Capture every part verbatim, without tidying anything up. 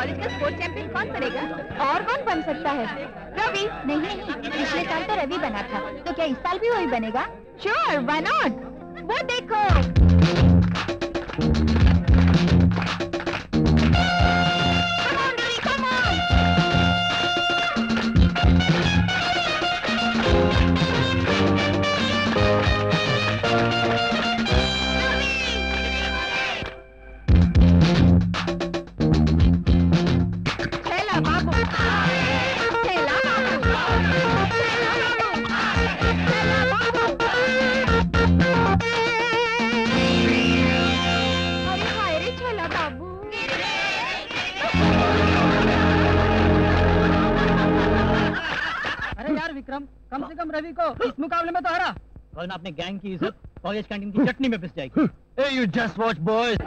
College का sports champion कौन बनेगा? और कौन बन सकता है? रवि। नहीं नहीं, पिछले साल तो रवि बना था, तो क्या इस साल भी वही बनेगा? Sure, why not? वो देखो। कम से कम रवि को इस मुकाबले में तो हरा, वरना अपने गैंग की इज्जत कॉलेज कैंटीन की चटनी में पिस जाएगी। Hey, you just watch, boys.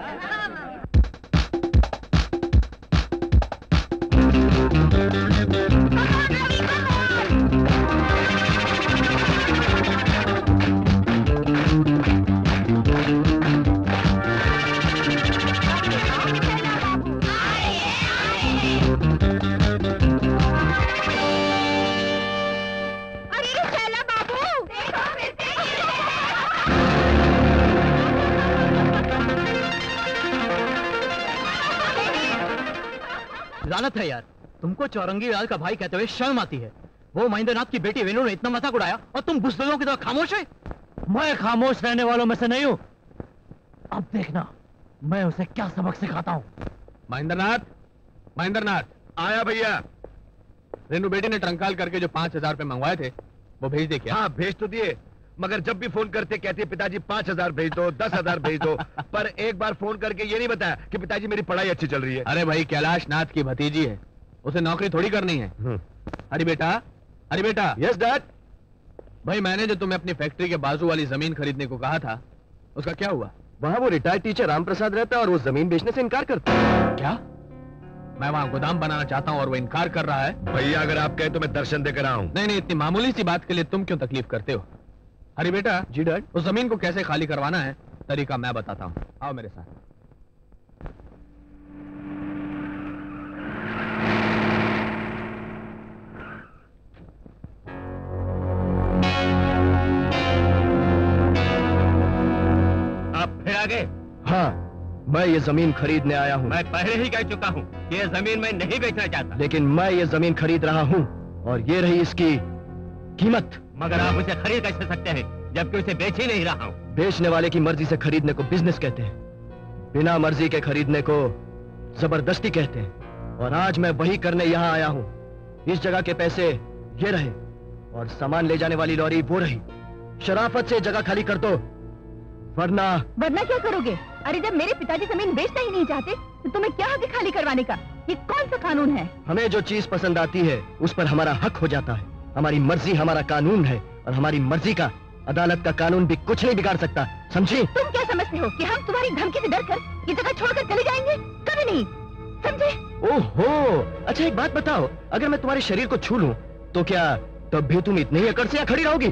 लानत है यार, तुमको चौरंगी लाल का भाई कहते हुए शर्म आती है। वो महेंद्रनाथ की बेटी वेणु ने इतना मजाक उड़ाया और तुम बुज़दिलों की तरह खामोश है। मैं खामोश रहने वालों में से नहीं हूं। अब देखना मैं उसे क्या सबक सिखाता हूं। महेंद्रनाथ, महेंद्रनाथ। आया भैया। रेनू बेटी ने ट्रंकाल करके जो पांच हजार रुपए मंगवाए थे वो भेज दे क्या? हाँ भेज तो दिए, मगर जब भी फोन करते कहती है पिताजी पांच हजार भेज दो, दस हजार भेज दो, पर एक बार फोन करके ये नहीं बताया कि पिताजी मेरी पढ़ाई अच्छी चल रही है। अरे भाई कैलाश नाथ की भतीजी है, उसे नौकरी थोड़ी करनी है। अरे बेटा, अरे बेटा। Yes dad. भाई मैंने जो तुम्हें अपनी फैक्ट्री के बाजू वाली जमीन खरीदने को कहा था उसका क्या हुआ? वहाँ वो रिटायर्ड टीचर राम प्रसाद रहता है और वो जमीन बेचने से इनकार करता है। क्या? मैं वहाँ गोदाम बनाना चाहता हूँ और वो इनकार कर रहा है? भैया अगर आप कहें तो मैं दर्शन देकर आऊँ। नहीं नहीं, इतनी मामूली सी बात के लिए तुम क्यों तकलीफ करते हो? अरे बेटा। जी डैड। उस जमीन को कैसे खाली करवाना है तरीका मैं बताता हूँ, आओ मेरे साथ। आप फिर आ गए? हाँ, मैं ये जमीन खरीदने आया हूँ। मैं पहले ही कह चुका हूँ कि ये जमीन मैं नहीं बेचना चाहता। लेकिन मैं ये जमीन खरीद रहा हूँ और ये रही इसकी कीमत। मगर आप उसे खरीद कैसे सकते हैं जबकि उसे बेच ही नहीं रहा हूँ? बेचने वाले की मर्जी से खरीदने को बिजनेस कहते हैं, बिना मर्जी के खरीदने को जबरदस्ती कहते हैं। और आज मैं वही करने यहाँ आया हूँ। इस जगह के पैसे ये रहे और सामान ले जाने वाली लॉरी वो रही। शराफत से जगह खाली कर दो, वरना वरना क्या करोगे? अरे जब मेरे पिताजी जमीन बेचना ही नहीं चाहते तो तुम्हें क्या हक है खाली करवाने का? ये कौन सा कानून है? हमें जो चीज पसंद आती है उस पर हमारा हक हो जाता है। हमारी मर्जी हमारा कानून है और हमारी मर्जी का अदालत का कानून भी कुछ नहीं बिगाड़ सकता, समझी? तुम क्या समझते हो कि हम तुम्हारी धमकी से डरकर ये जगह छोड़कर चले जाएंगे? कभी नहीं, समझे? ओहो, अच्छा एक बात बताओ, अगर मैं तुम्हारे शरीर को छू लूं तो क्या तब भी तुम इतने ही अकड़ से यहाँ खड़ी रहोगी?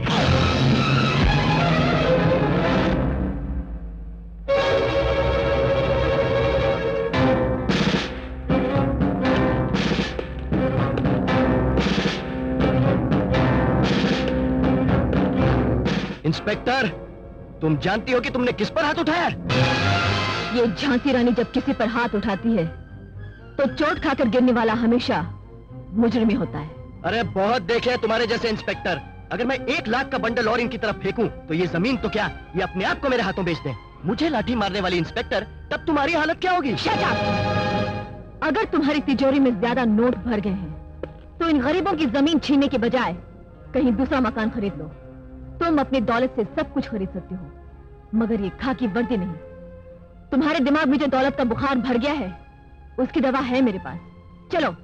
इंस्पेक्टर, तुम जानती हो कि तुमने किस पर हाथ उठाया? ये झांसी रानी जब किसी पर हाथ उठाती है तो चोट खाकर गिरने वाला हमेशा मुजरिम ही होता है। अरे बहुत देखे हैं तुम्हारे जैसे इंस्पेक्टर। अगर मैं एक लाख का बंडल और इनकी तरफ फेंकूं तो ये जमीन तो क्या, ये अपने आप को मेरे हाथों बेच दें। मुझे लाठी मारने वाली इंस्पेक्टर, तब तुम्हारी हालत क्या होगी? Shut up! अगर तुम्हारी तिजोरी में ज्यादा नोट भर गए हैं तो इन गरीबों की जमीन छीनने के बजाय कहीं दूसरा मकान खरीद लो। तुम अपनी दौलत से सब कुछ खरीद सकते हो, मगर ये खाकी वर्दी नहीं। तुम्हारे दिमाग में जो दौलत का बुखार भर गया है उसकी दवा है मेरे पास। चलो।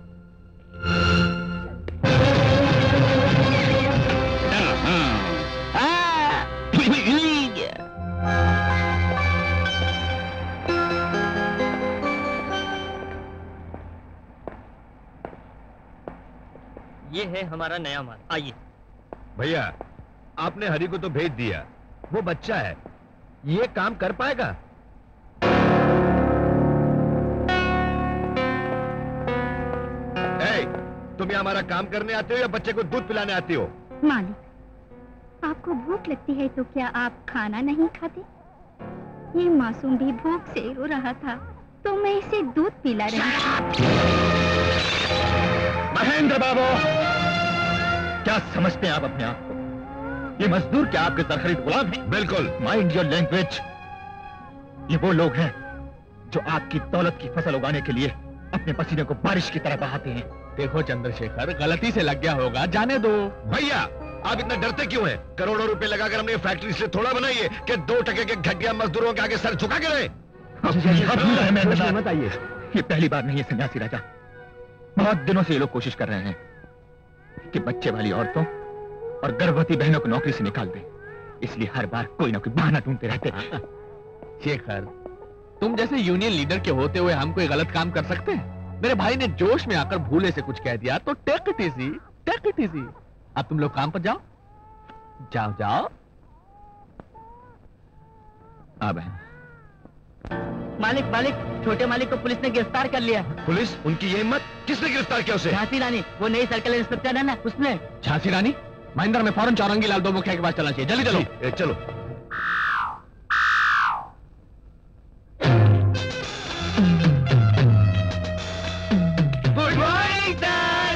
ये है हमारा नया माल, आइए। भैया आपने हरी को तो भेज दिया, वो बच्चा है, ये काम कर पाएगा? तुम यहाँ हमारा काम करने आते हो या बच्चे को दूध पिलाने आती हो? मालिक, आपको भूख लगती है तो क्या आप खाना नहीं खाते? ये मासूम भी भूख से रो रहा था तो मैं इसे दूध पिला रही थी। महेंद्र बाबू, क्या समझते हैं आप अपने आप को? ये मजदूर क्या आपके तरखरीद गुलाम हैं? बिल्कुल। Mind your language. ये वो लोग हैं जो आपकी दौलत की फसल उगाने के लिए अपने पसीने को बारिश की तरह बहाते हैं। देखो चंद्रशेखर, गलती से लग गया होगा, जाने दो। भैया, आप इतना डरते क्यों हैं? करोड़ों रुपए लगाकर हमने फैक्ट्री इसलिए थोड़ा बनाई है कि दो टके के घटिया मजदूरों के आगे सर झुका के रहे। मत आइए। ये पहली बार नहीं है सन्यासी राजा। बहुत दिनों से ये लोग कोशिश कर रहे हैं कि बच्चे वाली औरतों और गर्भवती बहनों को नौकरी से निकाल दें। इसलिए हर बार कोई ना कोई बहाना ढूंढते रहते हैं। शेखर, तुम जैसे यूनियन लीडर के होते हुए हम कोई गलत काम कर सकते हैं? मेरे भाई ने जोश में आकर भूले से कुछ कह दिया तो take it easy, take it easy. अब तुम लोग काम पर जाओ, जाओ जाओ। हाँ बहन। मालिक मालिक छोटे मालिक को पुलिस ने गिरफ्तार कर लिया। पुलिस? उनकी ये हिम्मत? किसने गिरफ्तार किया उसे? झांसी रानी, वो नई सर्कल इंस्पेक्टर है ना, उसने। झांसी रानी? महेंद्र में फौरन चौरंगी लाल दो मुखिया के पास चलना चाहिए। जल्दी चलो। ए, चलो। Good morning sir.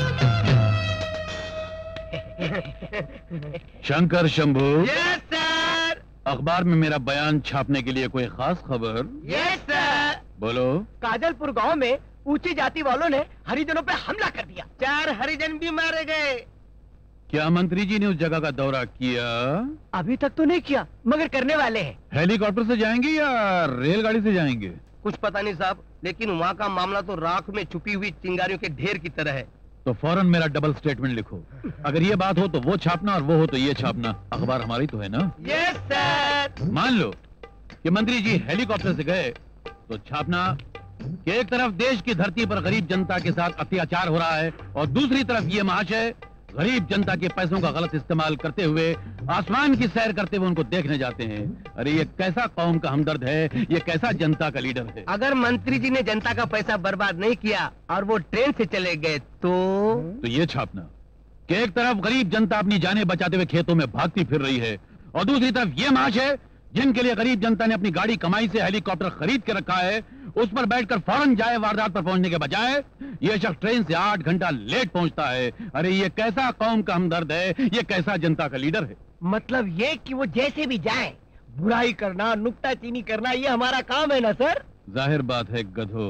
Shankar Shambhu, yes sir. अखबार में मेरा बयान छापने के लिए कोई खास खबर? Yes sir. बोलो। काजलपुर गांव में ऊंची जाति वालों ने हरिजनों पे हमला कर दिया, चार हरिजन भी मारे गए। क्या मंत्री जी ने उस जगह का दौरा किया? अभी तक तो नहीं किया, मगर करने वाले हैं। हेलीकॉप्टर से जाएंगे या रेलगाड़ी से जाएंगे? कुछ पता नहीं साहब, लेकिन वहाँ का मामला तो राख में छुपी हुई चिंगारियों के ढेर की तरह है। तो फौरन मेरा डबल स्टेटमेंट लिखो। अगर ये बात हो तो वो छापना और वो हो तो ये छापना। अखबार हमारी तो है ना? Yes sir. मान लो कि मंत्री जी हेलीकॉप्टर से गए तो छापना कि एक तरफ देश की धरती पर गरीब जनता के साथ अत्याचार हो रहा है और दूसरी तरफ ये महाशय गरीब जनता के पैसों का गलत इस्तेमाल करते हुए आसमान की सैर करते हुए उनको देखने जाते हैं। अरे ये कैसा कौम का हमदर्द है, ये कैसा जनता का लीडर है। अगर मंत्री जी ने जनता का पैसा बर्बाद नहीं किया और वो ट्रेन से चले गए तो तो ये छापना कि एक तरफ गरीब जनता अपनी जानें बचाते हुए खेतों में भागती फिर रही है और दूसरी तरफ ये महाशय जिनके लिए गरीब जनता ने अपनी गाड़ी कमाई से हेलीकॉप्टर खरीद के रखा है, उस पर बैठकर फौरन जाए वारदात पर पहुंचने के बजाय ये शख्स ट्रेन से आठ घंटा लेट पहुंचता है। अरे ये कैसा कौम का हमदर्द है, ये कैसा जनता का लीडर है। मतलब ये कि वो जैसे भी जाए, बुराई करना, नुक्ताचीनी करना, ये हमारा काम है ना सर? जाहिर बात है गधो,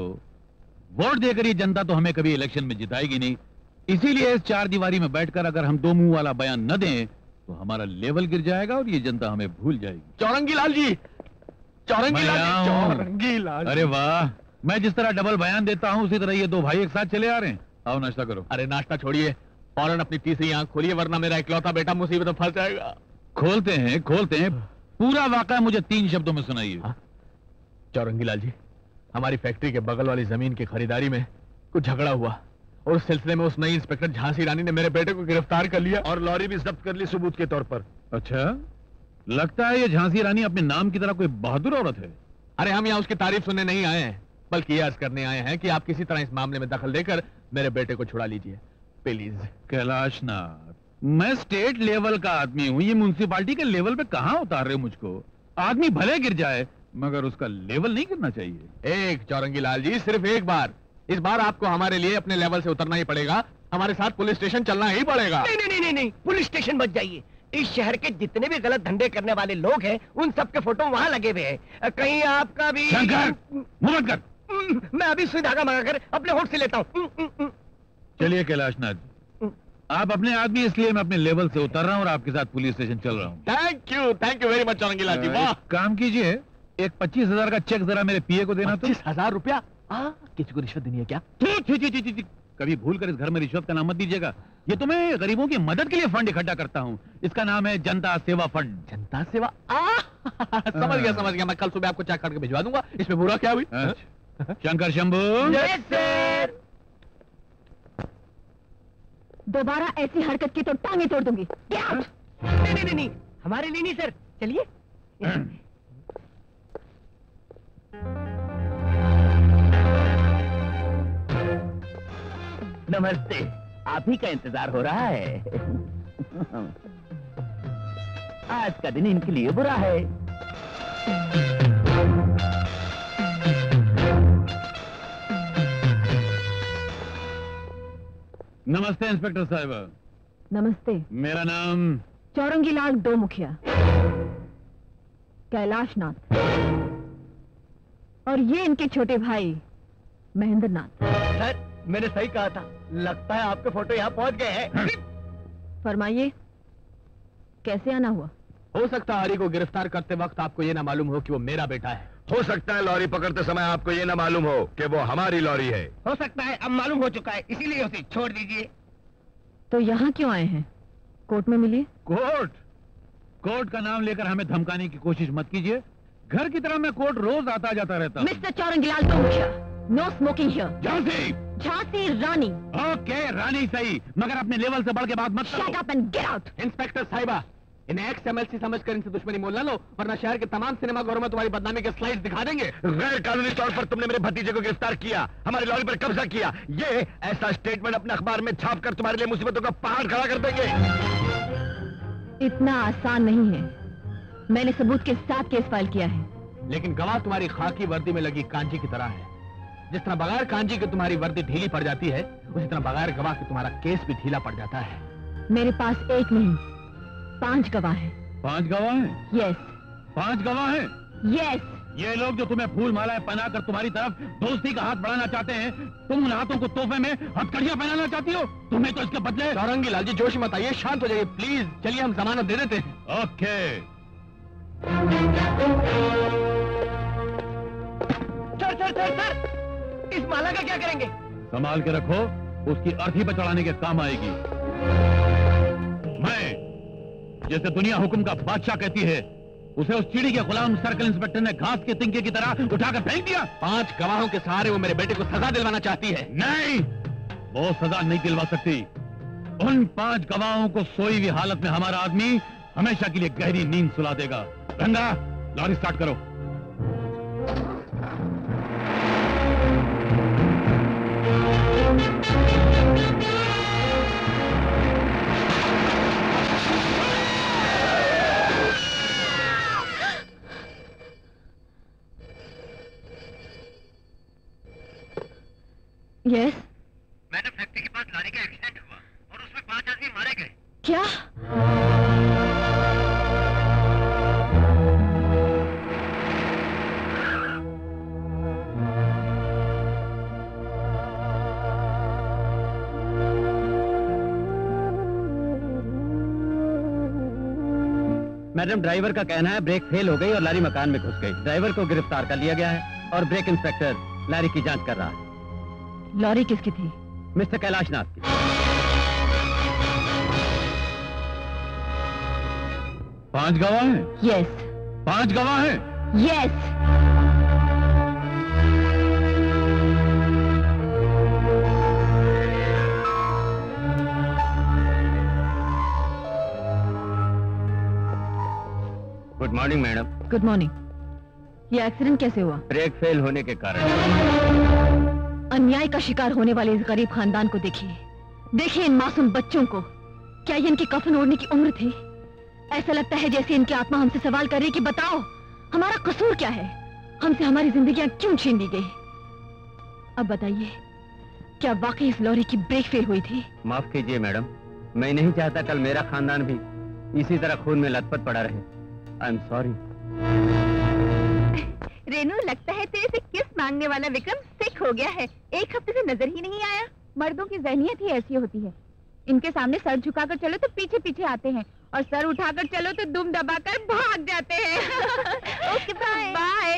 वोट देकर ये जनता तो हमें कभी इलेक्शन में जिताएगी नहीं। इसीलिए इस चार दीवारी में बैठकर अगर हम दो मुंह वाला बयान न दें तो हमारा लेवल गिर जाएगा और ये जनता हमें भूल जाएगी। चौरंगी लाल जी, चौरंगी मैं लाल जी, आऊं। चौरंगी लाल। अरे वाह, मैं जिस तरह डबल बयान देता हूँ उसी तरह ये दो भाई एक साथ चले आ रहे हैं। आओ नाश्ता करो। अरे नाश्ता छोड़िए, फौरन अपनी तीसरी आंख खोलिए वरना मेरा इकलौता बेटा मुसीबत में फंस जाएगा। खोलते हैं खोलते हैं, पूरा वाकया मुझे तीन शब्दों में सुनाइए। चौरंगी लाल जी, हमारी फैक्ट्री के बगल वाली जमीन की खरीदारी में कुछ झगड़ा हुआ और उस सिलसिले में उस नई इंस्पेक्टर झांसी रानी ने मेरे बेटे को गिरफ्तार कर लिया और लॉरी भी जब्त कर ली सबूत के तौर पर। अच्छा, लगता है ये झांसी रानी अपने नाम की तरह कोई बहादुर औरत है। अरे हम यहाँ उसकी तारीफ सुनने नहीं आए हैं, बल्कि ये अर्ज करने आए हैं कि आप किसी तरह इस मामले में दखल देकर मेरे बेटे को छुड़ा लीजिए प्लीज। कैलाश नाथ, मैं स्टेट लेवल का आदमी हूँ, ये म्यूनसिपालिटी के लेवल पे कहाँ उतार रहे हो मुझको? आदमी भले गिर जाए मगर उसका लेवल नहीं गिरना चाहिए। एक चौरंगी लाल जी, सिर्फ एक बार, इस बार आपको हमारे लिए अपने लेवल से उतरना ही पड़ेगा, हमारे साथ पुलिस स्टेशन चलना ही पड़ेगा। नहीं नहीं नहीं नहीं, पुलिस स्टेशन मत जाइए। इस शहर के जितने भी गलत धंधे करने वाले लोग हैं उन सबके फोटो वहाँ लगे हुए हैं। कहीं आपका भी शंकर, मुंह बंद कर। मैं अभी सुई धागा मंगाकर अपने होठ से लेता हूँ। चलिए कैलाश नाथ, आप अपने आदमी, इसलिए मैं अपने लेवल से उतर रहा हूँ और आपके साथ पुलिस स्टेशन चल रहा हूँ। Thank you, thank you very much Chaurangi Lal ji. वाह, एक काम कीजिए, एक पच्चीस हजार का चेक जरा मेरे पीए को देना। तो पच्चीस हजार रुपया? किसी को रिश्वत देनी है क्या? छी, छी, छी, छी, छी, छी। कभी भूल कर इस घर में रिश्वत का नाम मत दीजिएगा। ये तो मैं गरीबों की मदद के लिए फंड इकट्ठा करता हूँ। इसका नाम है जनता सेवा फंड। जनता सेवा? आ, समझ गया समझ गया, मैं कल सुबह आपको चेक करके भिजवा दूंगा। इसमें बुरा क्या हुई? अच्छा। Shankar Shambhu, yes sir. दोबारा ऐसी हरकत की तो टांगे तोड़ दूंगी। नहीं नहीं नहीं, हमारे लिए नहीं सर, चलिए। नमस्ते। आप ही का इंतजार हो रहा है। आज का दिन इनके लिए बुरा है। नमस्ते इंस्पेक्टर साहब। नमस्ते। मेरा नाम चौरंगी लाल दो मुखिया, कैलाश नाथ, और ये इनके छोटे भाई महेंद्र नाथ। सर मैंने सही कहा था, लगता है आपके फोटो यहाँ पहुँच गए हैं। फरमाइए, कैसे आना हुआ? हो सकता है हरी को गिरफ्तार करते वक्त आपको ये ना मालूम हो कि वो मेरा बेटा है। हो सकता है लॉरी पकड़ते समय आपको ये ना मालूम हो कि वो हमारी लॉरी है। हो सकता है अब मालूम हो चुका है, इसीलिए उसे छोड़ दीजिए। तो यहाँ क्यों आए हैं? कोर्ट में मिलिए। कोर्ट? कोर्ट का नाम लेकर हमें धमकाने की कोशिश मत कीजिए। घर की तरह मैं कोर्ट रोज आता जाता रहता हूँ। मिस्टर चौरंगी लाल दो मुखिया, no smoking here. Jhansi Jhansi Rani. Okay Rani सही, मगर अपने लेवल से बढ़ के बात मत करो। Shut up and get out. Inspector साहिबा, इन्हें एक्स एमएलसी समझकर इनसे दुश्मनी मोल ना लो, वरना शहर के तमाम सिनेमा घरों में तुम्हारी बदनामी के स्लाइड्स दिखा देंगे। गैर कानूनी तौर पर तुमने मेरे भतीजे को गिरफ्तार किया, हमारी लॉरी पर कब्जा किया। ये ऐसा स्टेटमेंट अपने अखबार में छाप कर तुम्हारे लिए मुसीबतों का पहाड़ खड़ा कर देंगे। इतना आसान नहीं है, मैंने सबूत के साथ केस फाइल किया है। लेकिन गवाह तुम्हारी खाकी वर्दी में लगी कांजी की तरह है। जिस तरह बगैर कांजी के तुम्हारी वर्दी ढीली पड़ जाती है, उसी तरह बगैर गवाह के तुम्हारा केस भी ढीला पड़ जाता है। मेरे पास एक नहीं, पांच गवाह हैं। पांच गवाह हैं? यस। पांच गवाह हैं? यस। ये लोग जो तुम्हें फूल मालाएं पहनाकर तुम्हारी तरफ दोस्ती का हाथ बढ़ाना चाहते हैं, तुम उन हाथों को तोहफे में हथकड़ियां पहनाना चाहती हो। तुम्हें तो इसके बदले। चौरंगी लाल जी जोश मत आइए, शांत हो जाइए प्लीज। चलिए हम जमानत दे देते हैं। Okay. Sir sir sir sir, इस माला का क्या करेंगे? संभाल के रखो, उसकी अर्थी पर चढ़ाने के काम आएगी। मैं, जैसे दुनिया हुक्म का बादशाह कहती है, उसे उस चिड़ी के गुलाम सर्कल इंस्पेक्टर ने घास के तिनके की तरह उठाकर फेंक दिया। पांच गवाहों के सहारे वो मेरे बेटे को सजा दिलवाना चाहती है। नहीं, वो सजा नहीं दिलवा सकती। उन पांच गवाहों को सोई हुई हालत में हमारा आदमी हमेशा के लिए गहरी नींद सुला देगा। गंगा, लॉरी स्टार्ट करो। यस। मैडम, फैक्ट्री के पास लॉरी का एक्सीडेंट हुआ और उसमें पांच आदमी मारे गए। क्या? मैडम, ड्राइवर का कहना है ब्रेक फेल हो गई और लारी मकान में घुस गई। ड्राइवर को गिरफ्तार कर लिया गया है और ब्रेक इंस्पेक्टर लारी की जांच कर रहा है। लॉरी किसकी थी? मिस्टर कैलाश नाथ की। पांच गवाह हैं? यस। पांच गवाह हैं? Yes. Good morning madam. Good morning. ये एक्सीडेंट कैसे हुआ? ब्रेक फेल होने के कारण। अन्याय का शिकार होने वाले इस गरीब खानदान को देखिए, देखिए इन मासूम बच्चों को। क्या ये इनकी कफन ओढ़ने की उम्र थी? ऐसा लगता है जैसे इनकी आत्मा हमसे सवाल कर रही कि बताओ हमारा कसूर क्या है, हमसे हमारी जिंदगियां क्यों छीन ली गई? अब बताइए, क्या वाकई इस लॉरी की ब्रेक फेल हुई थी? माफ कीजिए मैडम, मैं नहीं चाहता कल मेरा खानदान भी इसी तरह खून में लथपथ पड़ा रहे। आई एम सॉरी। रेनू, लगता है तेरे से किस मांगने वाला विक्रम सिक हो गया है। एक हफ्ते से नजर ही नहीं आया। मर्दों की जहनियत ही ऐसी होती है, इनके सामने सर झुकाकर चलो तो पीछे पीछे आते हैं और सर उठाकर चलो तो दुम दबाकर भाग जाते हैं। Okay bye bye.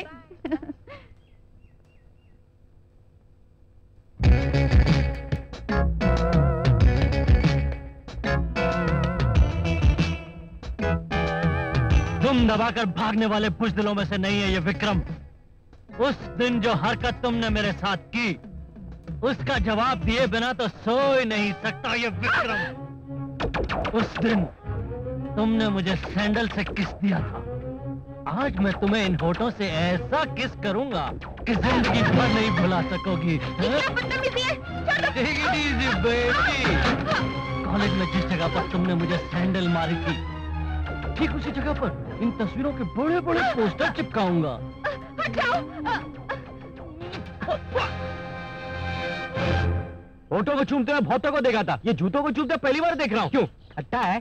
दुम दबाकर भागने वाले बुज़दिलों में से नहीं है ये विक्रम। उस दिन जो हरकत तुमने मेरे साथ की, उसका जवाब दिए बिना तो सो ही नहीं सकता ये विक्रम। उस दिन तुमने मुझे सैंडल से किस दिया था, आज मैं तुम्हें इन होठों से ऐसा किस करूंगा कि जिंदगी भर नहीं भुला सकोगी। क्या बदतमीजी है? कॉलेज में जिस जगह पर तुमने मुझे सैंडल मारी थी, ठीक उसी जगह पर इन तस्वीरों के बड़े बड़े पोस्टर चिपकाऊंगा। फोटो को चूमते हुए बहुतों को देखा था, ये जूतों को चूमते पहली बार देख रहा हूँ। क्यों? खट्टा है?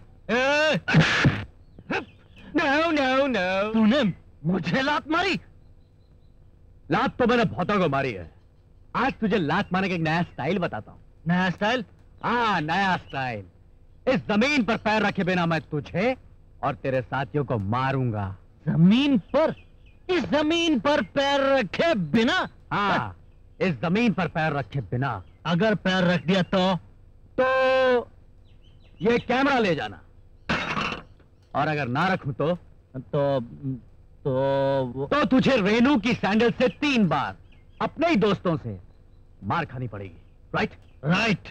No no no. तूने मुझे लात मारी? लात तो मैंने बहुतों को मारी है। आज तुझे लात मारने का एक नया स्टाइल बताता हूँ। नया स्टाइल? हाँ, नया स्टाइल। इस जमीन पर पैर रखे बिना मैं तुझे और तेरे साथियों को मारूंगा। जमीन पर? इस जमीन पर पैर रखे बिना? हाँ, इस जमीन पर पैर रखे बिना। अगर पैर रख दिया तो? तो ये कैमरा ले जाना, और अगर ना रखूं तो तो तो तो तुझे रेनू की सैंडल से तीन बार अपने ही दोस्तों से मार खानी पड़ेगी। राइट? राइट।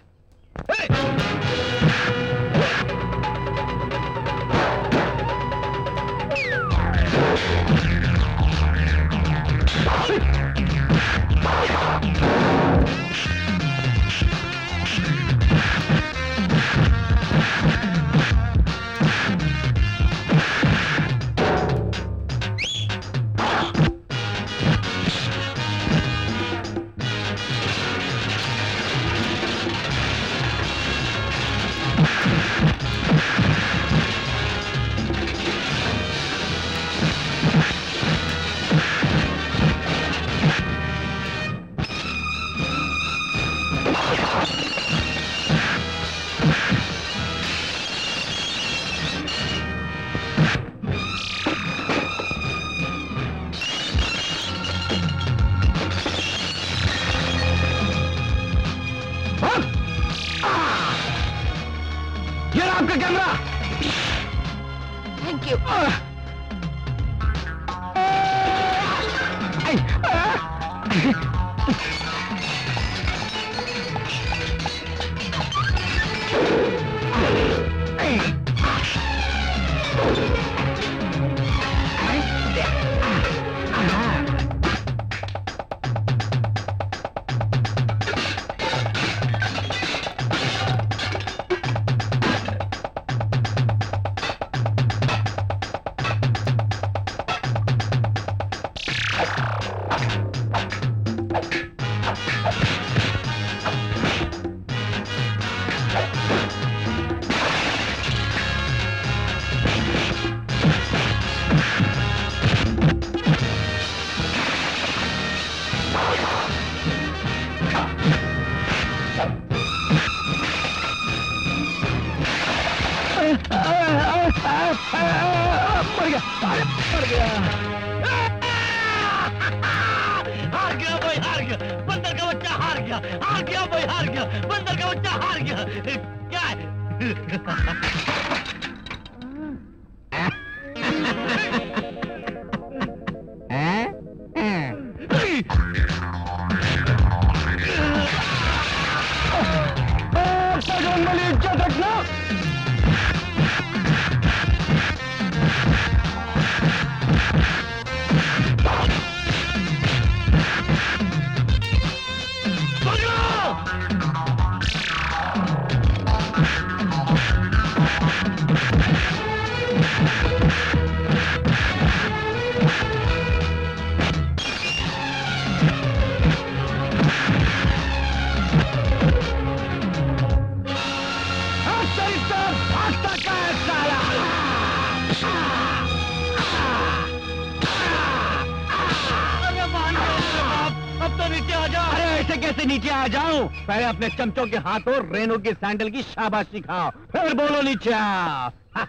पहले अपने चमचों के हाथों रेनू की सैंडल की शाबाशी खाओ, फिर बोलो नीचे आओ।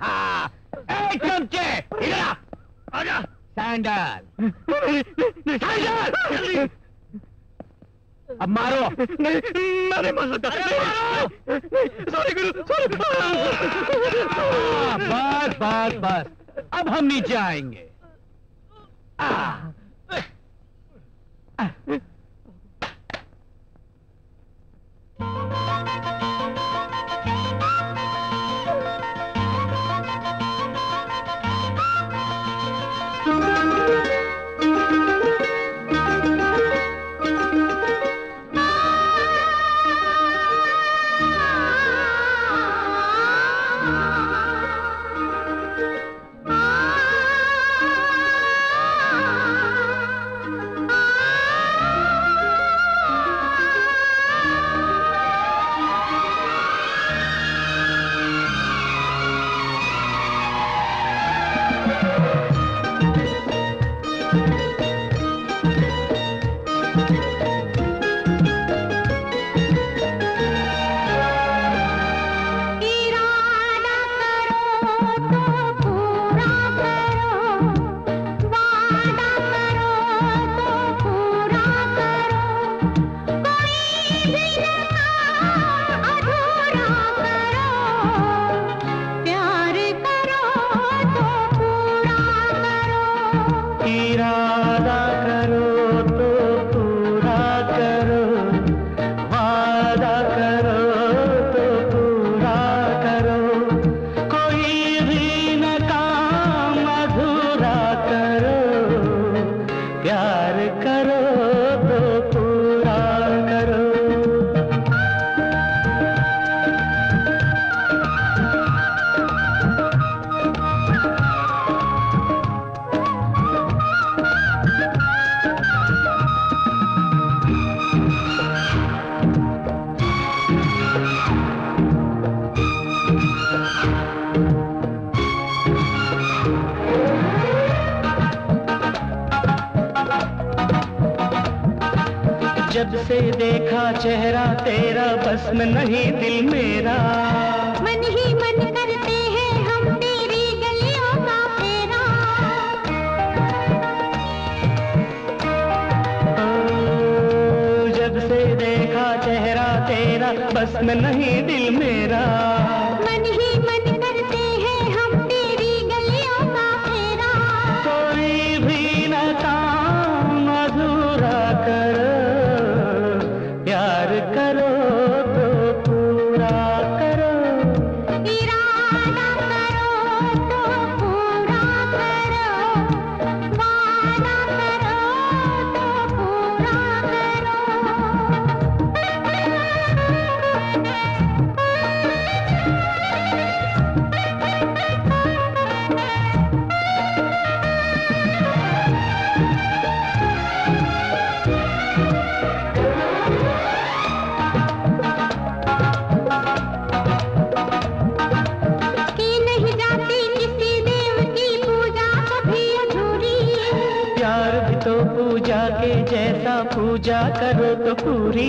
ए चमचे, इधर आ, आजा। Sandal, sandal. अब मारो। नहीं, मैं नहीं मार सकता। सॉरी गुरु, सॉरी। बस बस बस, अब हम नीचे आएंगे। आ, आ, जब से देखा चेहरा तेरा बस में नहीं दिल मेरा, मन ही मन करते हैं हम तेरी गलियों का फेरा। ओ, जब से देखा चेहरा तेरा बस में नहीं दिल मेरा, मन ही मन करते हैं हम तेरी गलियों का फेरा। कोई भी न काम अधूरा करो, प्यार करो तो पूरा करो, इरादा करो तो पूरा करो, वादा करो तो पूरा की नहीं जाती किसी देव की पूजा कभी अधूरी। प्यार भी तो पूजा के जैसा, पूजा करो तो पूरी।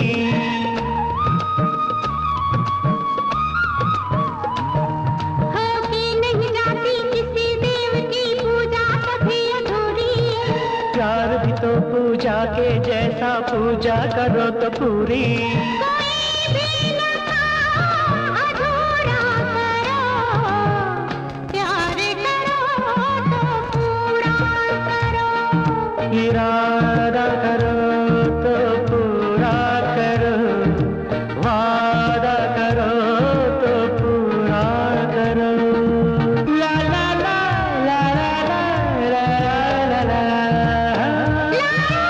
हो की नहीं जाती किसी देव की पूजा कभी अधूरी। प्यार भी तो पूजा के जैसा, पूजा करो तो पूरी। कोई भी न काम अधूरा करो, प्यार करो तो पूरा करो, इरादा करो तो पूरा करो, वादा करो तो पूरा करो। ला ला ला ला ला ला ला ला ला।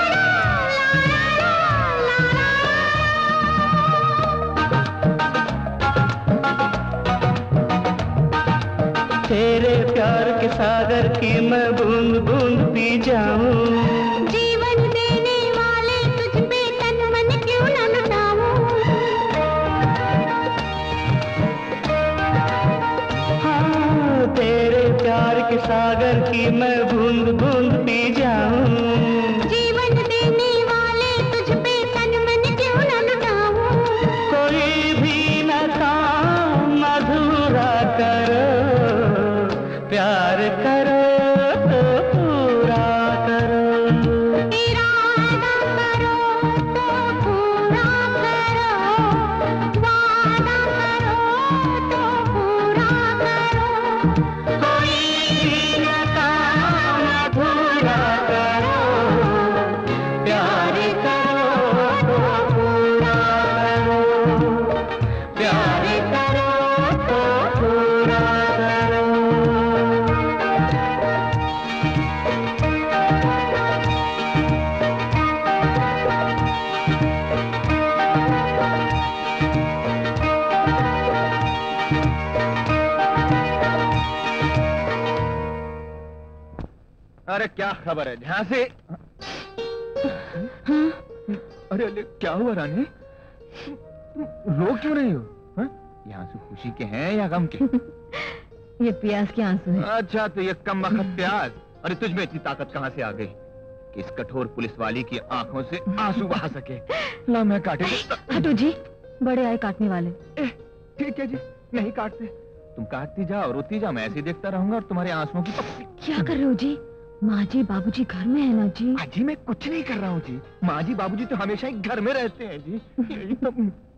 तेरे प्यार के सागर की मैं बूंद बूंद पी जाऊं, जीवन देने वाले तुझ पे तन मन क्यों न लुटाऊं। हाँ, तेरे प्यार के सागर की मैं बूंद बूंद पी जाऊं, जीवन देने वाले तुझ पे तन मन क्यों न लुटाऊं। कोई भी न काम अधूरा करो, प्यार करो तो पूरा करो, इरादा करो तो पूरा करो, वादा करो तो पूरा करो। कोई भी न काम अधूरा करो, प्यार करो तो पूरा करो, प्यार करो तो पूरा करो। अरे क्या खबर है ध्यान से? अरे अरे क्या हुआ रानी? रो क्यों नहीं हो? हाँ? ये आंसू खुशी के हैं या गम के? ये प्यास के आंसू है। अच्छा तो ये कम वक्त प्याज। अरे तुझ में इतनी ताकत कहाँ से आ गई कि इस कठोर पुलिस वाली की आंखों से आंसू बहा सके? ला मैं काटे। हटो जी, बड़े आए काटने वाले। ठीक है जी, नहीं काटते। तुम काटती जाओ, रोती जाओ, मैं ऐसे ही देखता रहूंगा और तुम्हारे आंसुओं की पप्पी। क्या कर रहे हो जी? माँ जी बाबूजी घर में है ना जी? जी मैं कुछ नहीं कर रहा हूँ जी। माँ जी बाबूजी तो हमेशा ही घर में रहते हैं जी। यही तो...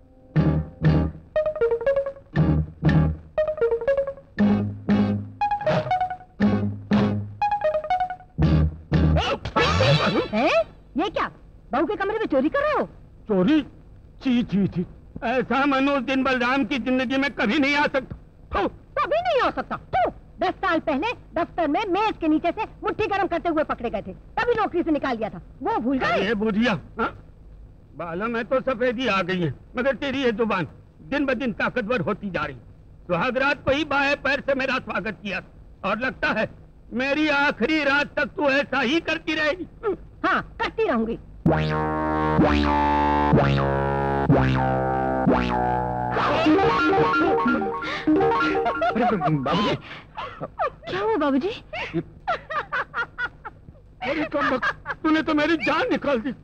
है? ये क्या बहू के कमरे में चोरी कर रहे हो? चोरी? छी छी छी, ऐसा मनुष्य दिन बलराम की जिंदगी में कभी नहीं आ सकता। कभी नहीं हो सकता। तू दस साल पहले दफ्तर में मेज के नीचे से मुट्ठी गरम करते हुए पकड़े गए थे, तभी नौकरी से निकाल दिया था, वो भूल गए? ये बुढ़िया, बालों में तो सफेदी आ गई है, मगर तेरी ये जुबान दिन ब दिन ताकतवर होती जा रही। सुहागरात को ही बाएं पैर से मेरा स्वागत किया और लगता है मेरी आखिरी रात तक तू ऐसा ही करती रहेगी। हाँ, करती रहूंगी। बाबूजी, क्या हुआ बाबूजी? अरे कम वक्त, तूने तो मेरी जान निकाल दी। जब से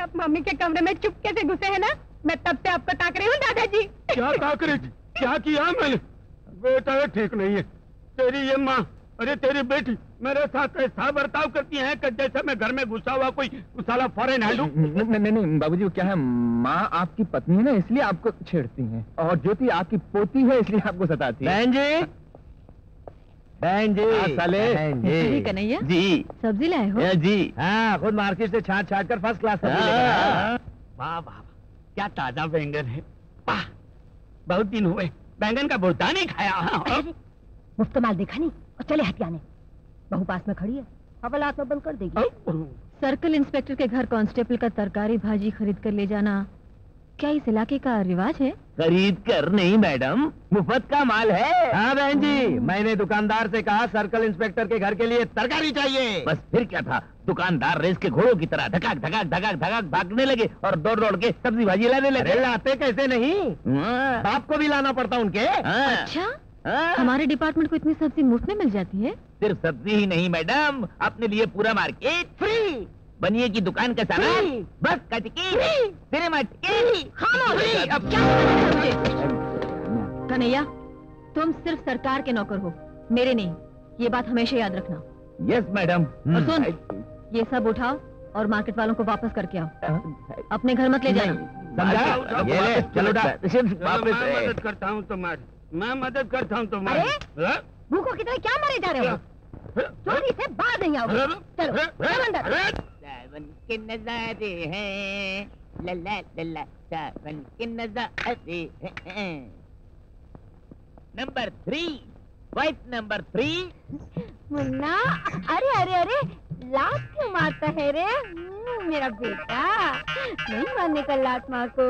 आप मम्मी के कमरे में चुपके से घुसे हैं ना, मैं तब से आपको ताक रही हूँ दादाजी। क्या ताक रही? क्या किया मैंने? बेटा ये ठीक नहीं है। तेरी ये माँ, अरे तेरी बेटी मेरे साथ ऐसा बर्ताव करती है कि जैसे मैं घर में घुसा हुआ कोई साला फॉरेन हैंड हूँ। नहीं नहीं नहीं बाबूजी, क्या है, माँ आपकी पत्नी है ना, इसलिए आपको छेड़ती हैं, और ज्योति आपकी पोती है इसलिए आपको सताती है। बहन जी, बहन जी, साले कन्हैया जी, सब्जी लाए हो? जी हाँ, खुद मार्केट से छाट छाट कर फर्स्ट क्लास सब्जी लेकर आया। वाह वाह, क्या ताजा बैंगन है। वाह, बहुत दिन हुए बैंगन का भुर्ता नहीं खाया। मुफ्त माल देखा नहीं और चले हथियाने। बहू पास में खड़ी है, हवल हाथ में बंद कर देगी। सर्कल इंस्पेक्टर के घर कांस्टेबल का तरकारी भाजी खरीद कर ले जाना क्या इस इलाके का रिवाज है? खरीद कर नहीं मैडम, मुफ्त का माल है। हाँ बहन जी, मैंने दुकानदार से कहा सर्कल इंस्पेक्टर के घर के लिए तरकारी चाहिए। बस फिर क्या था, दुकानदार रेस के घोड़ों की तरह धकाक धकाक धकाक धकाक भागने लगे और दौड़ दौड़ के सब्जी भाजी लाने लगे। लाते कैसे नहीं, बाप को भी लाना पड़ता उनके। अच्छा, हमारे डिपार्टमेंट को इतनी सब्जी मुफ्त में मिल जाती है? सिर्फ सब्जी ही नहीं मैडम, अपने लिए पूरा मार्केट फ्री, बनिए की दुकान का सामान बस कटकी सिनेमा टिकट। अब क्या कन्हैया, तुम सिर्फ सरकार के नौकर हो, मेरे नहीं, ये बात हमेशा याद रखना। Yes madam. और सुन, ये सब उठाओ और मार्केट वालों को वापस करके आओ, अपने घर मत ले जाना। समझा? ये ले, चलो मैं मदद करता हूँ तुम्हारी, मैं मदद करता हूँ तुम्हारी। भूखों की तरह क्या मारे जा रहे हो? चोरी से बाहर नहीं आओगे। चलो चलो अंदर। सावन के नजारे हैं, लल्ला लल्ला सावन के नजारे हैं। Number three, wife number three. Munna, अरे अरे अरे, लात क्यों मारता है रे मेरा बेटा? नहीं मारने का लात मार को।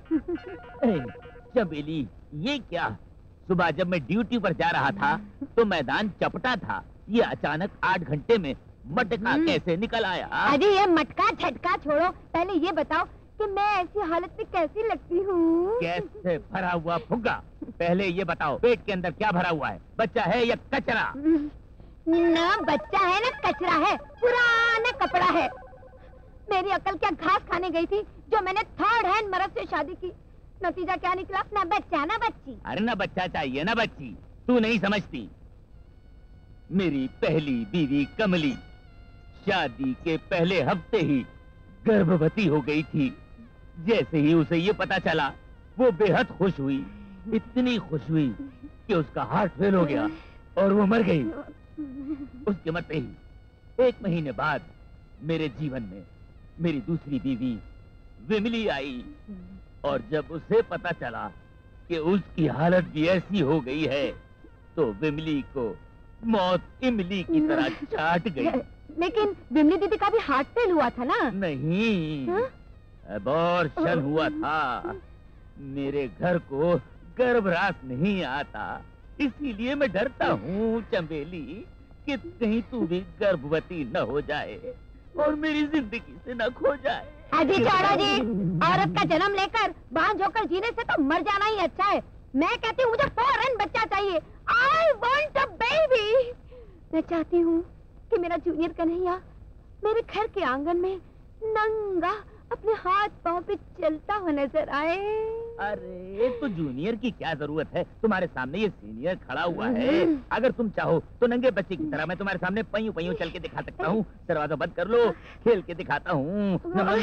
चमेली, ये क्या? सुबह जब मैं ड्यूटी पर जा रहा था तो मैदान चपटा था, ये अचानक आठ घंटे में मटका कैसे निकल आया? अरे ये मटका झटका छोड़ो, पहले ये बताओ कि मैं ऐसी हालत में कैसी लगती हूँ? कैसे भरा हुआ फुग्गा? पहले ये बताओ, पेट के अंदर क्या भरा हुआ है, बच्चा है या कचरा? ना बच्चा है ना कचरा है, पुराना कपड़ा है। मेरी अकल क्या घास खाने गई थी जो मैंने थर्ड हैंड मर्द से शादी की, नतीजा क्या निकला? ना बच्चा ना बच्ची। अरे ना बच्चा चाहिए ना बच्ची, तू नहीं समझती। मेरी पहली बीवी कमली शादी के पहले हफ्ते ही गर्भवती हो गई थी। जैसे ही उसे ये पता चला वो बेहद खुश हुई, इतनी खुश हुई कि उसका हार्ट फेल हो गया और वो मर गई। उसके मरते ही एक महीने बाद मेरे जीवन में मेरी दूसरी बीवी विमली आई, और जब उसे पता चला कि उसकी हालत भी ऐसी हो गई है तो विमली को मौत इमली की तरह चाट गई। लेकिन विमली दीदी का भी हार्ट फेल हुआ था ना? नहीं, अबॉर्शन हुआ था। मेरे घर को गर्भरास नहीं आता, इसीलिए मैं डरता हूँ चंबेली कि कहीं तू भी गर्भवती न हो जाए और मेरी जिंदगी से न खो जाए। अजी चाड़ा जी, औरत का जन्म लेकर बांझ होकर जीने से तो मर जाना ही अच्छा है। मैं कहती हूँ मुझे फौरन बच्चा चाहिए। I want a baby। मैं चाहती हूँ कि मेरा जूनियर कन्हैया मेरे घर के आंगन में नंगा अपने हाथ पांव पे चलता हुआ नजर आए। अरे तो जूनियर की क्या जरूरत है, तुम्हारे सामने ये सीनियर खड़ा हुआ है। अगर तुम चाहो तो नंगे बच्चे की तरह मैं तुम्हारे सामने पयू पयू चल के दिखा सकता हूँ। दरवाजा बंद कर लो, खेल के दिखाता हूँ।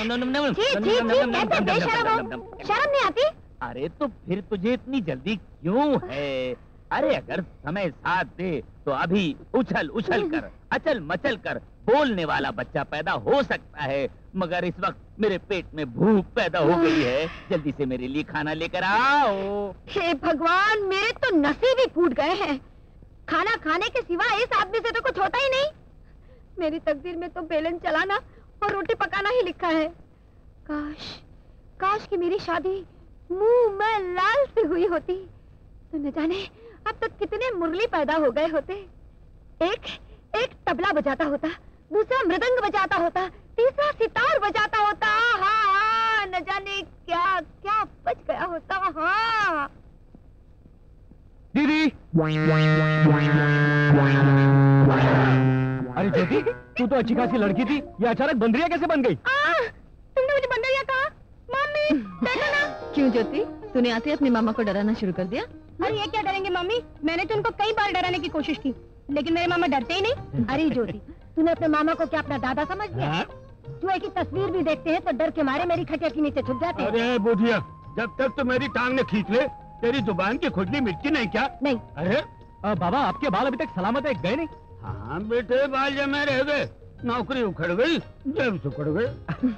शर्म नहीं आती? अरे तो फिर तुझे इतनी जल्दी क्यों है? अरे अगर समय साथ दे तो अभी उछल उछल कर अचल मचल कर बोलने वाला बच्चा पैदा हो सकता है, मगर इस वक्त मेरे पेट में भूख पैदा हो गई है। जल्दी से मेरे लिए खाना लेकर आओ। हे भगवान, मेरे तो नसीब ही फूट गए हैं। खाना खाने के सिवा इस आदमी से तो कुछ होता ही नहीं। मेरी तकदीर में तो बेलन चलाना और रोटी पकाना ही लिखा है। काश काश कि मेरी शादी मुंह में लाल से हुई होती तो न जाने अब तक कितने मुरली पैदा हो गए होते। एक एक तबला बजाता होता, दूसरा मृदंग बजाता होता, तीसरा सितार बजाता होता। हाँ हाँ, न जाने क्या क्या बच गया होता। हाँ दीदी। अरे ज्योति, तू तो अच्छी खासी लड़की थी, ये अचानक बंदरिया कैसे बन गई? आ, तुमने मुझे बंदर क्यों ज्योति, तूने आते अपने मामा को डराना शुरू कर दिया? अरे ये क्या डरेंगे मम्मी, मैंने तो उनको कई बार डराने की कोशिश की, लेकिन मेरे मामा डरते ही नहीं। अरे ज्योति, तूने अपने मामा को क्या अपना दादा समझ लिया? चूहे की तस्वीर भी देखते हैं तो डर के मारे मेरी खटिया के नीचे छुप जाते हैं। अरे बुढ़िया, जब तक तो मेरी टांग ने खींच ले, तेरी जुबान की खुजली मिटती नहीं क्या? नहीं। अरे आ, बाबा आपके बाल अभी तक सलामत है, गए नहीं? हाँ बेटे, बाल जमे रह गए, नौकरी उखड़ गई, जेब सुखड़ गए।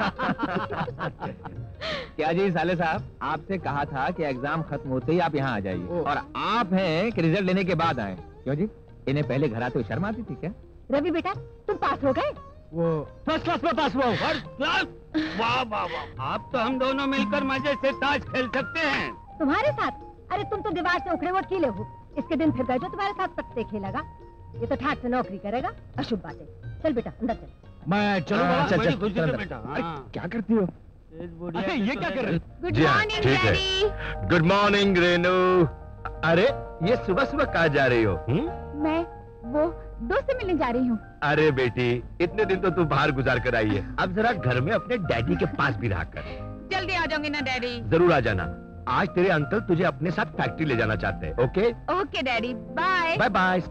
क्या जी साले साहब, आपसे कहा था कि एग्जाम खत्म होते ही आप यहाँ आ जाइए, और आप हैं कि रिजल्ट लेने के बाद आए। क्यों जी, इन्हें पहले घर आते हुए शर्म आती थी क्या? रवि बेटा, तुम पास हो गए? वो फर्स्ट क्लास में पास हुआ हूँ। First class? वाह वाह वाह, आप तो हम दोनों मिलकर मजे से ताश खेल सकते हैं। तुम्हारे साथ? अरे तुम तो दीवार से उखड़े हुए कीले हो, इसके दिन फिर गए जो तुम्हारे साथ पत्ते खेलेगा। ये तो ठाट से नौकरी करेगा, अशुभ बात है। चल बेटा अंदर चल। मैं चलूंगा। चल चल चल बेटा। क्या करती हो? अरे ये क्या कर रहे हो? गुड जी हाँ, मॉर्निंग ठीक है। डैडी। Good morning Renu. अरे ये सुबह सुबह कहाँ जा रही हो? हुँ? मैं वो दोस्त से मिलने जा रही हूँ। अरे बेटी, इतने दिन तो तू बाहर गुजार कर आई है, अब जरा घर में अपने डैडी के पास भी रहा कर। जल्दी आ जाऊंगी ना डैडी। जरूर आ जाना। आज तेरे अंकल तुझे अपने साथ फैक्ट्री ले जाना चाहते हैं। Okay okay daddy, bye bye bye.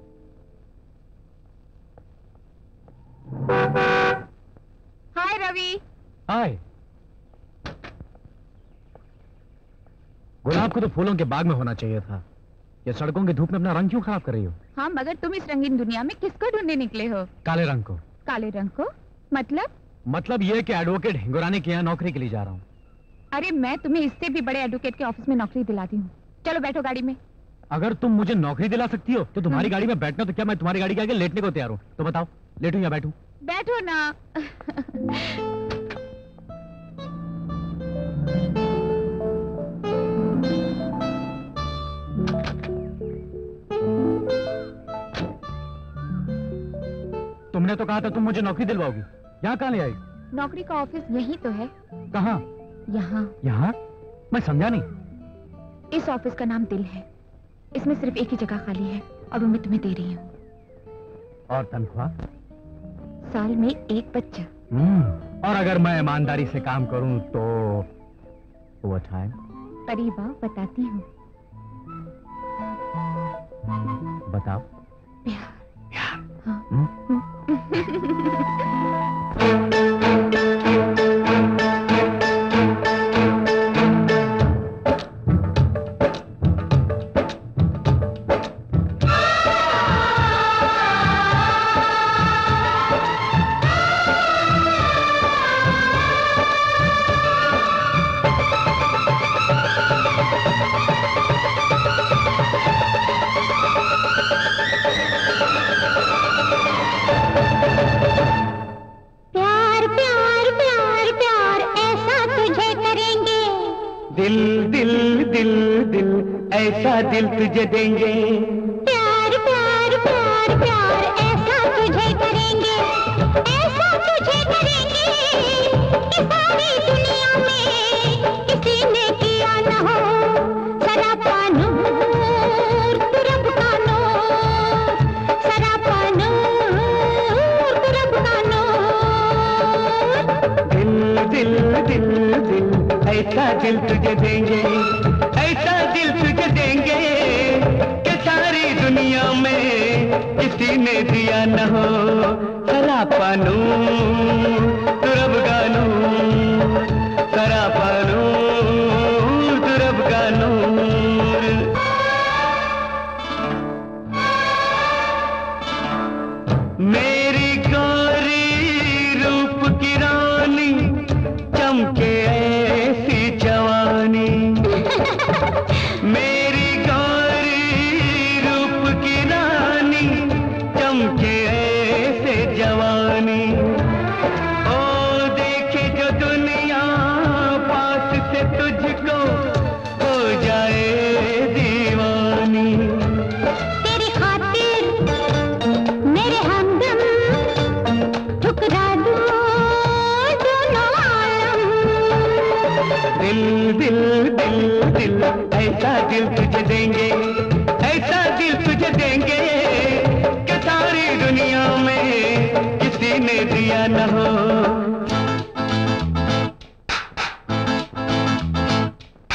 Hi Ravi. Hi. गुलाब को तो फूलों के बाग में होना चाहिए था, ये सड़कों की धूप में अपना रंग क्यों खराब कर रही हो? हाँ, मगर तुम इस रंगीन दुनिया में किसको ढूंढने निकले हो? काले रंग को। काले रंग को? मतलब? मतलब ये कि एडवोकेट हिंगोरानी के यहाँ नौकरी के लिए जा रहा हूँ। अरे मैं तुम्हें इससे भी बड़े एडवोकेट के ऑफिस में नौकरी दिलाती हूँ। चलो बैठो गाड़ी में। अगर तुम मुझे नौकरी दिला सकती हो तो तुम्हारी गाड़ी में बैठना, तो क्या मैं तुम्हारी गाड़ी के आगे लेटने को तैयार हूँ? तो बताओ, लेटूं या बैठूं? बैठो ना। तुमने तो कहा था तुम मुझे नौकरी दिलवाओगी, यहाँ कहाँ ले आई? नौकरी का ऑफिस यही तो है। कहाँ? यहाँ। यहाँ? मैं समझा नहीं। इस ऑफिस का नाम दिल है, इसमें सिर्फ एक ही जगह खाली है और वो मैं तुम्हें दे रही हूँ। और तनख्वाह? साल में एक बच्चा। हम्म, और अगर मैं ईमानदारी से काम करूं तो वो अच्छा है? करीब आओ, बताती हूँ। बताओ। प्यार। प्यार। हाँ। ऐसा दिल तुझे देंगे, प्यार प्यार प्यार प्यार ऐसा तुझे करेंगे, ऐसा तुझे करेंगे कि सारी दुनिया में किसी ने किया न हो। सरापा नूर तू रब का नूर, सरापा नूर तू रब का नूर। दिल दिल दिल दिल ऐसा दिल तुझे देंगे, ऐसा दिल तुझे देंगे कि सारी दुनिया में किसी ने दिया न हो। सरापा नूर तू रब का नूर, सरापा नूर तू रब का नूर। मेरी गोरी रूप की रानी चमके ऐसी जवानी, मेरी गौरी रूप की रानी चमके ऐसे जवानी। ओ देखे जो दुनिया पास से तुझको हो जाए दीवानी। तेरी खातिर मेरे हमदम ठुकरा दूं दोनों आलम। दिल दिल दिल दिल ऐसा दिल तुझे देंगे, ऐसा दिल तुझे देंगे कि सारी दुनिया में किसी ने दिया न हो।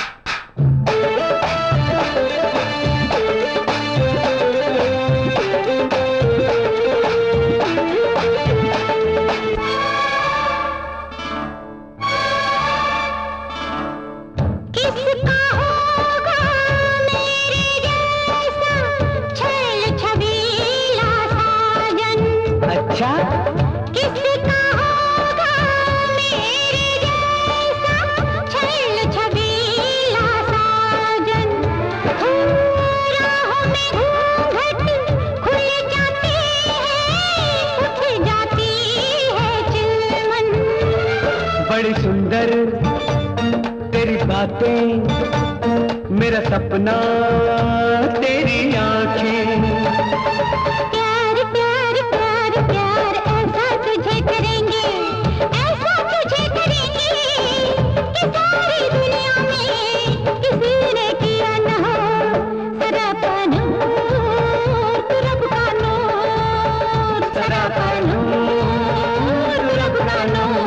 बातें, मेरा सपना तेरी आंखें। प्यार प्यार प्यार प्यार ऐसा तुझे करेंगे, ऐसा तुझे करेंगे कि सारी दुनिया में किसी ने किया न हो। सरापा नूर तू रब का नूर, सरापा नूर तू रब का नूर।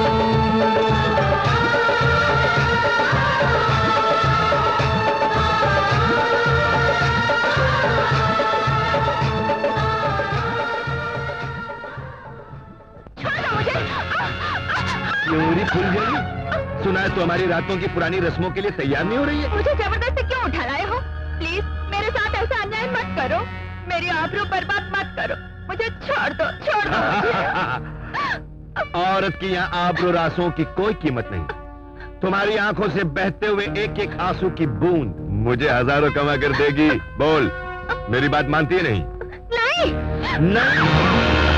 क्यों फूल गई? सुना है तो हमारी रातों की पुरानी रस्मों के लिए तैयार नहीं हो रही है? मुझे जबरदस्ती क्यों उठा लाए हो? प्लीज मेरे साथ ऐसा अन्याय मत करो, मेरी आबरू बर्बाद मत करो, मुझे छोड़ दो, छोड़ दो मुझे। औरत की यहाँ आबरू रासों की कोई कीमत नहीं। तुम्हारी आंखों से बहते हुए एक एक आंसू की बूंद मुझे हजारों कमा कर देगी। बोल, मेरी बात मानती है नहीं? नहीं नहीं।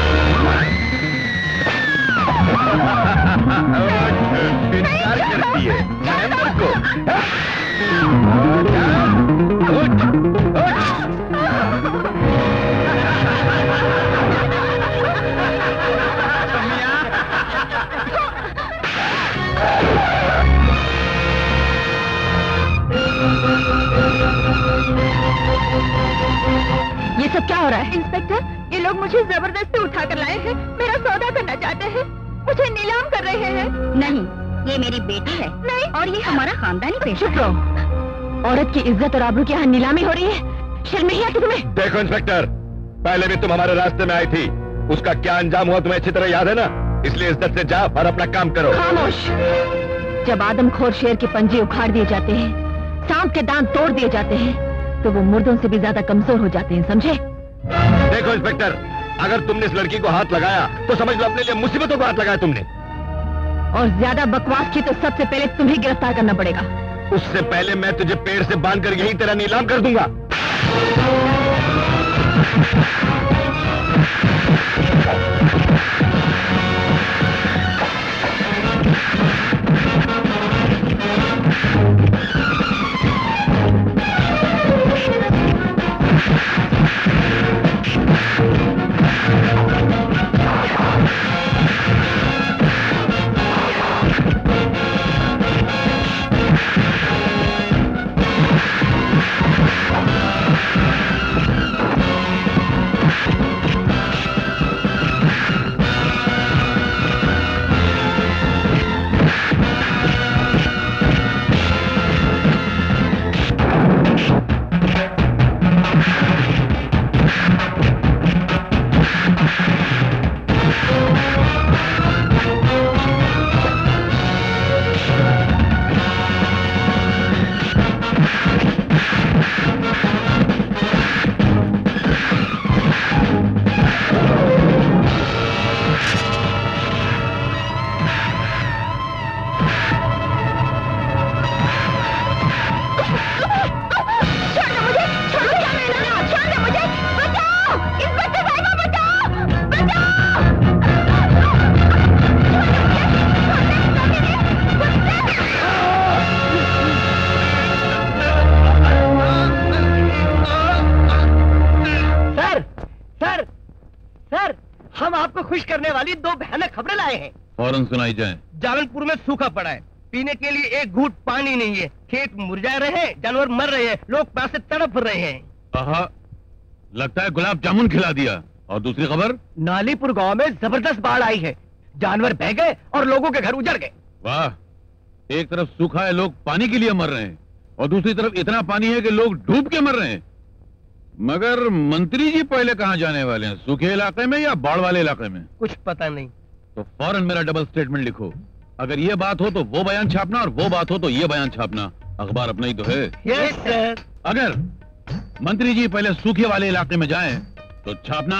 इनकार करती है मेरे को। उठ, उठ। ये सब क्या हो रहा है? इंस्पेक्टर, ये लोग मुझे जबरदस्ती उठा कर लाए हैं, मेरा सौदा करना चाहते हैं, मुझे नीलाम कर रहे हैं। नहीं, ये मेरी बेटी है। नहीं, और ये हमारा खानदानी पेशा चुप रहो। औरत की इज्जत और आबरू की यहाँ नीलामी हो रही है, शर्म नहीं आती तुम्हें? देखो इंस्पेक्टर, पहले भी तुम हमारे रास्ते में आई थी, उसका क्या अंजाम हुआ तुम्हें अच्छी तरह याद है ना? इसलिए इज्जत से जा और अपना काम करो। खामोश। जब आदमखोर शेर के पंजे उखाड़ दिए जाते हैं, सांप के दांत तोड़ दिए जाते हैं, तो वो मुर्दों से भी ज्यादा कमजोर हो जाते हैं, समझे? देखो इंस्पेक्टर, अगर तुमने इस लड़की को हाथ लगाया तो समझ लो अपने लिए मुसीबतों को हाथ लगाया तुमने। और ज्यादा बकवास की तो सबसे पहले तुम्हें गिरफ्तार करना पड़ेगा। उससे पहले मैं तुझे पेड़ से बांधकर यही तेरा नीलाम कर दूंगा। फौरन सुनाई जाए। जालनपुर में सूखा पड़ा है, पीने के लिए एक घूंट पानी नहीं है, खेत मुरझा रहे हैं, जानवर मर रहे हैं, लोग प्यासे तड़प रहे हैं। आहा, लगता है गुलाब जामुन खिला दिया। और दूसरी खबर, नालीपुर गांव में जबरदस्त बाढ़ आई है, जानवर बह गए और लोगों के घर उजड़ गए। वाह, एक तरफ सूखा है, लोग पानी के लिए मर रहे हैं, और दूसरी तरफ इतना पानी है कि लोग डूब के मर रहे हैं। मगर मंत्री जी पहले कहाँ जाने वाले हैं, सूखे इलाके में या बाढ़ वाले इलाके में? कुछ पता नहीं। तो फौरन मेरा डबल स्टेटमेंट लिखो। अगर ये बात हो तो वो बयान छापना, और वो बात हो तो ये बयान छापना। अखबार अपना ही तो है। Yes sir. अगर मंत्री जी पहले सूखे वाले इलाके में जाएं, तो छापना,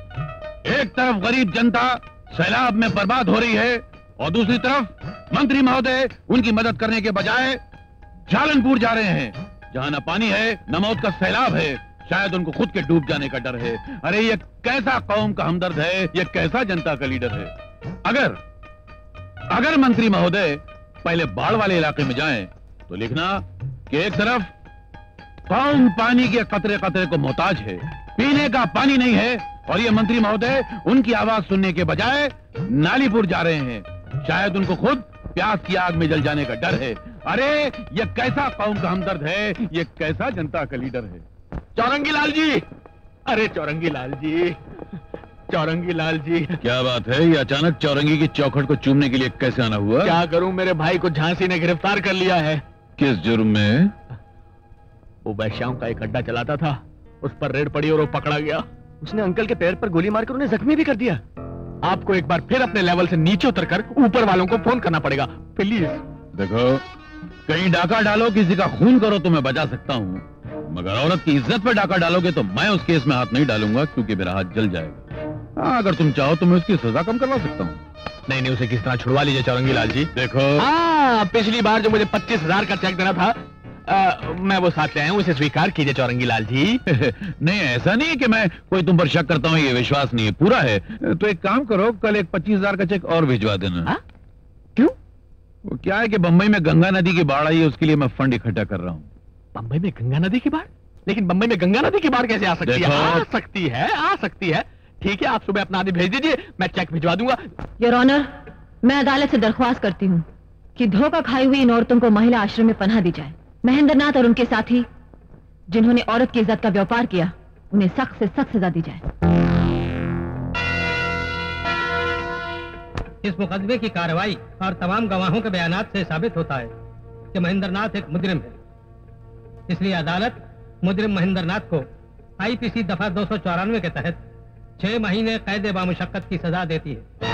एक तरफ गरीब जनता सैलाब में बर्बाद हो रही है, और दूसरी तरफ मंत्री महोदय उनकी मदद करने के बजाय जालनपुर जा रहे हैं, जहां न पानी है न मौत का सैलाब है, शायद उनको खुद के डूब जाने का डर है। अरे ये कैसा कौम का हमदर्द है, ये कैसा जनता का लीडर है। अगर अगर मंत्री महोदय पहले बाढ़ वाले इलाके में जाएं, तो लिखना कि एक तरफ कौम पानी के कतरे कतरे को मोहताज है, पीने का पानी नहीं है, और ये मंत्री महोदय उनकी आवाज सुनने के बजाय नालीपुर जा रहे हैं। शायद उनको खुद प्यास की आग में जल जाने का डर है। अरे ये कैसा कौम का हमदर्द है, ये कैसा जनता का लीडर है। चौरंगी लाल जी, अरे चौरंगी लाल जी, चौरंगी लाल जी। क्या बात है, ये अचानक चौरंगी की चौखट को चूमने के लिए कैसे आना हुआ? क्या करूं, मेरे भाई को झांसी ने गिरफ्तार कर लिया है। किस जुर्म में? वो वैश्याओं का एक अड्डा चलाता था, उस पर रेड पड़ी और वो पकड़ा गया। उसने अंकल के पैर पर गोली मारकर उन्हें जख्मी भी कर दिया। आपको एक बार फिर अपने लेवल से नीचे उतरकर ऊपर वालों को फोन करना पड़ेगा, प्लीज। देखो, कहीं डाका डालो, किसी का खून करो तो मैं बचा सकता हूँ, मगर औरत की इज्जत पर डाका डालोगे तो मैं उस केस में हाथ नहीं डालूंगा, क्योंकि मेरा हाथ जल जाएगा। हाँ, अगर तुम चाहो तो मैं उसकी सजा कम करवा सकता हूँ। नहीं नहीं, उसे किस तरह छुड़वा लीजिए चौरंगी लाल जी। देखो, हाँ, पिछली बार जो मुझे पच्चीस हजार का चेक देना था, आ, मैं वो साथ ले आया हूँ, उसे स्वीकार कीजिए चौरंगी लाल जी। नहीं, ऐसा नहीं है कि मैं कोई तुम पर शक करता हूँ, ये विश्वास नहीं है, पूरा है। तो एक काम करो, कल एक पच्चीस हजार का चेक और भिजवा देना। हा? क्यों? वो क्या है कि बम्बई में गंगा नदी की बाढ़ आई है, उसके लिए मैं फंड इकट्ठा कर रहा हूँ। बम्बई में गंगा नदी की बाढ़? लेकिन बम्बई में गंगा नदी की बाढ़ कैसे आ सकती है? आ सकती है, आ सकती है। ठीक है, आप सुबह अपना आदमी भेज दीजिए, मैं चेक भिजवा दूंगा। योर ऑनर, मैं अदालत से दरख्वास्त करती हूँ कि धोखा खाई हुई इन औरतों को महिला आश्रम में पनाह दी जाए। महेंद्रनाथ और उनके साथी जिन्होंने औरत की इज्जत का व्यापार किया, उन्हें सख्त से सख्त सजा दी जाए। इस मुकदमे की कार्रवाई और तमाम गवाहों के बयानात से साबित होता है कि महेंद्रनाथ एक मुजरिम है। इसलिए अदालत मुजरिम महेंद्रनाथ को आईपीसी दफा दो सौ चौरानवे के तहत छह महीने कैद बामुशक्कत की सजा देती है।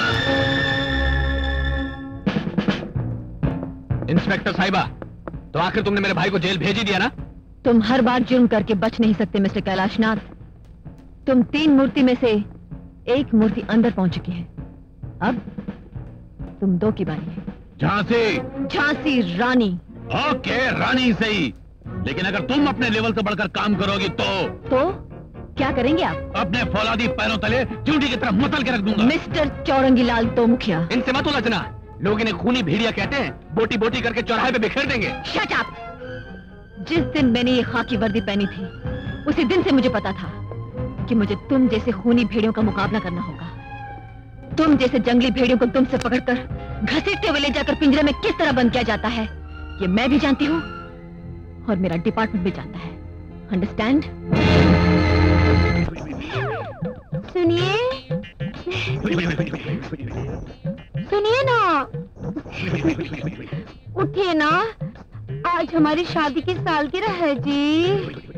इंस्पेक्टर साहिबा, तो आखिर तुमने मेरे भाई को जेल भेज ही दिया ना? तुम हर बार जुर्म करके बच नहीं सकते मिस्टर कैलाशनाथ। तुम तीन मूर्ति में से एक मूर्ति अंदर पहुंच चुकी है, अब तुम दो की बारी है। झांसी झांसी रानी। ओके, रानी सही, लेकिन अगर तुम अपने लेवल से बढ़कर काम करोगी तो तो क्या करेंगे आप? अपने फौलादी पैरों तले चूंटी की तरफ मुतल के रख दूंगा। मिस्टर चौरंगी लाल तो मुखिया, इनसे मत उलझना। लोग इन्हें खूनी भेड़िया कहते हैं, बोटी बोटी करके चौराहे पे बिखेर देंगे। Shut up! जिस दिन मैंने ये खाकी वर्दी पहनी थी, उसी दिन से मुझे पता था कि मुझे तुम जैसे खूनी भेड़ियों का मुकाबला करना होगा। तुम जैसे जंगली भेड़ियों को तुमसे पकड़कर घसीटते हुए ले जाकर पिंजरे में किस तरह बंद किया जाता है, ये मैं भी जानती हूँ और मेरा डिपार्टमेंट भी जानता है। अंडरस्टैंड? सुनिए सुनिए ना, उठिए ना, आज हमारी शादी की सालगिरह है जी।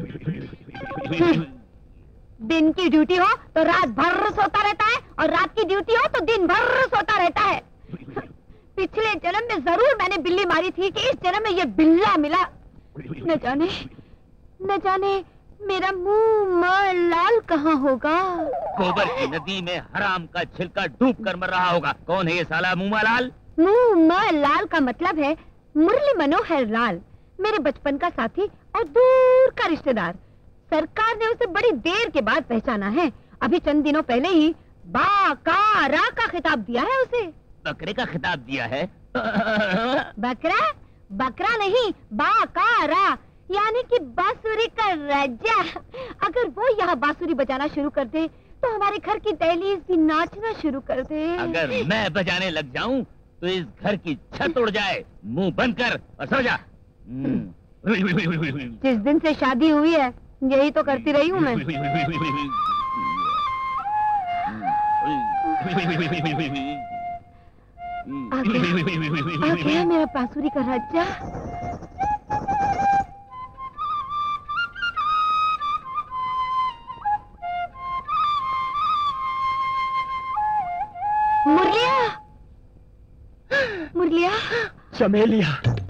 दिन की ड्यूटी हो तो रात भर सोता रहता है, और रात की ड्यूटी हो तो दिन भर सोता रहता है। पिछले जन्म में जरूर मैंने बिल्ली मारी थी कि इस जन्म में ये बिल्ला मिला। न जाने न जाने मेरा मुंह मां लाल कहाँ होगा। गोबर की नदी में हराम का छिलका डूब कर मर रहा होगा। कौन है ये साला मुंह मां लाल? मुंह मां लाल का मतलब है मुरली मनोहर लाल, मेरे बचपन का साथी और दूर का रिश्तेदार। सरकार ने उसे बड़ी देर के बाद पहचाना है। अभी चंद दिनों पहले ही बाकारा का खिताब दिया है उसे। बकरे का खिताब दिया है? बकरा? बकरा नहीं, बाकारा, यानी कि बांसुरी का राजा। अगर वो यहाँ बांसुरी बजाना शुरू कर दे तो हमारे घर की दहलीज भी नाचना शुरू कर दे। अगर मैं बजाने लग जाऊं तो इस घर की छत उड़ जाए। मुंह बंद कर और सो जा। जिस दिन से शादी हुई है यही तो करती रही हूँ मैं। आ गया, आ गया मेरा बांसुरी का राजा। मुरलिया, मुरलिया, चमेलिया,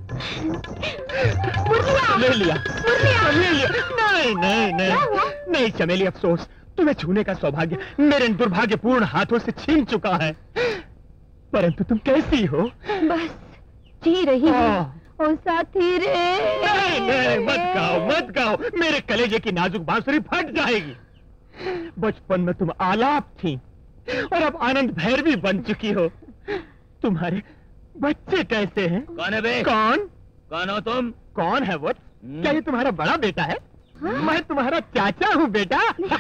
मुरलिया, चमेलिया, मुरलिया, नहीं नहीं नहीं नहीं चमेली, अफसोस तुम्हें छूने का सौभाग्य मेरे दुर्भाग्यपूर्ण हाथों से छीन चुका है। परंतु तुम कैसी हो? बस जी रही हूँ ओ साथी रे। नहीं नहीं, मत गाओ मत गाओ, मेरे कलेजे की नाजुक बांसुरी फट जाएगी। बचपन में तुम आलाप थी और अब आनंद भैरवी बन चुकी हो। तुम्हारे बच्चे कैसे हैं? कौन है बे? कौन कौन हो तुम? कौन है वो? क्या ये तुम्हारा बड़ा बेटा है? हाँ? मैं तुम्हारा चाचा हूँ बेटा।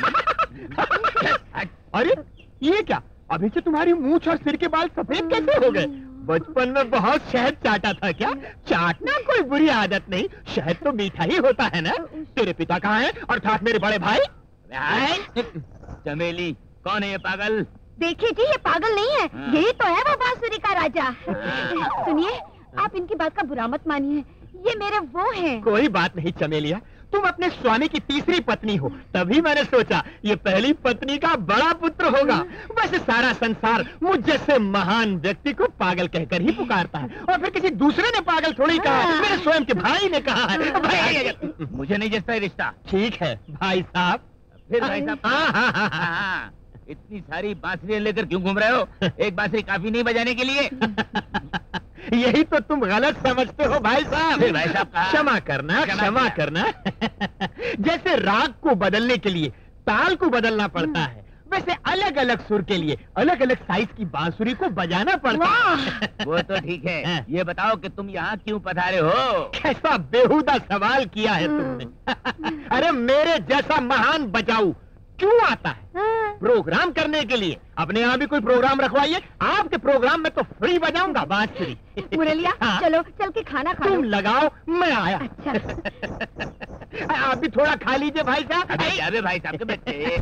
अरे ये क्या, अभी से तुम्हारी मूंछ और सिर के बाल सफेद कैसे हो गए? बचपन में बहुत शहद चाटा था क्या? चाटना कोई बुरी आदत नहीं, शहद तो मीठा ही होता है ना। तेरे पिता कहाँ हैं? अर्थात मेरे बड़े भाई। चमेली, कौन है ये पागल? देखिए जी, ये पागल नहीं है, हाँ। यही तो है वो बांसुरी का राजा। सुनिए, आप इनकी बात का बुरा मत मानिए, ये मेरे वो हैं। कोई बात नहीं चमेलिया, तुम अपने स्वामी की तीसरी पत्नी हो, तभी मैंने सोचा ये पहली पत्नी का बड़ा पुत्र होगा। वैसे सारा संसार मुझ जैसे महान व्यक्ति को पागल कहकर ही पुकारता है, और फिर किसी दूसरे ने पागल थोड़ी कहा, मेरे स्वयं के भाई ने कहा है। भाई, मुझे नहीं जैसा रिश्ता। ठीक है भाई साहब। फिर भाई साहब, हाँ, हाँ, हाँ, हाँ। इतनी सारी बांसुरियां लेकर क्यों घूम रहे हो? एक बांसुरी काफी नहीं बजाने के लिए? यही तो तुम गलत समझते हो भाई साहब। फिर भाई साहब, क्षमा करना, क्षमा करना। जैसे राग को बदलने के लिए ताल को बदलना पड़ता है, वैसे अलग अलग सुर के लिए अलग अलग साइज की बांसुरी को बजाना पड़ता है। वो तो ठीक है, ये बताओ कि तुम यहाँ क्यों पधारे हो? कैसा बेहुदा सवाल किया है तुमने। अरे मेरे जैसा महान बजाऊ क्यों आता है? प्रोग्राम करने के लिए। अपने यहाँ भी कोई प्रोग्राम रखवाइए, आपके प्रोग्राम में तो फ्री बजाऊंगा बांसुरी। मुरलिया, हाँ? चलो चल के खाना खा लो। तुम लगाओ, मैं आया। अच्छा। आप भी थोड़ा खा लीजिए भाई साहब। अबे भाई साहब के बच्चे।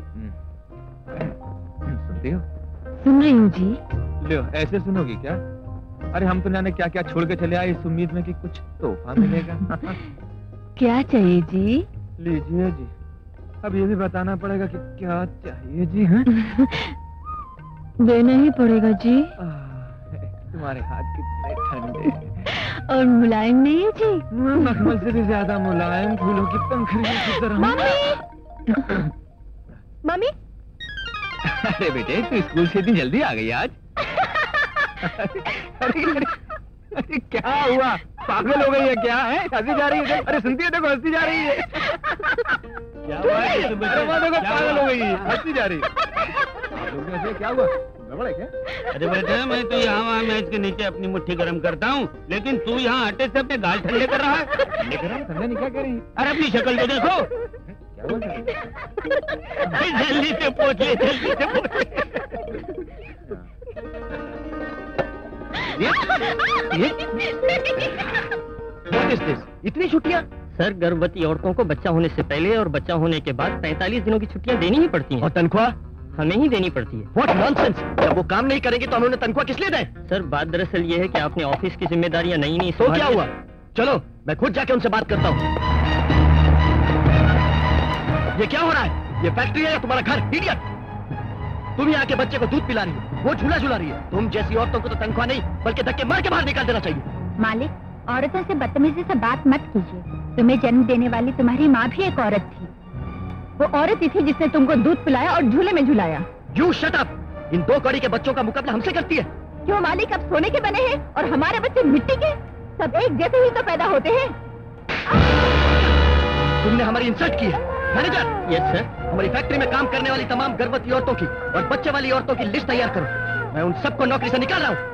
सुनती हो? सुन रही हूँ जी। लो, ऐसे सुनोगी क्या? अरे हम तो जाने क्या क्या छोड़ के चले आए इस उम्मीद में कि कुछ तोहफा मिलेगा। क्या चाहिए जी? लीजिए जी। अब ये भी बताना पड़ेगा कि क्या चाहिए जी। हैं? देना ही पड़ेगा जी। तुम्हारे हाथ कितने ठंडे और मुलायम नहीं है जी। मखमल से भी ज्यादा मुलायम, फूलों की पंखुड़ियों की तरह। Mummy, mummy. अरे बेटे, तू स्कूल से इतनी जल्दी आ गई आज? अरे, अरे, अरे क्या हुआ? पागल हो गई है क्या? है हंसी जा रही है? अरे सुनती है, देखो हंसी जा रही है। क्या हुआ? अरे वो देखो पागल हो गई है, हंसी जा रही है। क्या हुआ? गड़बड़ है क्या? अरे बेटे, मैं तो यहाँ वहाँ मैच के नीचे अपनी मुट्ठी गर्म करता हूँ, लेकिन तू यहाँ आटे से अपने गाल ठंडे कर रहा है। गरम ठंडे नहीं क्या कर रही? अरे अपनी शक्ल तो देखो। क्या हुआ? जल्दी से पोंछ ले, जल्दी से पोंछ ले। ये, ये, What is this? इतनी छुट्टियाँ? सर, गर्भवती औरतों को बच्चा होने से पहले और बच्चा होने के बाद पैंतालीस दिनों की छुट्टियां देनी ही पड़ती हैं। और तनख्वाह? हमें ही देनी पड़ती है। What nonsense! जब वो काम नहीं करेंगे तो उन्होंने तनख्वाह किस लिए दें? सर, बात दरअसल ये है कि आपने ऑफिस की जिम्मेदारियां नई नई तो क्या हुआ? चलो मैं खुद जाके उनसे बात करता हूँ। ये क्या हो रहा है? ये फैक्ट्री है या तुम्हारा घर? इडियट! तुम ही आके बच्चे को दूध पिला रही हो, वो झूला झूला रही है। तुम जैसी औरतों को तो तनख्वाह नहीं बल्कि धक्के मार के बाहर निकाल देना चाहिए। मालिक, औरतों से बदतमीजी से बात मत कीजिए। तुम्हें जन्म देने वाली तुम्हारी माँ भी एक औरत थी। वो औरत ही थी जिसने तुमको दूध पिलाया और झूले में झुलाया। You shut up! इन दो कौड़ी के बच्चों का मुकाबला हमसे करती है। क्यों मालिक, अब सोने के बने हैं और हमारे बच्चे मिट्टी के? सब एक जैसे ही तो पैदा होते हैं। तुमने हमारी इंसल्ट की है। मैनेजर! Yes sir. हमारी फैक्ट्री में काम करने वाली तमाम गर्भवती औरतों की और बच्चे वाली औरतों की लिस्ट तैयार करो। मैं उन सबको नौकरी से निकाल रहा हूँ।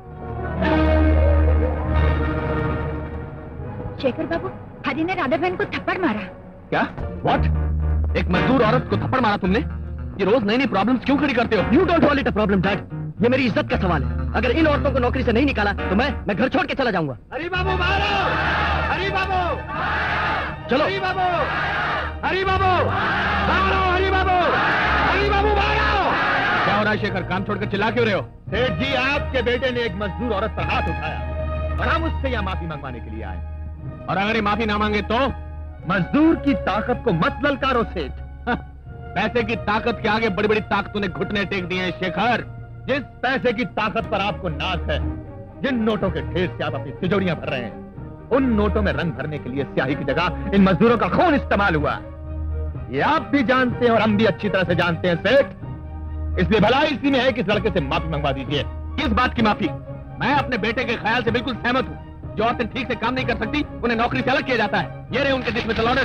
शेखर बाबू, हरी ने राधा बहन को थप्पड़ मारा। क्या? व्हाट? एक मजदूर औरत को थप्पड़ मारा तुमने? ये रोज नई नई प्रॉब्लम्स क्यों खड़ी करते हो? You don't call it a problem dad. ये मेरी इज्जत का सवाल है। अगर इन औरतों को नौकरी से नहीं निकाला तो मैं मैं घर छोड़ के चला जाऊंगा। हरी बाबू बाहर आओ! हरी बाबू! चलो। हरी बाबू! हरी बाबू! बाहर आओ! हरी बाबू! हरी बाबू बाहर आओ! क्या हो रहा है शेखर? काम छोड़कर चिल्ला क्यों रहे हो? सेठ जी, आपके बेटे ने एक मजदूर औरत पर हाथ उठाया और हम उससे यहाँ माफी मंगवाने के लिए आए। और अगर ये माफी ना मांगे तो? मजदूर की ताकत को मत ललकारो सेठ। पैसे की ताकत के आगे बड़ी बड़ी ताकतों ने घुटने टेक दिए हैं शेखर। जिस पैसे की ताकत पर आपको नाज है, जिन नोटों के ढेर से आप अपनी तिजोरियां भर रहे हैं, उन नोटों में रंग भरने के लिए स्याही की जगह इन मजदूरों का खून इस्तेमाल हुआ। ये आप भी जानते हैं और हम भी अच्छी तरह से जानते हैं सेठ। इसलिए भलाई इसी में है कि इस लड़के से माफी मंगवा दीजिए। किस बात की माफी? मैं अपने बेटे के ख्याल से बिल्कुल सहमत हूँ। जो औरतें ठीक से काम नहीं कर सकती उन्हें नौकरी से अलग किया जाता है। ये रहे उनके डिसमिसल ऑर्डर।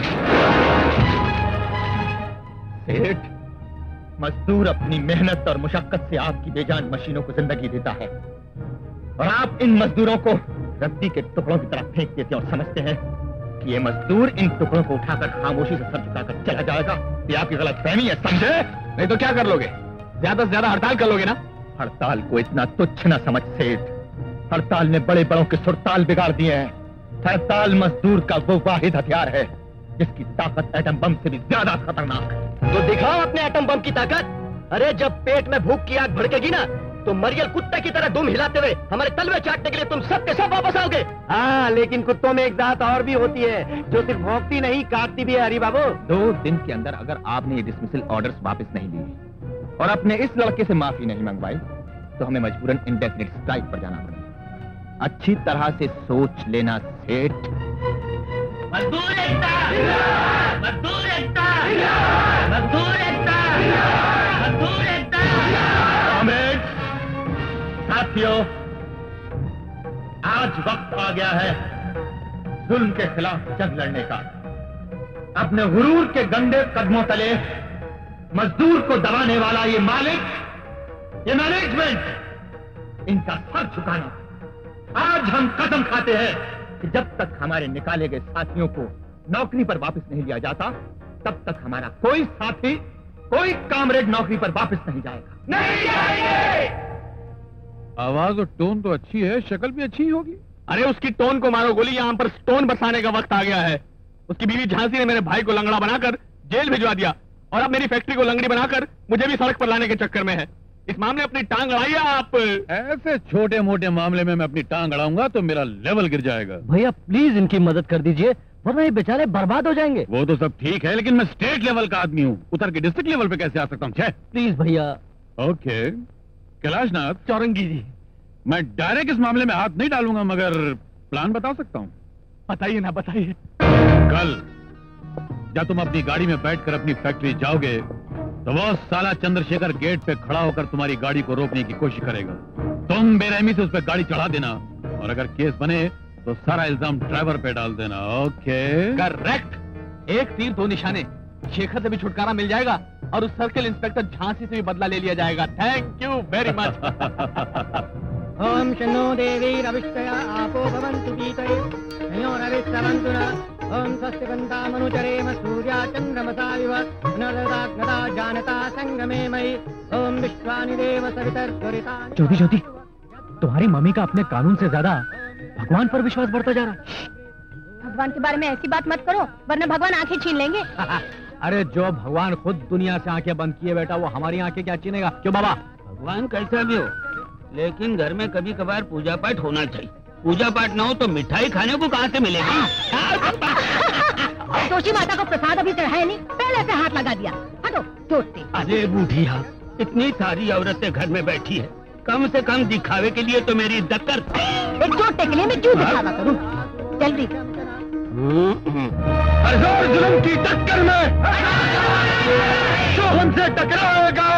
सेठ, मजदूर अपनी मेहनत और मुशक्कत से आपकी बेजान मशीनों को जिंदगी देता है और आप इन मजदूरों को रद्दी के टुकड़ों की तरह फेंक देते हैं और समझते हैं कि ये मजदूर इन टुकड़ों को उठाकर खामोशी से सर झुकाकर चला जाएगा। ये आपकी गलतफहमी है, समझे? नहीं तो क्या कर लोगे? ज्यादा से ज्यादा हड़ताल कर लोगे ना? हड़ताल को इतना तुच्छ न समझ सेठ। हड़ताल ने बड़े बड़ों के सुरताल बिगाड़ दिए हैं। हड़ताल मजदूर का वो वाहिद हथियार है जिसकी ताकत एटम बम से भी ज्यादा खतरनाक है। तो दिखाओ अपने एटम बम की ताकत। अरे जब पेट में भूख की आग भड़केगी ना तो मरियल कुत्ते की तरह दुम हिलाते हुए हमारे तलवे चाटने के लिए तुम सब के सब वापस आओगे। हाँ, लेकिन कुत्तों में एक जात और भी होती है जो सिर्फ भौंकती नहीं काटती भी है। हरी बाबू, दो दिन के अंदर अगर आपने ये डिसमिसल ऑर्डर्स वापस नहीं लिए और अपने इस लड़के से माफी नहीं मंगवाई तो हमें मजबूरन इंडेफिनिट स्ट्राइक पर जाना पड़ेगा। अच्छी तरह से सोच लेना सेठ। मजदूर एकता, मजदूर एकता, मजदूर एकता, मजदूर एकता। कॉमरेड, साथियों, आज वक्त आ गया है जुल्म के खिलाफ जंग लड़ने का। अपने गुरूर के गंदे कदमों तले मजदूर को दबाने वाला ये मालिक, ये मैनेजमेंट, इनका सर झुकाना। आज हम कसम खाते हैं कि जब तक हमारे निकाले गए साथियों को नौकरी पर वापस नहीं लिया जाता तब तक हमारा कोई साथी, कोई कामरेड नौकरी पर वापस नहीं जाएगा। नहीं जाएंगे। आवाज और टोन तो अच्छी है, शक्ल भी अच्छी होगी। अरे उसकी टोन को मारो गोली, यहाँ पर स्टोन बरसाने का वक्त आ गया है। उसकी बीवी झांसी ने मेरे भाई को लंगड़ा बनाकर जेल भिजवा दिया और अब मेरी फैक्ट्री को लंगड़ी बनाकर मुझे भी सड़क पर लाने के चक्कर में है। इस मामले अपनी टांग अड़ाइए आप। ऐसे छोटे मोटे मामले में मैं अपनी टांग अड़ाऊंगा तो मेरा लेवल गिर जाएगा। भैया प्लीज इनकी मदद कर दीजिए वरना ये बेचारे बर्बाद हो जाएंगे। वो तो सब ठीक है लेकिन मैं स्टेट लेवल का आदमी हूँ, उतर के डिस्ट्रिक्ट लेवल पे कैसे आ सकता हूँ? प्लीज भैया। ओके कैलाशनाथ चौरंगी जी, मैं डायरेक्ट इस मामले में हाथ नहीं डालूंगा मगर प्लान बता सकता हूँ। बताइए ना, बताइए। कल जब तुम अपनी गाड़ी में बैठकर अपनी फैक्ट्री जाओगे तो वो साला चंद्रशेखर गेट पे खड़ा होकर तुम्हारी गाड़ी को रोकने की कोशिश करेगा। तुम बेरहमी से उस पर गाड़ी चढ़ा देना और अगर केस बने तो सारा इल्जाम ड्राइवर पे डाल देना। Okay correct. एक तीर दो निशाने। शेखर से भी छुटकारा मिल जाएगा और उस सर्किल इंस्पेक्टर झांसी से भी बदला ले लिया जाएगा। Thank you very much. ओम शनो देवी रविष्टया आपो भवन्तु पीतये नयोरविश्रवन्तु न। ओम स्वस्ति पन्तामनुचरेम सूर्या चन्द्रमसा विव नरदाग्नदा जानता संगमे मयि। ओम विश्वानि देव सवितर्दुरितानि। ज्योति ज्योति, तुम्हारी मम्मी का अपने कानून से ज्यादा भगवान पर विश्वास बढ़ता जा रहा है। भगवान के बारे में ऐसी बात मत करो वरना भगवान आंखें छीन लेंगे। अरे जो भगवान खुद दुनिया से आंखें बंद किए बेटा वो हमारी आंखें क्या छीनेगा? क्यों बाबा? भगवान कैसा भी हो लेकिन घर में कभी कभार पूजा पाठ होना चाहिए। पूजा पाठ ना हो तो मिठाई खाने को कहाँ से मिलेगी? जोशी माता को प्रसाद अभी चढ़ाया नहीं, पहले से हाथ लगा दिया। हटो चोटते। अरे बूढ़िया, इतनी सारी औरतें घर में बैठी है, कम से कम दिखावे के लिए तो मेरी इज्जत कर। एक चोट के लिए मैं क्यों दिखावा करूं? जल्दी। हज़ार जुल्म की टक्कर में जो हमसे टकराएगा,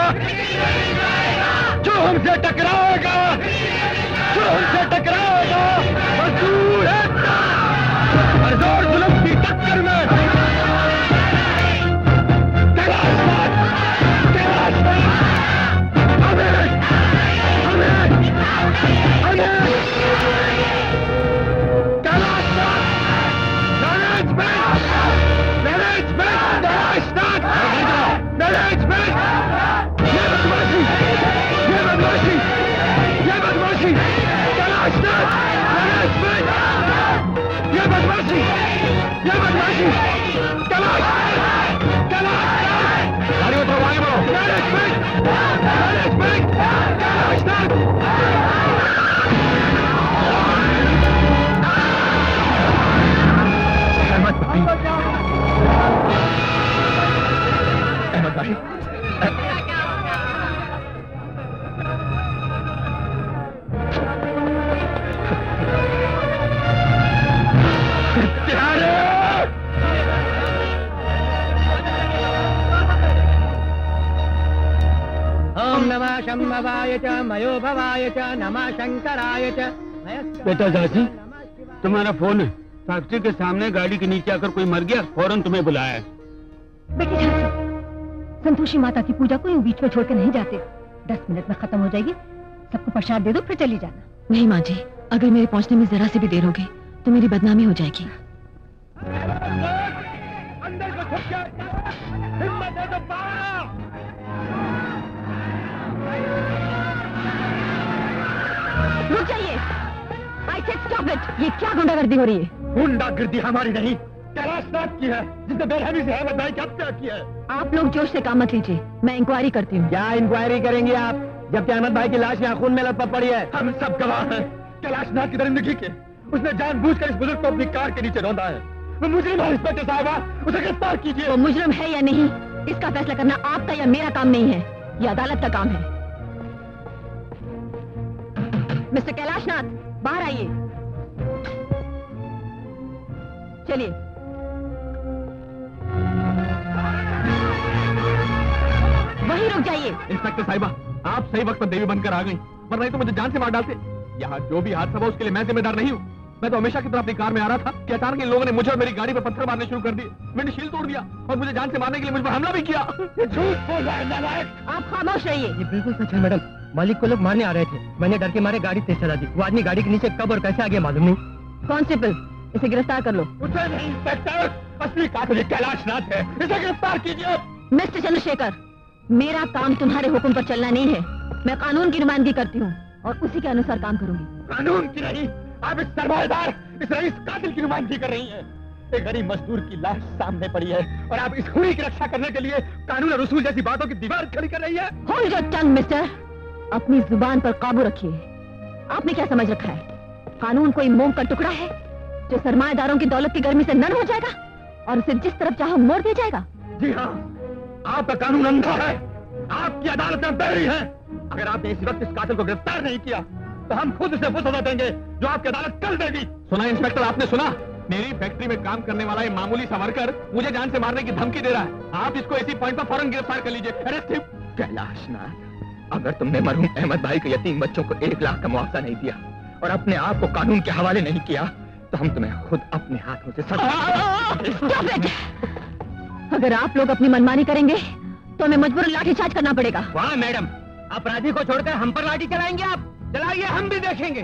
जो हमसे टकराएगा, जो हमसे टकराएगा मजदूर एकता। हज़ार जुल्म की टक्कर में कैलाशनाथ, कैलाशनाथ, हमें, हमें, हमें Kailashnath, management, management, Kailashnath, management, ये बदमाशी, ये बदमाशी, ये बदमाशी, कैलाशनाथ, मैनेजमेंट, ये बदमाशी, ये बदमाशी, कैलाशनाथ, कैलाशनाथ, गाड़ी उठाओ, आगे बढ़ो, मैनेजमेंट, मैनेजमेंट, कैलाशनाथ। अहमद भाई, ओम नमः शंभवाय च मयो भवाय च नमः शंकराय च। बेटा झांसी, तुम्हारा फोन है। फैक्ट्री के सामने गाड़ी के नीचे आकर कोई मर गया, फौरन तुम्हें बुलाया है। बेटी झांसी, संतोषी माता की पूजा को यूं बीच में छोड़ के नहीं जाते। दस मिनट में खत्म हो जाएगी, सबको प्रसाद दे दो फिर चली जाना। नहीं माँ जी, अगर मेरे पहुंचने में जरा सी भी देर होगी तो मेरी बदनामी हो जाएगी। अंदर को छुप जाए, हिम्मत है तो पाओ। रुक जाइए। I said stop it। ये क्या गुंडागर्दी हो रही है? गुंडागर्दी हमारी नहीं, कैलाशनाथ की है, जिसने बेरहमी से अहमद भाई की हत्या की है। आप लोग जोश से काम मत लीजिए, मैं इंक्वायरी करती हूँ। क्या इंक्वायरी करेंगे आप, जबकि अहमद भाई की लाश यहाँ खून में लथपथ पड़ी है? हम सब गवाह हैं कैलाशनाथ की दरिंदगी के। उसने जानबूझकर इस बुजुर्ग को अपनी कार के नीचे रौंदा है। वो मुजरिम है इंस्पेक्टर साहबा, उसे गिरफ्तार कीजिए। वो मुजरिम है या नहीं, इसका फैसला करना आपका या मेरा काम नहीं है, ये अदालत का काम है। मिस्टर कैलाशनाथ, बाहर आइए। चलिए। वहीं रुक जाइए। इंस्पेक्टर साहिबा, आप सही वक्त पर देवी बनकर आ गई, वरना नहीं तो मुझे जान से मार डालते। यहाँ जो भी हादसा हुआ उसके लिए मैं जिम्मेदार नहीं हूँ। मैं तो हमेशा की तरह अपनी कार में आ रहा था कि अचानक इन लोगों ने मुझे और मेरी गाड़ी पर पत्थर मारने शुरू कर दिए। मैंने शील तोड़ दिया और मुझे जान से मारने के लिए मुझ पर हमला भी किया। ये झूठ बोल रहा है नालायक। आप खामोश रहिए। ये बिल्कुल सच है मैडम, मालिक को लोग मारने आ रहे थे, मैंने डर के मारे गाड़ी तेज चला दी। वो आदमी गाड़ी के नीचे कब और कैसे आ गया मालूम नहीं। कांस्टेबल, इसे गिरफ्तार कर लो। उसे नहीं इंस्पेक्टर, असली कातिल कैलाशनाथ है, इसे गिरफ्तार कीजिए। मिस्टर चंद्रशेखर, मेरा काम तुम्हारे हुक्म पर चलना नहीं है, मैं कानून की नुमाइंदगी करती हूँ और उसी के अनुसार काम करूंगी। कानून की नहीं, आप इस सरमाएदार, इस रईस कातिल की नुमाइंदगी कर रही हैं। एक गरीब मजदूर की लाश सामने पड़ी है और आप इस खूनी की रक्षा करने के लिए कानून और उसूल जैसी बातों की दीवार खड़ी कर रही है। होल्ड योर टंग मिस्टर, अपनी जुबान पर काबू रखिए। आपने क्या समझ रखा है, कानून कोई मोम का टुकड़ा है जो सरमाएदारों की दौलत की गर्मी से नन हो जाएगा और उसे जिस तरफ चाहो मोड़ दिया जाएगा? जी हाँ, आपका कानून अंधा है, आपकी अदालतें बहरी हैं। अगर आपने इस वक्त इस कातिल को गिरफ्तार नहीं किया तो हम खुद उसे वो सजा देंगे जो आपकी अदालत कल देगी। सुना इंस्पेक्टर, आपने सुना? मेरी फैक्ट्री में काम करने वाला ये मामूली सा वर्कर मुझे जान से मारने की धमकी दे रहा है। आप इसको इसी पॉइंट पर फौरन गिरफ्तार कर लीजिए। Arrest him. कैलाशनाथ, अगर तुमने मरहूम अहमद भाई के यतीम बच्चों को एक लाख का मुआवजा नहीं दिया और अपने आप को कानून के हवाले नहीं किया तो हम तुम्हें खुद अपने हाथों से Stop it! अगर आप लोग अपनी मनमानी करेंगे तो हमें मजबूर लाठीचार्ज करना पड़ेगा। वाह मैडम, अपराधी को छोड़कर हम पर लाठी चलाएंगे आप? चलाइए, हम भी देखेंगे।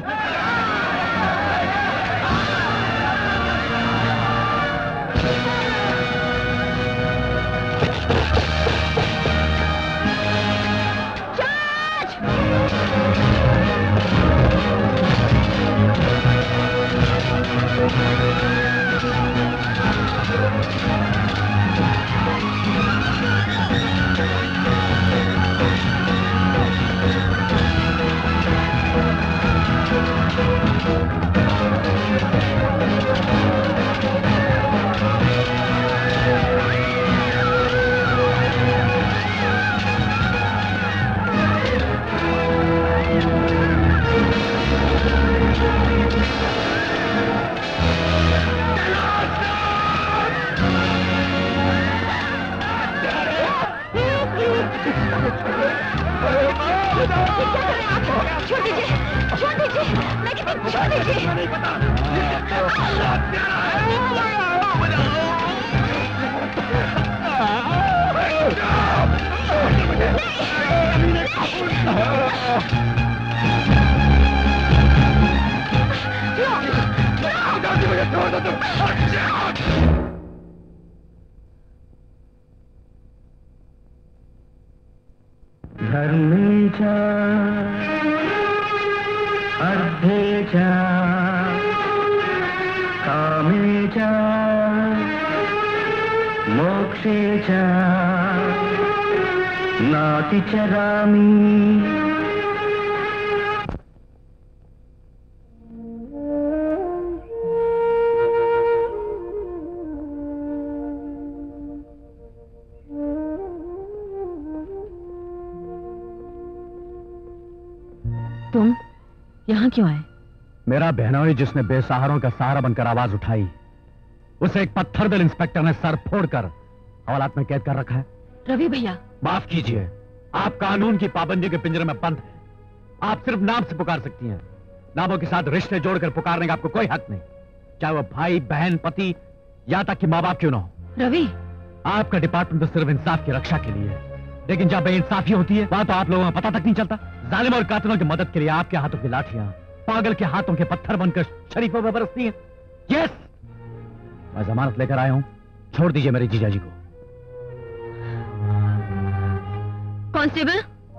छोड़ दीजिए, छोड़ दीजिए, मैं कहती हूँ छोड़ दीजिए। नहीं पता। घर में जा, अर्धे जा, कामे जा, मोक्षे जा, नाति चरामी। तुम यहाँ क्यों आए? मेरा बहनोई जिसने बेसहारों का सहारा बनकर आवाज उठाई, उसे एक पत्थर दिल इंस्पेक्टर ने सर फोड़कर हवालात में कैद कर रखा है। रवि भैया, माफ कीजिए, आप कानून की पाबंदी के पिंजरे में बंद हैं। आप सिर्फ नाम से पुकार सकती हैं, नामों के साथ रिश्ते जोड़कर पुकारने का आपको कोई हक नहीं, चाहे वो भाई, बहन, पति या तक कि माँ बाप क्यों ना हो। रवि, आपका डिपार्टमेंट तो सिर्फ इंसाफ की रक्षा के लिए है, लेकिन जब बेइंसाफी होती है वहां तो आप लोगों को पता तक नहीं चलता। जालिम और कातिलों की मदद के लिए आपके हाथों की लाठियां पागल के हाथों के पत्थर बनकर शरीफों पर बरसती हैं। यस, मैं जमानत लेकर आया हूं, छोड़ दीजिए मेरे जीजाजी को। कांस्टेबल,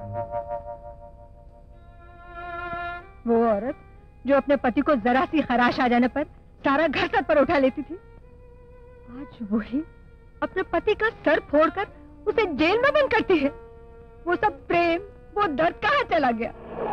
वो औरत जो अपने पति को जरा सी खराश आ जाने पर सारा घर सर पर उठा लेती थी, आज वही अपने पति का सर फोड़कर उसे जेल में बंद करती है। वो सब प्रेम, वो दर्द कहाँ चला गया?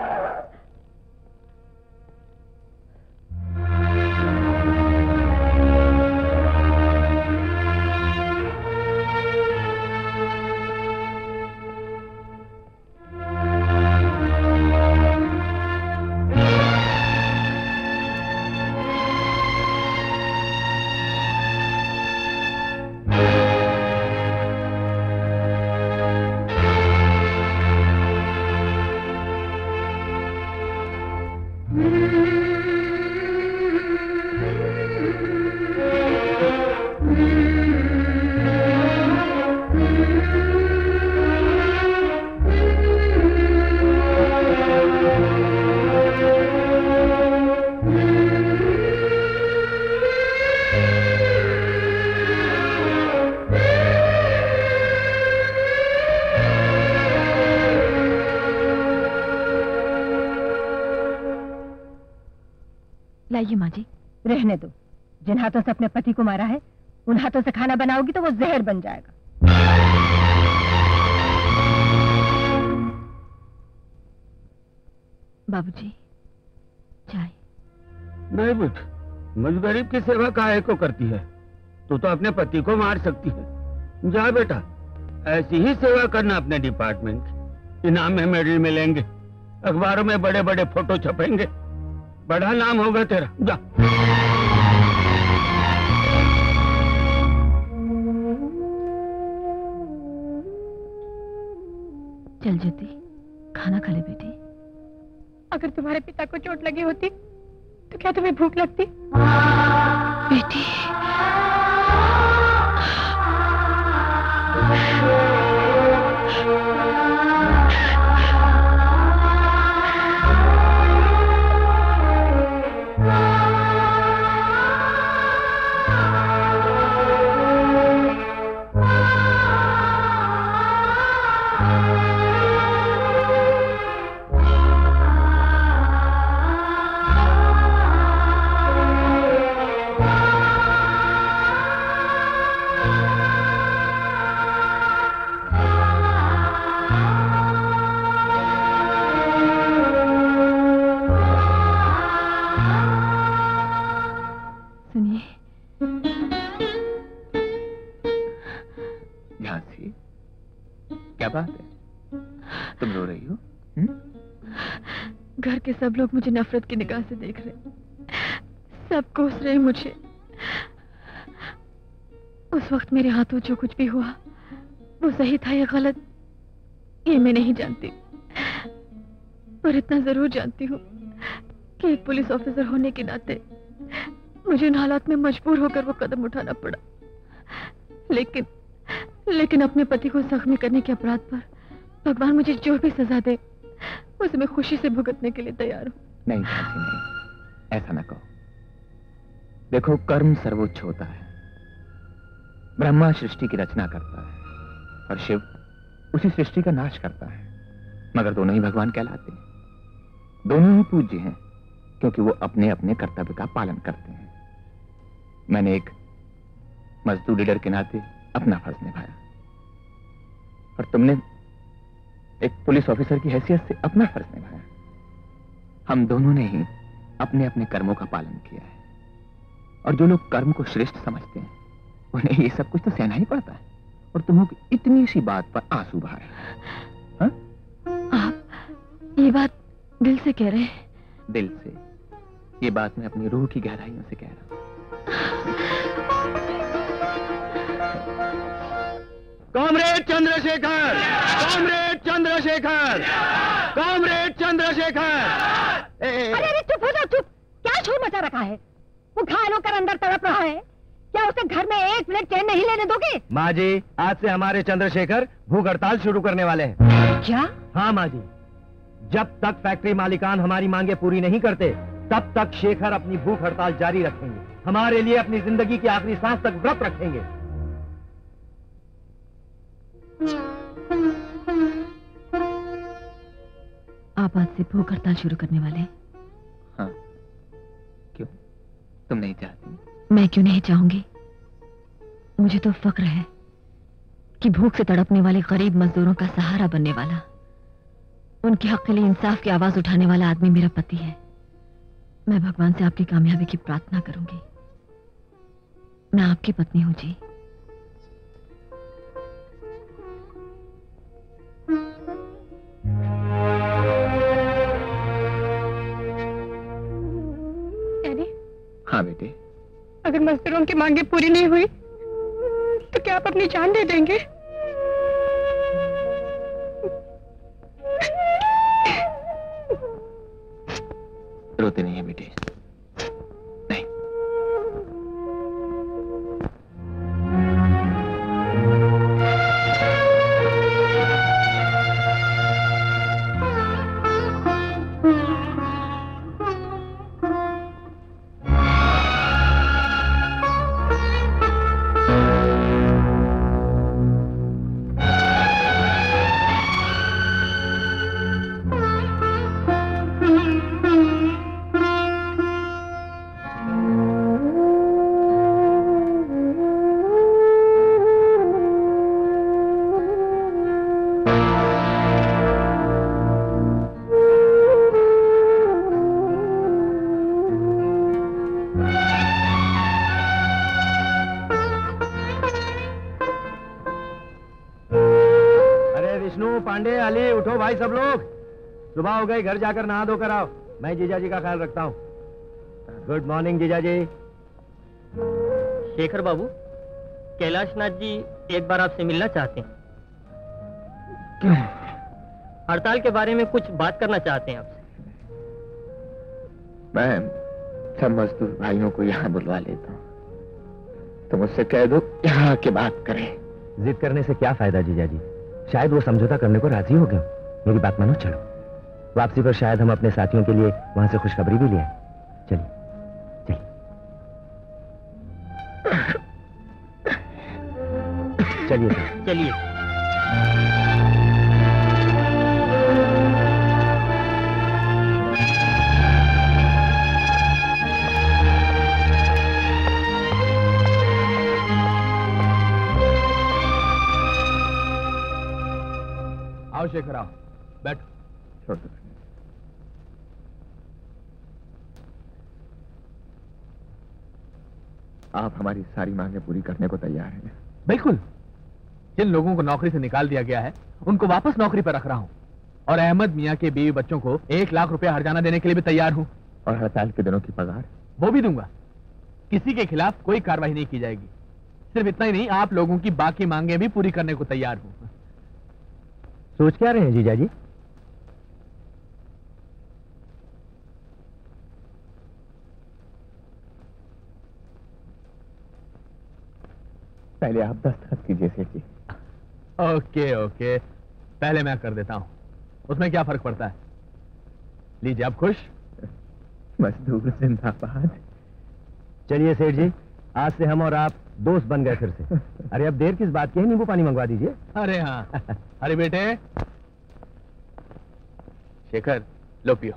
लाइए माँ जी, रहने दो। जिन हाथों से अपने पति को मारा है, उन हाथों से खाना बनाओगी तो वो जहर बन जाएगा। बाबूजी, चाय। नहीं बेटा, मुझ गरीब की सेवा काहे को करती है? तू तो अपने पति को मार सकती है। जा बेटा, ऐसी ही सेवा करना अपने डिपार्टमेंट की। इनाम में मेडल मिलेंगे, अखबारों में बड़े बड़े फोटो छपेंगे, बड़ा नाम होगा तेरा। जा। चल ज्योति, खाना खा ले बेटी। अगर तुम्हारे पिता को चोट लगी होती तो क्या तुम्हें भूख लगती? बेटी, के सब लोग मुझे नफरत की निगाह से देख रहे, सब कोस रहे मुझे। उस वक्त मेरे हाथों जो कुछ भी हुआ वो सही था या गलत, ये मैं नहीं जानती, पर इतना जरूर जानती हूँ कि एक पुलिस ऑफिसर होने के नाते मुझे इन हालात में मजबूर होकर वो कदम उठाना पड़ा। लेकिन लेकिन अपने पति को जख्मी करने के अपराध पर भगवान मुझे जो भी सजा दे उसे मैं खुशी से भुगतने के लिए तैयार हूँ। नहीं झांसी, नहीं, ऐसा ना कहो। देखो, कर्म सर्वोच्च होता है। ब्रह्मा सृष्टि की रचना करता है और शिव उसी सृष्टि का नाश करता है, मगर दोनों ही भगवान कहलाते हैं। दोनों ही पूज्य हैं क्योंकि वो अपने अपने कर्तव्य का पालन करते हैं। मैंने एक मजदूर लीडर के नाते अपना फर्ज निभाया और तुमने एक पुलिस ऑफिसर की हैसियत से अपना फर्ज निभाया। हम दोनों ने ही अपने अपने कर्मों का पालन किया है और जो लोग कर्म को श्रेष्ठ समझते हैं उन्हें ये सब कुछ तो सहना ही पड़ता है, और तुम इतनी सी बात पर आंसू बहाए। हाँ? आप ये बात दिल से कह रहे हैं? दिल से। ये बात मैं अपनी रूह की गहराइयों से कह रहा हूं। Comrade Chandrashekhar, comrade Chandrashekhar, comrade Chandrashekhar. अरे अरे चुप हो जाओ, चुप। क्या शोर मचा रखा है? वो घायल होकर अंदर तड़प रहा है, क्या उसे घर में एक मिनट चैन नहीं लेने दोगे? माँ जी, आज से हमारे चंद्रशेखर भूख हड़ताल शुरू करने वाले हैं। क्या? हाँ माँ जी, जब तक फैक्ट्री मालिकान हमारी मांगे पूरी नहीं करते तब तक शेखर अपनी भूख हड़ताल जारी रखेंगे, हमारे लिए अपनी जिंदगी की आखिरी सांस तक व्रत रखेंगे। आप आज से भूख हड़ताल शुरू करने वाले हैं? हाँ। क्यों? तुम नहीं चाहती? मैं क्यों नहीं चाहूंगी? मुझे तो फक्र है कि भूख से तड़पने वाले गरीब मजदूरों का सहारा बनने वाला, उनके हक के लिए इंसाफ की आवाज उठाने वाला आदमी मेरा पति है। मैं भगवान से आपकी कामयाबी की प्रार्थना करूंगी। मैं आपकी पत्नी हूं जी। हाँ बेटे। अगर मजदूरों की मांगे पूरी नहीं हुई तो क्या आप अपनी जान दे देंगे? रोते नहीं है बेटे, नहीं। पांडे, अली, उठो भाई सब लोग। सुबह हो गई, घर जाकर नहा धोकर आओ। मैं जीजा जी का ख्याल रखता हूँ। गुड मॉर्निंग जीजा जी। शेखर बाबू, कैलाश नाथ जी एक बार आपसे मिलना चाहते हैं। क्यों? हड़ताल के बारे में कुछ बात करना चाहते हैं आपसे। मैं सब मजदूर भाइयों को यहाँ बुलवा लेता हूँ, तो मुझसे कह दो यहाँ आके बात करें। जिद करने से क्या फायदा जीजा जी? शायद वो समझौता करने को राजी हो गए। मेरी बात मानो, चलो। वापसी पर शायद हम अपने साथियों के लिए वहां से खुशखबरी भी ले आए। चलिए चलिए चलिए चलिए। आओ शेखर, आओ, बैठो। छोड़ दो। आप हमारी सारी मांगे पूरी करने को तैयार हैं? बिल्कुल। जिन लोगों को नौकरी से निकाल दिया गया है उनको वापस नौकरी पर रख रहा हूँ, और अहमद मियाँ के बीवी बच्चों को एक लाख रुपया हर्जाना देने के लिए भी तैयार हूँ। और हड़ताल के दिनों की पगार? वो भी दूंगा। किसी के खिलाफ कोई कार्रवाई नहीं की जाएगी। सिर्फ इतना ही नहीं, आप लोगों की बाकी मांगे भी पूरी करने को तैयार हूँ। सोच क्या रहे हैं जीजा जी? पहले आप दस्तखत कीजिए सेठ जी। ओके ओके, पहले मैं कर देता हूँ, उसमें क्या फर्क पड़ता है। लीजिए, आप खुश? मजदूर जिंदाबाद। चलिए सेठ जी, आज से हम और आप दोस्त बन गए फिर से। अरे अब देर किस बात की है, नींबू पानी मंगवा दीजिए। अरे हाँ। अरे बेटे शेखर, लो पियो।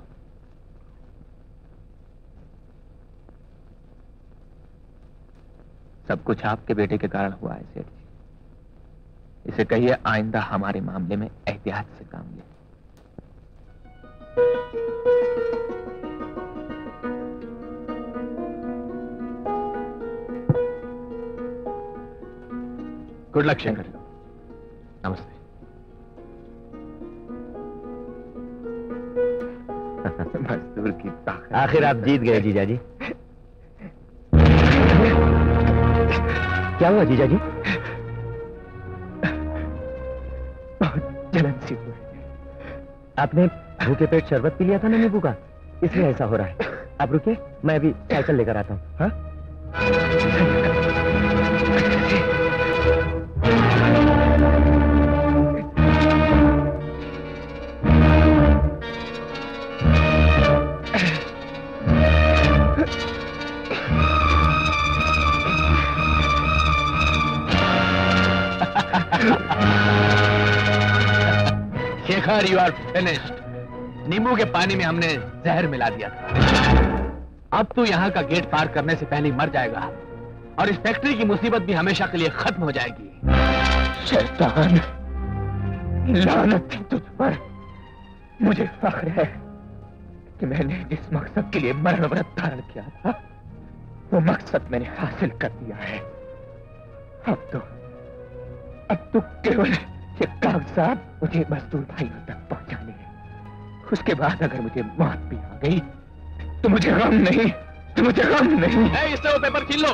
सब कुछ आपके बेटे के कारण हुआ है सेठ जी। इसे कहिए आइंदा हमारे मामले में एहतियात से काम ले। Good luck Shekhar. नमस्ते। मजदूर की ताकत। आखिर आप जीत गए जीजा जी। क्या हुआ जीजा जी? बहुत जलन सी हुई। आपने भूखे पेट शरबत पी लिया था ना नींबू का, इसलिए ऐसा हो रहा है। आप रुकिए, मैं अभी साइकिल लेकर आता हूँ। हाँ? Shekhar, you are finished. नींबू के पानी में हमने जहर मिला दिया था। अब तू यहाँ का गेट पार करने से पहले मर जाएगा और इस फैक्ट्री की मुसीबत भी हमेशा के लिए खत्म हो जाएगी। शैतान, लानत है तुझ पर। मुझे फख्र है कि मैंने जिस मकसद के लिए मरण व्रत धारण किया था, वो मकसद मैंने हासिल कर दिया है। अब तो अब तो केवल ये कागजात मुझे मजदूर भाइयों तक पहुंचाने हैं। उसके बाद अगर मुझे मौत भी आ गई तो मुझे गम नहीं, तो मुझे गम नहीं। ए, इससे वो पेपर छीन लो।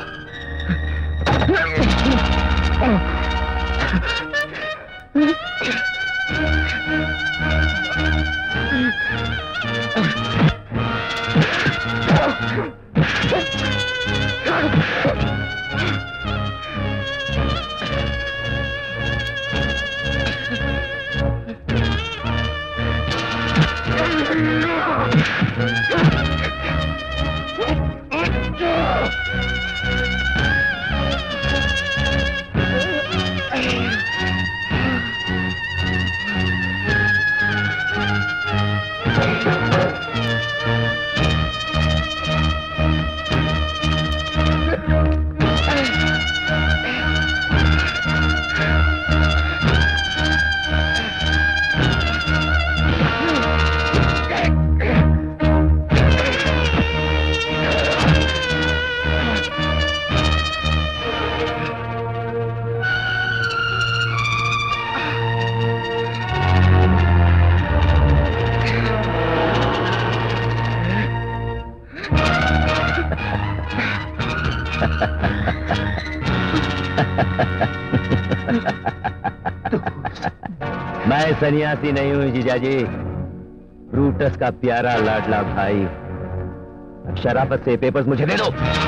मैं सन्यासी नहीं हूं जीजाजी, ब्रूटस का प्यारा लाडला भाई। अब शराफत से पेपर्स मुझे दे दो।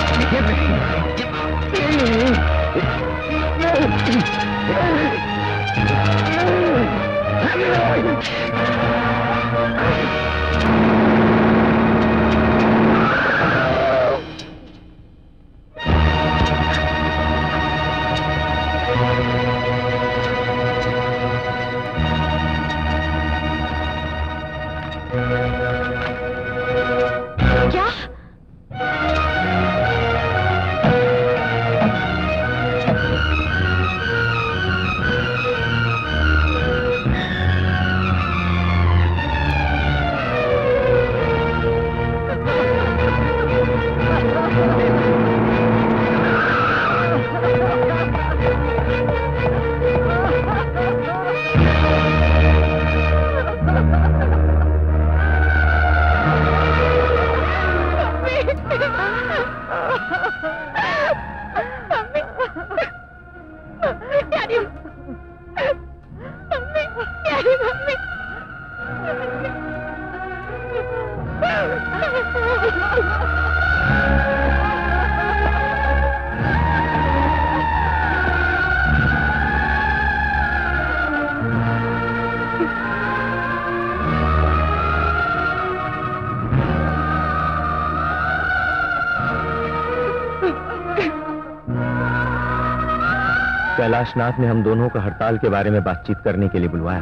कैलाशनाथ ने हम दोनों को हड़ताल के बारे में बातचीत करने के लिए बुलवाया,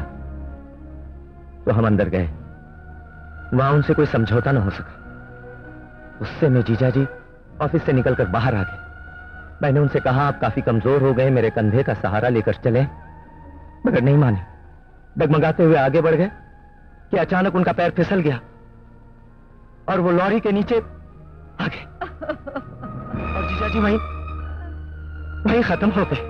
तो हम अंदर गए। वहां उनसे कोई समझौता न हो सका। उससे मैं जीजाजी ऑफिस से निकलकर बाहर आ गए। मैंने उनसे कहा, आप काफी कमजोर हो गए, मेरे कंधे का सहारा लेकर चले, मगर नहीं माने। डगमगाते हुए आगे बढ़ गए कि अचानक उनका पैर फिसल गया और वो लॉरी के नीचे आ गए और जीजाजी वहीं वहीं खत्म हो गए।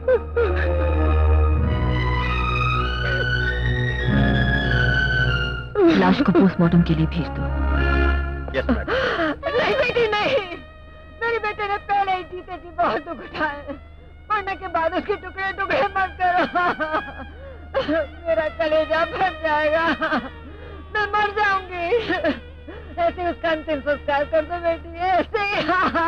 लाश को पोस्टमार्टम के लिए भेज दो। yes, नहीं बेटी नहीं, मेरे बेटे ने पहले ही जीते जी बहुत दुख उठाए। मरने के बाद उसके टुकड़े टुकड़े मत करो, मेरा कलेजा फट जाएगा, मैं मर जाऊंगी। ऐसे उसका अंतिम संस्कार कर दो बेटी, ऐसे ही।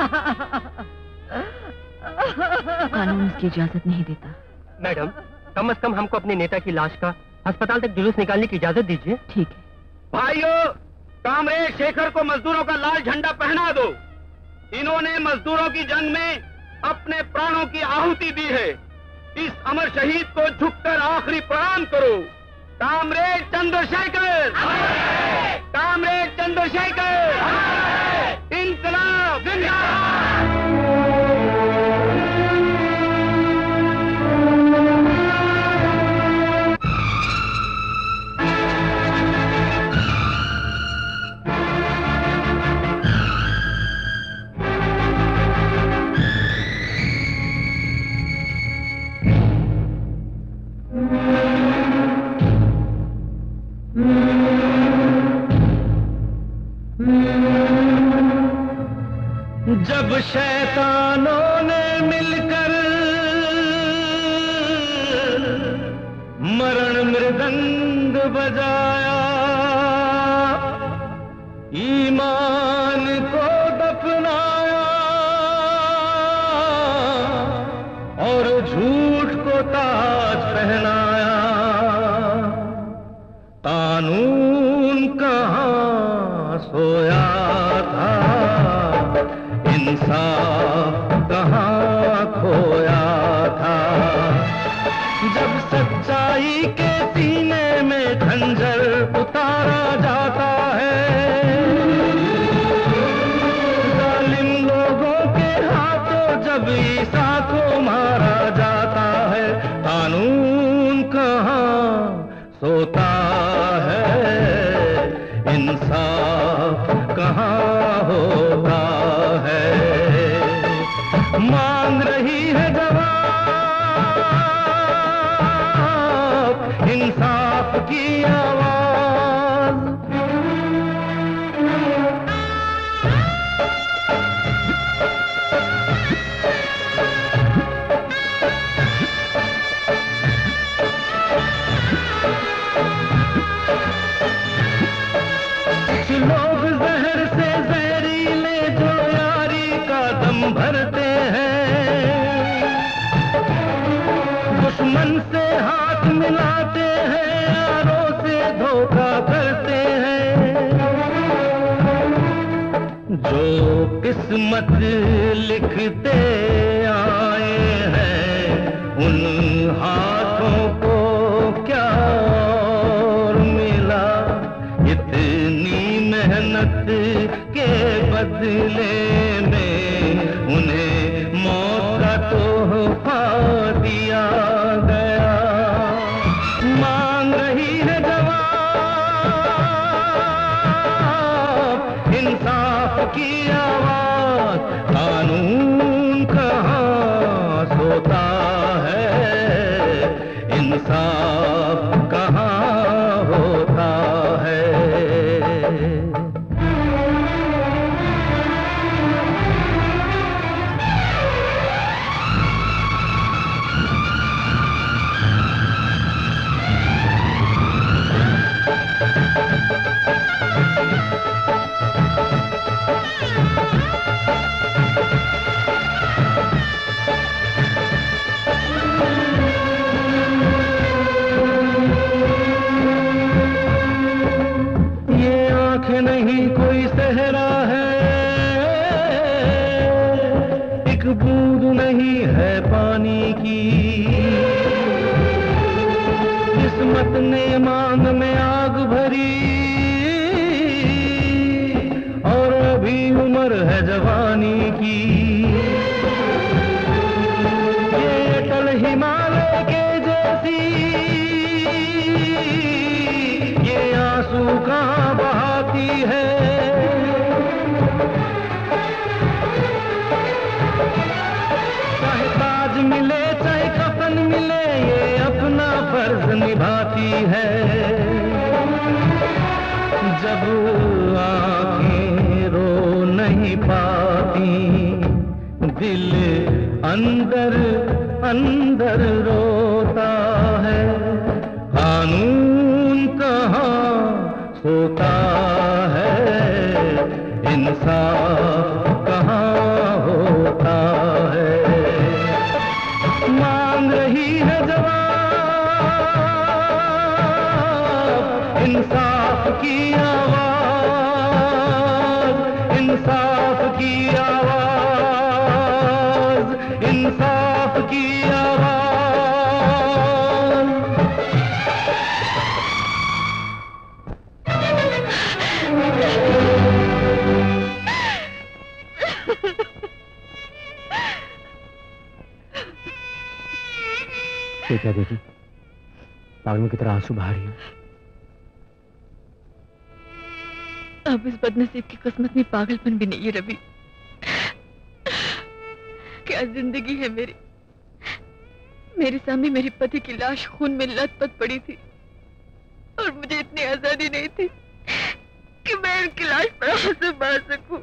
कानून इसकी इजाजत नहीं देता। मैडम, कम से कम हमको अपने नेता की लाश का अस्पताल तक जुलूस निकालने की इजाजत दीजिए। ठीक है। भाइयों, कामरेड शेखर को मजदूरों का लाल झंडा पहना दो। इन्होंने मजदूरों की जंग में अपने प्राणों की आहुति दी है। इस अमर शहीद को झुककर आखिरी प्रणाम करो। कामरेड चंद्रशेखर, कामरेड चंद्रशेखर, इंकलाब जिंदाबाद। जब शैतानों ने मिलकर मरण मृदंग बजाया, ईमान को दफनाया और झूठ को ताज पहनाया, कानून कहाँ सोया था, इंसाफ कहाँ खोया था। जब सच्चाई के सीने में खंजर उतारा जाता है, जालिम लोगों के हाथों जब ईसा को मारा जाता है, कानून कहाँ सोता है, इंसाफ कहाँ होता है। मांग रही है जवाब इंसाफ की आवाज। कुछ लोग जहर से जहरीले जो यारी का दम भरते हैं, दुश्मन से हाथ मिलाते हैं, यारों से धोखा करते हैं। जो किस्मत लिखते आए हैं, उन हाथों को क्या और मिला, इतनी मेहनत के बदले में उन्हें मौत का तोहफा दिया गया। मांग रही है जवाब इंसाफ की आवाज, कानून कहाँ सोता है, इंसाफ कहाँ होता है। ये आंखें नहीं कोई सहरा है, एक बूंद नहीं है पानी की, किस्मत ने मांग में आग भरी और अभी उम्र है जवानी की। ये अटल हिमालय के जैसी ये आंसू कहाँ बहाती है, चाहे ताज मिले चाहे कफन मिले, ये अपना फर्ज निभाती है। जब आंखें रो नहीं पाती, दिल अंदर अंदर रोता है, कानून कहाँ सोता है, इंसाफ कहाँ होता है। मांग रही है जवाब इंसाफ की आवाज, इंसाफ की आवाज, इंसाफ की आवाज। ये क्या देखी, पागलों की तरह आंसू बहा रही है। अब इस बदनसीब की किस्मत में पागलपन भी नहीं है रवि। क्या जिंदगी है मेरी। मेरे सामने मेरे पति की लाश खून में लथपथ पड़ी थी और मुझे इतनी आजादी नहीं थी कि मैं उनकी लाश पर आंसू बहा सकूं।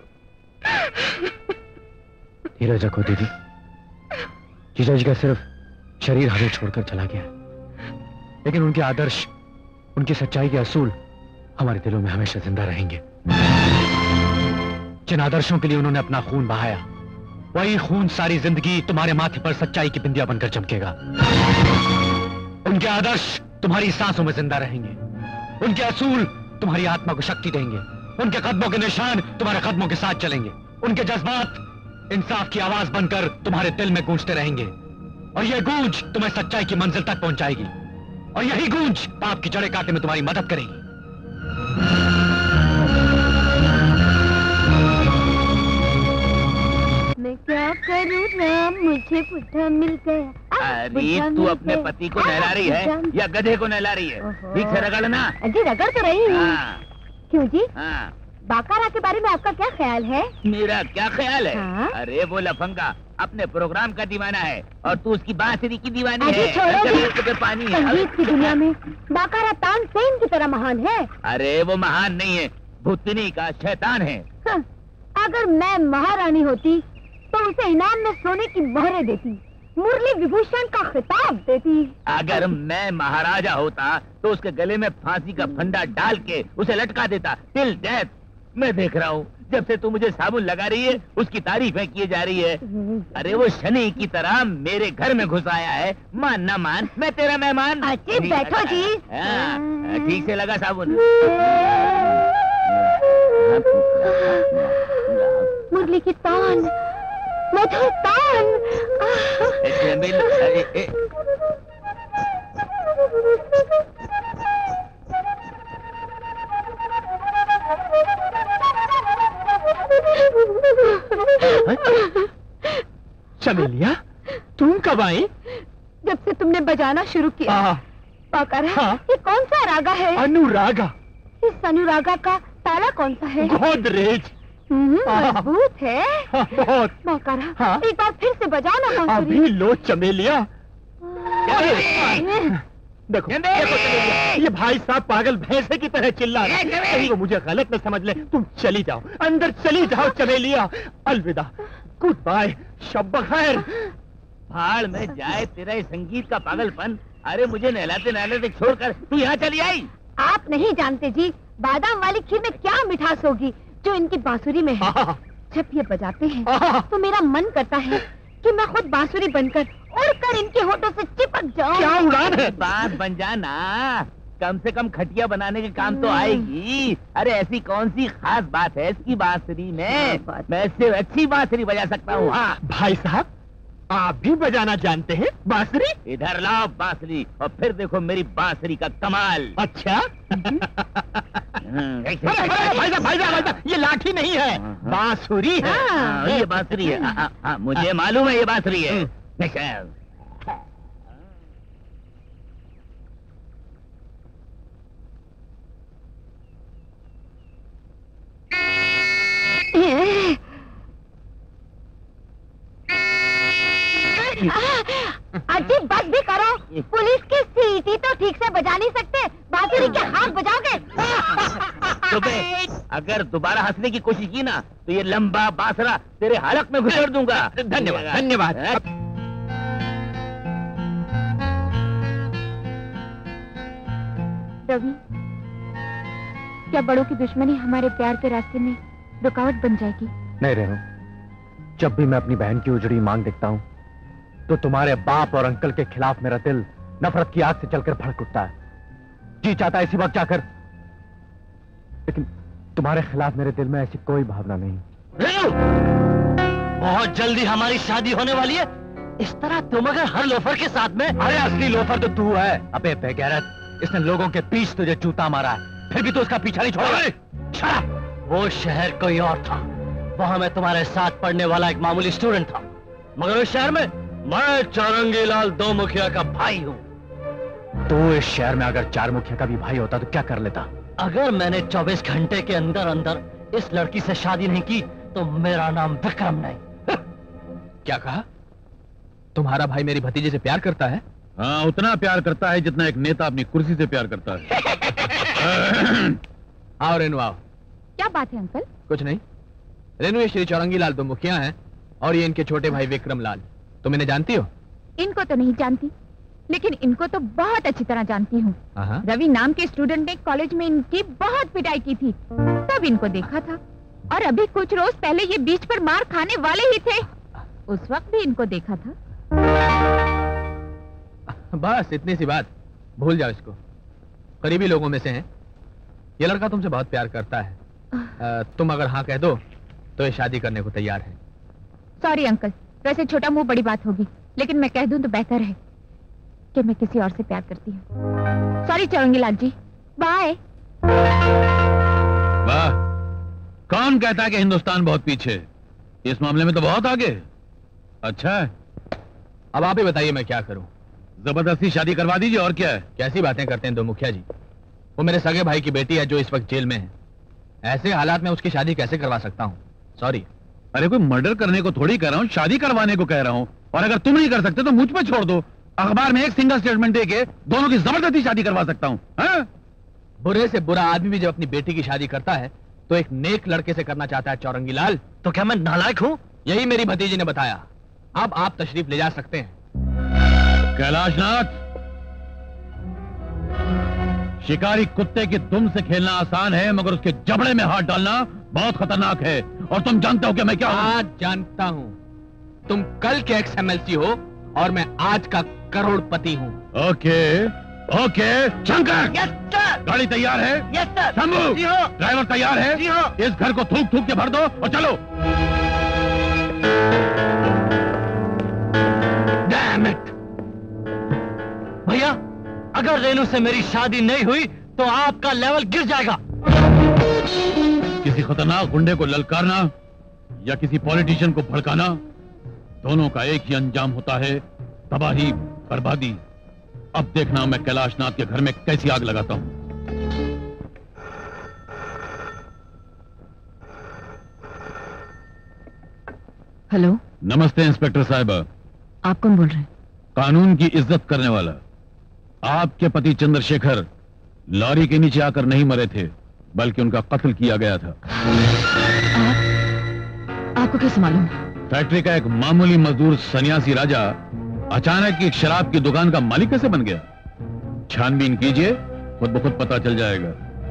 धीरज रखो दीदी, जीजा जी का सिर्फ शरीर हमें छोड़कर चला गया, लेकिन उनके आदर्श, उनकी सच्चाई के असूल हमारे दिलों में हमेशा जिंदा रहेंगे। जिन आदर्शों के लिए उन्होंने अपना खून बहाया, वही खून सारी जिंदगी तुम्हारे माथे पर सच्चाई की बिंदिया बनकर चमकेगा। उनके आदर्श तुम्हारी सांसों में जिंदा रहेंगे, उनके असूल तुम्हारी आत्मा को शक्ति देंगे, उनके कदमों के निशान तुम्हारे कदमों के साथ चलेंगे, उनके जज्बात इंसाफ की आवाज बनकर तुम्हारे दिल में गूंजते रहेंगे, और यह गूंज तुम्हें सच्चाई की मंजिल तक पहुंचाएगी, और यही गूंज पाप की जड़ें काटने में तुम्हारी मदद करेगी। मैं क्या करूँ राम, मुझे पुट्ठा मिल गया। अरे तू अपने पति को नहला रही है या गधे को नहला रही है? ठीक से रगड़ना। जी रगड़ तो रही हूँ। क्यों जी? हाँ। बाकारा के बारे में आपका क्या ख्याल है? मेरा क्या ख्याल है? हाँ? अरे वो लफंगा अपने प्रोग्राम का दीवाना है और तू उसकी बांसुरी की दीवानी अजी है। छोड़ो तो पानी है। संगीत की दुनिया में बाकारा तानसेन की तरह महान है। अरे वो महान नहीं है, भूतनी का शैतान है। हाँ, अगर मैं महारानी होती तो उसे इनाम में सोने की मोहरें देती, मुरली विभूषण का खिताब देती। अगर मैं महाराजा होता तो उसके गले में फांसी का फंडा डाल के उसे लटका देता टिल डेथ। मैं देख रहा हूँ जब से तू मुझे साबुन लगा रही है उसकी तारीफें किए जा रही है। अरे वो शनि की तरह मेरे घर में घुस आया है, मान ना मान मैं तेरा मेहमान। अच्छी बैठो जी। हाँ, ठीक से लगा साबुन। मुरली की तान, मधुर तान। चमेलिया, तुम कब आई? जब से तुमने बजाना शुरू किया। बाकारा, हाँ? ये कौन सा रागा है? अनुरागा। इस अनुरागा का ताला कौन सा है? गोदरेज। मजबूत है। हाँ, बहुत। बाकारा, हाँ? एक बार फिर से बजाना बांसुरी। अभी लो चमेलिया। देखो, देखो ये भाई साहब पागल भैंसे की तरह चिल्ला रहे हैं। कहीं वो मुझे गलत न समझ ले। तुम चली जाओ, अंदर चली जाओ चमेलिया। अलविदा, गुड बाय, शब बखैर। भाड़ में जाए तेरा ये संगीत का पागलपन। अरे मुझे नहलाते नहलाते छोड़कर तू यहाँ चली आई। आप नहीं जानते जी, बादाम वाली खीर में क्या मिठास होगी जो इनकी बांसुरी में है। जब ये बजाते हैं तो मेरा मन करता है कि मैं खुद बांसुरी बनकर उड़कर इनके होठों से चिपक जाऊं। क्या उड़ान है? बात बन जाना, कम से कम खटिया बनाने के काम तो आएगी। अरे ऐसी कौन सी खास बात है इसकी बांसुरी में? मैं इससे अच्छी बांसुरी बजा सकता हूँ। हाँ भाई साहब, आप भी बजाना जानते हैं बांसुरी? इधर लाओ बांसुरी और फिर देखो मेरी बांसुरी का कमाल। अच्छा? भाई साहब, भाई साहब, भाई साहब, ये लाठी नहीं है, बांसुरी है। हाँ, ये बांसुरी है। हाँ, हाँ, मुझे मालूम है ये बांसुरी है। अजी बस भी करो, पुलिस की सीटी तो ठीक से बजा नहीं सकते, बांसुरी के हाथ बजाओगे। अगर दोबारा हंसने की कोशिश की ना तो ये लंबा बांसुरा तेरे हलक में घुसेड़ दूंगा। धन्यवाद, धन्यवाद। रवि, क्या बड़ों की दुश्मनी हमारे प्यार के रास्ते में रुकावट बन जाएगी? नहीं रेनू, जब भी मैं अपनी बहन की उजड़ी मांग देखता हूँ तो तुम्हारे बाप और अंकल के खिलाफ मेरा दिल नफरत की आग से चलकर भड़क उठता है। जी चाहता है इसी वक्त जाकर, लेकिन तुम्हारे खिलाफ मेरे दिल में ऐसी कोई भावना नहीं। बहुत जल्दी हमारी शादी होने वाली है। इस तरह तुम अगर हर लोफर के साथ में। अरे असली लोफर तो तू है। अबे बेगैरत, इसने लोगों के बीच तुझे जूता मारा है, फिर भी तो उसका पीछा नहीं छोड़ा। वो शहर कोई और था, वहां मैं तुम्हारे साथ पढ़ने वाला एक मामूली स्टूडेंट था, मगर उस शहर में मैं चौरंगी लाल दो मुखिया का भाई हूँ। तो इस शहर में अगर चार मुखिया का भी भाई होता तो क्या कर लेता? अगर मैंने चौबीस घंटे के अंदर अंदर इस लड़की से शादी नहीं की तो मेरा नाम विक्रम नहीं। क्या कहा? तुम्हारा भाई मेरी भतीजे से प्यार करता है? हाँ, उतना प्यार करता है जितना एक नेता अपनी कुर्सी से प्यार करता है। आओ रेनू आओ। क्या बात है अंकल? कुछ नहीं। रेनू, ये श्री चौरंगी लाल दो मुखिया हैं और ये इनके छोटे भाई विक्रम लाल। तुम इन्हें जानती हो? इनको तो नहीं जानती, लेकिन इनको तो बहुत अच्छी तरह जानती हूँ। रवि नाम के स्टूडेंट ने कॉलेज में इनकी बहुत पिटाई की थी, तब इनको देखा था। और अभी कुछ रोज पहले ये बीच पर मार खाने वाले ही थे, उस वक्त भी इनको देखा था। बस इतनी सी बात, भूल जाओ इसको। करीबी लोगों में से हैं। ये लड़का तुमसे बहुत प्यार करता है। आ, तुम अगर हाँ कह दो तो ये शादी करने को तैयार है। सॉरी अंकल, वैसे छोटा मुंह बड़ी बात होगी, लेकिन मैं कह दूं तो बेहतर है कि मैं किसी और से प्यार करती हूँ। Sorry Chaurangi Lal ji, bye. वाह, कौन कहता है कि हिंदुस्तान बहुत पीछे? इस मामले में तो बहुत आगे। अच्छा है, अब आप ही बताइए मैं क्या करूं? जबरदस्ती शादी करवा दीजिए, और क्या है। कैसी बातें करते हैं दो मुखिया जी? वो मेरे सगे भाई की बेटी है जो इस वक्त जेल में है। ऐसे हालात में उसकी शादी कैसे करवा सकता हूँ? सॉरी। अरे कोई मर्डर करने को थोड़ी कह रहा हूँ, शादी करवाने को कह रहा हूँ। और अगर तुम नहीं कर सकते तो मुझ पर छोड़ दो। अखबार में एक सिंगल स्टेटमेंट देके दोनों की जबरदस्ती शादी करवा सकता हूँ। बुरे से बुरा आदमी भी जब अपनी बेटी की शादी करता है तो एक नेक लड़के से करना चाहता है चौरंगी लाल। तो क्या मैं नालायक हूँ? यही मेरी भतीजी ने बताया। अब आप तशरीफ ले जा सकते हैं। कैलाशनाथ, शिकारी कुत्ते की दुम से खेलना आसान है, मगर उसके जबड़े में हाथ डालना बहुत खतरनाक है। और तुम जानते हो कि मैं क्या हूं? आज जानता हूं। तुम कल के एक्स एमएलसी हो और मैं आज का करोड़पति हूं। Okay okay Shankar, yes sir. गाड़ी तैयार है? Yes sir. शंभू, जी हाँ। ड्राइवर तैयार है? जी हाँ। इस घर को थूक थूक के भर दो और चलो। Damn it! भैया, अगर रेनू से मेरी शादी नहीं हुई तो आपका लेवल गिर जाएगा। किसी खतरनाक गुंडे को ललकारना या किसी पॉलिटिशियन को भड़काना, दोनों का एक ही अंजाम होता है, तबाही, बर्बादी। अब देखना मैं कैलाशनाथ के घर में कैसी आग लगाता हूं। हेलो। नमस्ते इंस्पेक्टर साहिबा। आप कौन बोल रहे हैं? कानून की इज्जत करने वाला। आपके पति चंद्रशेखर लॉरी के नीचे आकर नहीं मरे थे, बल्कि उनका कत्ल किया गया था। आप, आपको कैसे मालूम? फैक्ट्री का एक मामूली मजदूर सन्यासी राजा अचानक एक शराब की दुकान का मालिक कैसे बन गया? छानबीन कीजिए, खुद ब खुद पता चल जाएगा।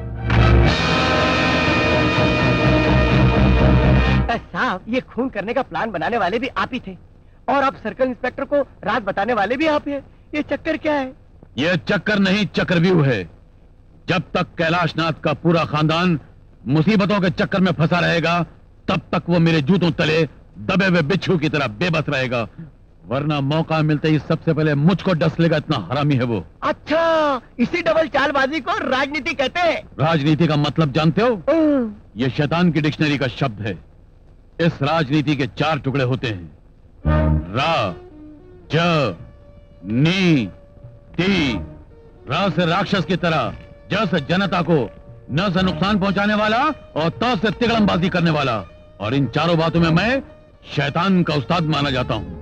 साहब, ये खून करने का प्लान बनाने वाले भी आप ही थे और अब सर्कल इंस्पेक्टर को राज बताने वाले भी आप ही हैं। ये चक्कर क्या है? ये चक्कर नहीं, चक्रव्यूह है। जब तक कैलाशनाथ का पूरा खानदान मुसीबतों के चक्कर में फंसा रहेगा, तब तक वो मेरे जूतों तले दबे हुए बिच्छू की तरह बेबस रहेगा। वरना मौका मिलते ही सबसे पहले मुझको डस लेगा, इतना हरामी है वो। अच्छा, इसी डबल चालबाजी को राजनीति कहते हैं। राजनीति का मतलब जानते हो? ये शैतान की डिक्शनरी का शब्द है। इस राजनीति के चार टुकड़े होते हैं, रा, ज, नी, ती। रा से राक्षस की तरह, ज से जनता को, न से नुकसान पहुंचाने वाला, और त से तिगड़मबाजी करने वाला। और इन चारों बातों में मैं शैतान का उस्ताद माना जाता हूं।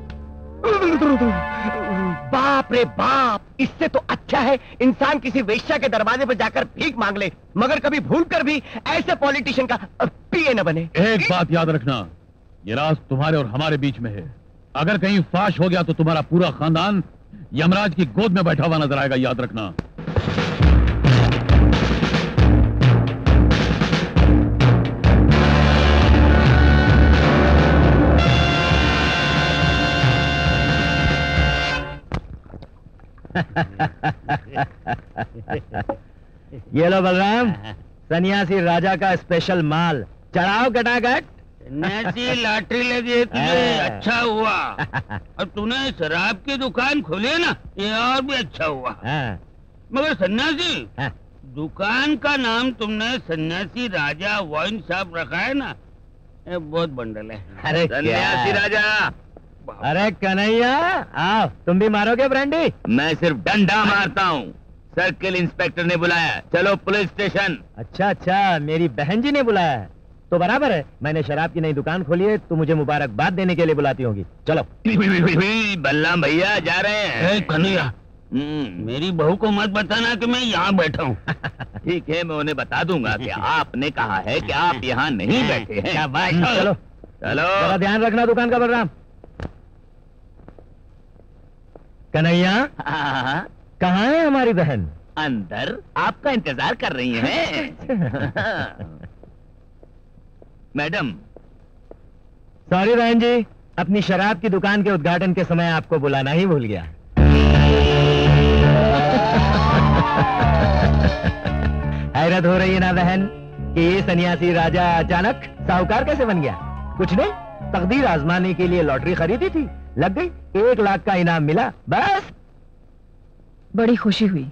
बाप रे बाप, इससे तो अच्छा है इंसान किसी वेश्या के दरवाजे पर जाकर भीख मांग ले, मगर कभी भूल कर भी ऐसे पॉलिटिशियन का पीए न बने। एक बात याद रखना, ये राज तुम्हारे और हमारे बीच में है। अगर कहीं फाश हो गया तो तुम्हारा पूरा खानदान यमराज की गोद में बैठा हुआ नजर आएगा, याद रखना। ये लो बलराम, सन्यासी राजा का स्पेशल माल, चढ़ाओ कटाकट। सन्यासी लॉटरी लगी तुझे, अच्छा हुआ। और तूने शराब की दुकान खोली ना, ये और भी अच्छा हुआ। मगर सन्यासी, दुकान का नाम तुमने सन्यासी राजा वाइन शॉप रखा है ना, ये बहुत बंडल है। अरे सन्यासी राजा, अरे कन्हैया आओ, तुम भी मारोगे ब्रांडी? मैं सिर्फ डंडा मारता हूँ। सर्किल इंस्पेक्टर ने बुलाया, चलो पुलिस स्टेशन। अच्छा अच्छा, मेरी बहन जी ने बुलाया है तो बराबर है। मैंने शराब की नई दुकान खोली है तो मुझे मुबारकबाद देने के लिए बुलाती होगी। चलो। बल्लाम भैया जा रहे हैं। कन्हैया, मेरी बहू को मत बताना कि मैं यहाँ बैठा हूँ। ठीक है, मैं उन्हें बता दूंगा कि आपने कहा है कि आप यहाँ नहीं बैठे हैं। चलो चलो, जरा ध्यान रखना दुकान का। बलराम, कन्हैया, कहाँ है हमारी बहन? अंदर आपका इंतजार कर रही हैं। मैडम। सॉरी बहन जी, अपनी शराब की दुकान के उद्घाटन के समय आपको बुलाना ही भूल गया। हैरत हो रही है ना बहन कि ये सन्यासी राजा अचानक साहूकार कैसे बन गया? कुछ नहीं, तकदीर आजमाने के लिए लॉटरी खरीदी थी, लग गई, एक लाख का इनाम मिला, बस। बड़ी खुशी हुई।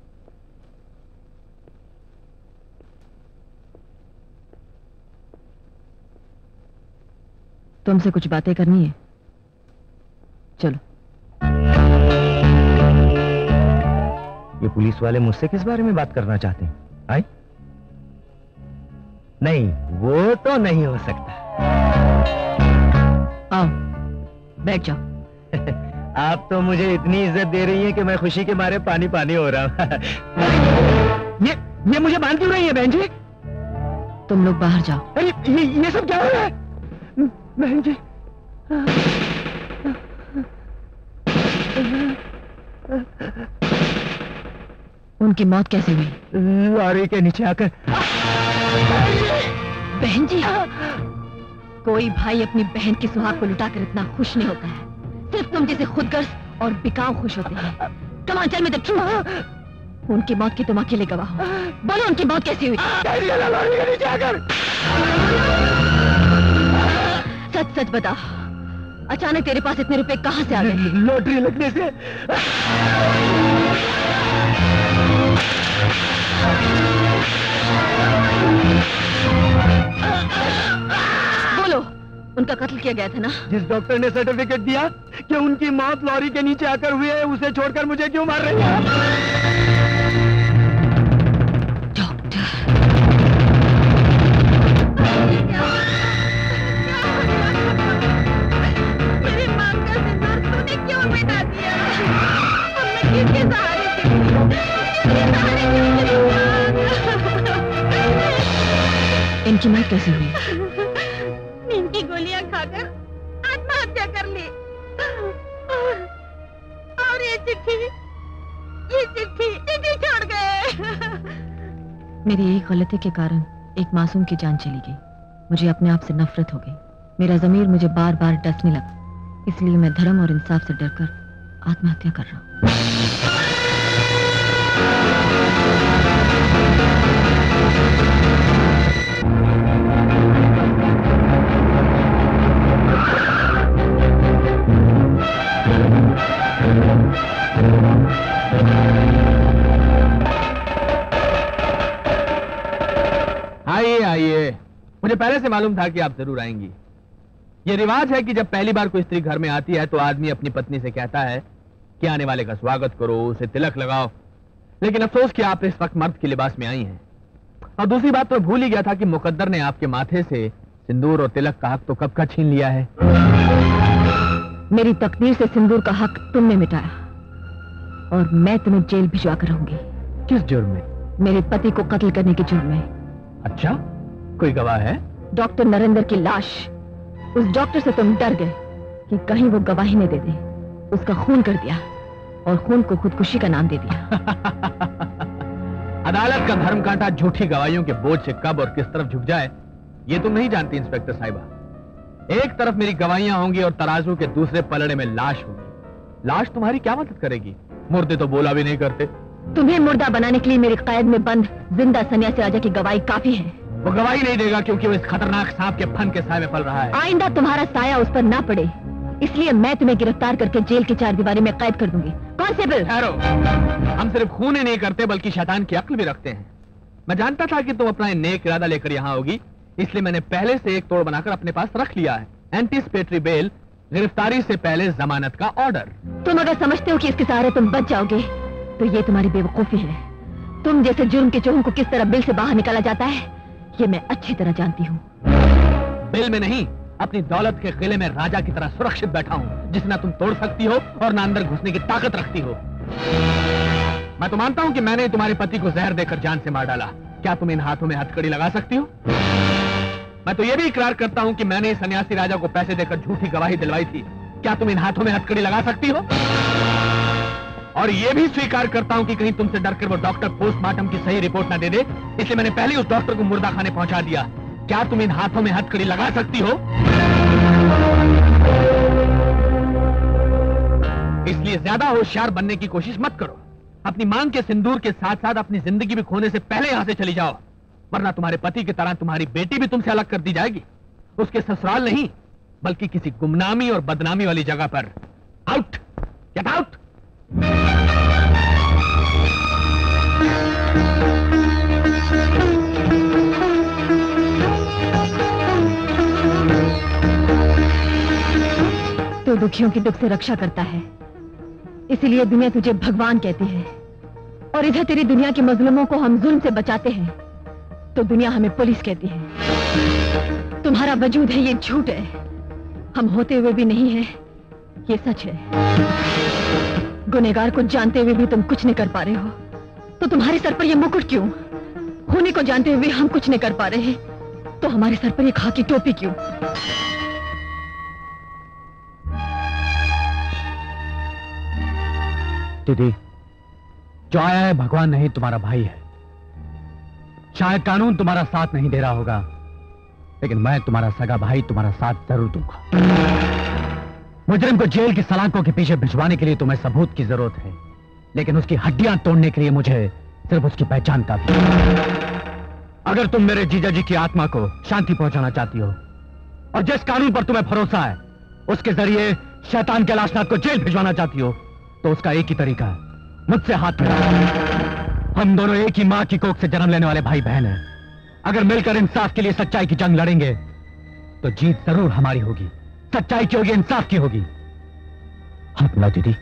तुमसे कुछ बातें करनी है, चलो। ये पुलिस वाले मुझसे किस बारे में बात करना चाहते हैं? आई? नहीं, वो तो नहीं हो सकता। आओ, बैठ जाओ। आप तो मुझे इतनी इज्जत दे रही हैं कि मैं खुशी के मारे पानी पानी हो रहा हूँ। ये ये मुझे बांध क्यों रही है बहन जी? तुम लोग बाहर जाओ। अरे ये ये सब क्या हो रहा है बहन जी? उनकी मौत कैसे हुई? लॉरी के नीचे आकर। बहन जी, कोई भाई अपनी बहन की सुहाग को लुटाकर इतना खुश नहीं होता है। सिर्फ तुम जैसे खुदगर्ज और बिकाऊ खुश होते हैं। Come on, tell me the truth। उनकी मौत की तुम अकेले गवाह हो। बोलो, उनकी मौत कैसी हुई? लॉरी के नीचे आकर। सच सच बता, अचानक तेरे पास इतने रुपए कहाँ से आ गए? लॉटरी लगने से। बोलो, उनका कत्ल किया गया था ना? जिस डॉक्टर ने सर्टिफिकेट दिया कि उनकी मौत लॉरी के नीचे आकर हुई है, उसे छोड़कर मुझे क्यों मार रही है? इनकी मौत कैसे हुई? नींद की गोलियां खाकर आत्महत्या कर ली। और ये चिट्ठी, ये चिट्ठी, चिट्ठी छोड़ गए। मेरी एक गलती के कारण एक मासूम की जान चली गई। मुझे अपने आप से नफरत हो गई। मेरा ज़मीर मुझे बार बार डसने लगा। इसलिए मैं धर्म और इंसाफ से डरकर आत्महत्या कर रहा हूँ। आइए आइए, मुझे पहले से मालूम था कि आप जरूर आएंगी। ये रिवाज है कि जब पहली बार कोई स्त्री घर में आती है तो आदमी अपनी पत्नी से कहता है कि आने वाले का स्वागत करो, उसे तिलक लगाओ। लेकिन अफसोस कि आप इस वक्त मर्द के लिबास में आई हैं। और दूसरी बात तो भूल ही गया था कि मुकद्दर ने आपके माथे से सिंदूर और तिलक का हक तो कब का छीन लिया है। मेरी तकदीर से सिंदूर का हक तुमने मिटाया और मैं तुम्हें जेल भिजवा कर रहूंगी। किस जुर्म में? मेरे पति को कत्ल करने के जुर्म में। अच्छा, कोई गवाह है? डॉक्टर नरेंद्र की लाश। उस डॉक्टर से तुम डर गए कि कहीं वो गवाही न दे दे। उसका खून कर दिया और खून को खुदकुशी का नाम दे दिया। अदालत का धर्म कांटा झूठी गवाहियों के बोझ से कब और किस तरफ झुक जाए, ये तुम नहीं जानती इंस्पेक्टर साहिबा। एक तरफ मेरी गवाहियां होंगी और तराजू के दूसरे पलड़े में लाश होगी। लाश तुम्हारी क्या मदद करेगी? मुर्दे तो बोला भी नहीं करते। तुम्हें मुर्दा बनाने के लिए मेरे कैद में बंद जिंदा सन्यासी राजा की गवाही काफी है। वो गवाही नहीं देगा क्योंकि वो इस खतरनाक सांप के फन के साए में पल रहा है। आइंदा तुम्हारा साया उस पर ना पड़े, इसलिए मैं तुम्हें गिरफ्तार करके जेल की चार दीवारी में कैद कर दूंगी। कांस्टेबल! ठहरो, हम सिर्फ खून ही नहीं करते बल्कि शैतान की अक्ल भी रखते हैं। मैं जानता था कि तुम अपना नेक इरादा लेकर यहाँ होगी, इसलिए मैंने पहले से एक तोड़ बनाकर अपने पास रख लिया है। एंटीसिपेटरी बेल गिरफ्तारी से पहले जमानत का ऑर्डर। तुम अगर समझते हो कि इसके सहारे तुम बच जाओगे तो ये तुम्हारी बेवकूफी है। तुम जैसे जुर्म के चोरों को किस तरह बिल से बाहर निकाला जाता है ये मैं अच्छी तरह जानती हूँ। बिल में नहीं, अपनी दौलत के किले में राजा की तरह सुरक्षित बैठा हूँ, जिसे ना तुम तोड़ सकती हो और ना अंदर घुसने की ताकत रखती हो। मैं तो मानता हूँ कि मैंने तुम्हारे पति को जहर देकर जान से मार डाला। क्या तुम इन हाथों में हथकड़ी लगा सकती हो? मैं तो यह भी इकरार करता हूँ कि मैंने सन्यासी राजा को पैसे देकर झूठी गवाही दिलवाई थी। क्या तुम इन हाथों में हथकड़ी लगा सकती हो? और यह भी स्वीकार करता हूं कि कहीं तुमसे डरकर वो डॉक्टर पोस्टमार्टम की सही रिपोर्ट ना दे दे, इसलिए मैंने पहले उस डॉक्टर को मुर्दा खाने पहुंचा दिया। क्या तुम इन हाथों में हथकड़ी लगा सकती हो? इसलिए ज्यादा होशियार बनने की कोशिश मत करो। अपनी मांग के सिंदूर के साथ साथ अपनी जिंदगी भी खोने से पहले यहां से चली जाओ, वरना तुम्हारे पति की तरह तुम्हारी बेटी भी तुमसे अलग कर दी जाएगी। उसके ससुराल नहीं बल्कि किसी गुमनामी और बदनामी वाली जगह पर। Out, get out. तो दुखियों की दुख से रक्षा करता है, इसीलिए दुनिया तुझे भगवान कहती है। और इधर तेरी दुनिया के मजलूमों को हम जुल्म से बचाते हैं तो दुनिया हमें पुलिस कहती है। तुम्हारा वजूद है ये झूठ है, हम होते हुए भी नहीं है ये सच है। गुनहगार को जानते हुए भी तुम कुछ नहीं कर पा रहे हो तो तुम्हारे सर पर ये मुकुट क्यों? होने को जानते हुए हम कुछ नहीं कर पा रहे हैं तो हमारे सर पर ये खाकी टोपी क्यों? दीदी, जो आया है भगवान नहीं तुम्हारा भाई है। शायद कानून तुम्हारा साथ नहीं दे रहा होगा, लेकिन मैं तुम्हारा सगा भाई तुम्हारा साथ जरूर दूंगा। मुजरिम को जेल की सलाखों के पीछे भिजवाने के लिए तुम्हें सबूत की जरूरत है, लेकिन उसकी हड्डियां तोड़ने के लिए मुझे सिर्फ उसकी पहचान का भी। अगर तुम मेरे जीजा जी की आत्मा को शांति पहुंचाना चाहती हो और जिस कानून पर तुम्हें भरोसा है उसके जरिए शैतान कैलाशनाथ को जेल भिजवाना चाहती हो तो उसका एक ही तरीका है, मुझसे हाथ मिलाओ। हम दोनों एक ही मां की कोख से जन्म लेने वाले भाई बहन हैं। अगर मिलकर इंसाफ के लिए सच्चाई की जंग लड़ेंगे तो जीत जरूर हमारी होगी। सच्चाई की होगी, इंसाफ की होगी। हाथ मिलाओ दीदी।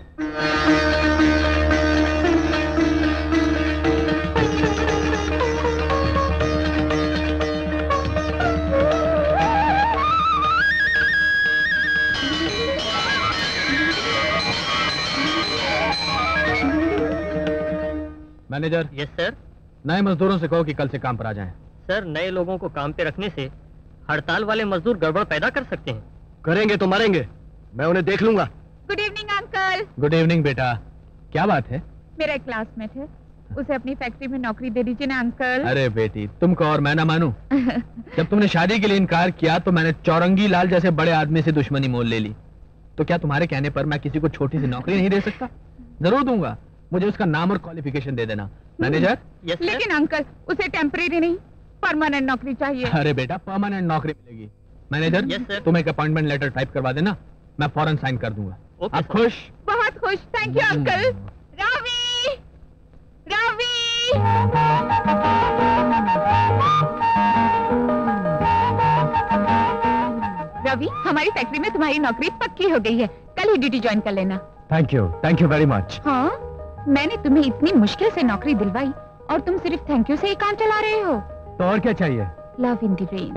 मैनेजर। Yes sir. नए मजदूरों से कहो कि कल से काम पर आ जाएं। सर, नए लोगों को काम पे रखने से हड़ताल वाले मजदूर गड़बड़ पैदा कर सकते हैं। करेंगे तो मरेंगे, मैं उन्हें देख लूंगा। Good evening uncle. Good evening बेटा, क्या बात है? मेरा एक क्लासमेट है, उसे अपनी फैक्ट्री में नौकरी दे दीजिए ना अंकल। अरे बेटी, तुमको और मैं ना मानूं। जब तुमने शादी के लिए इनकार किया तो मैंने चौरंगी लाल जैसे बड़े आदमी से दुश्मनी मोल ले ली। तो क्या तुम्हारे कहने पर मैं किसी को छोटी सी नौकरी नहीं दे सकता? जरूर दूंगा, मुझे उसका नाम और क्वालिफिकेशन दे देना। मैनेजर। yes, लेकिन अंकल उसे टेम्परेरी नहीं परमानेंट नौकरी चाहिए। अरे बेटा, परमानेंट नौकरी मिलेगी। मैनेजर। yes, तुम एक अपॉइंटमेंट लेटर टाइप करवा देना, मैं फौरन साइन कर दूंगा। okay, आप खुश? बहुत खुश, thank you uncle. Ravi, Ravi. Ravi, हमारी फैक्ट्री में तुम्हारी नौकरी पक्की हो गई है, कल ही ड्यूटी ज्वाइन कर लेना। Thank you, thank you very much. हाँ, मैंने तुम्हें इतनी मुश्किल से नौकरी दिलवाई और तुम सिर्फ थैंक यू से ही काम चला रहे हो। तो और क्या चाहिए? Love in the rain.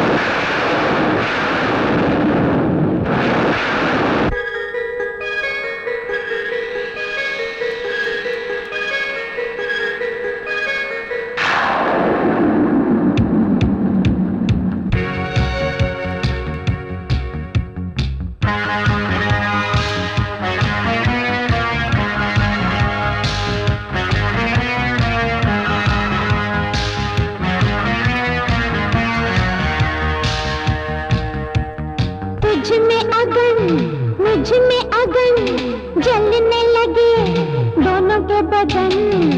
मुझ में अगन जलने लगे दोनों के बदन।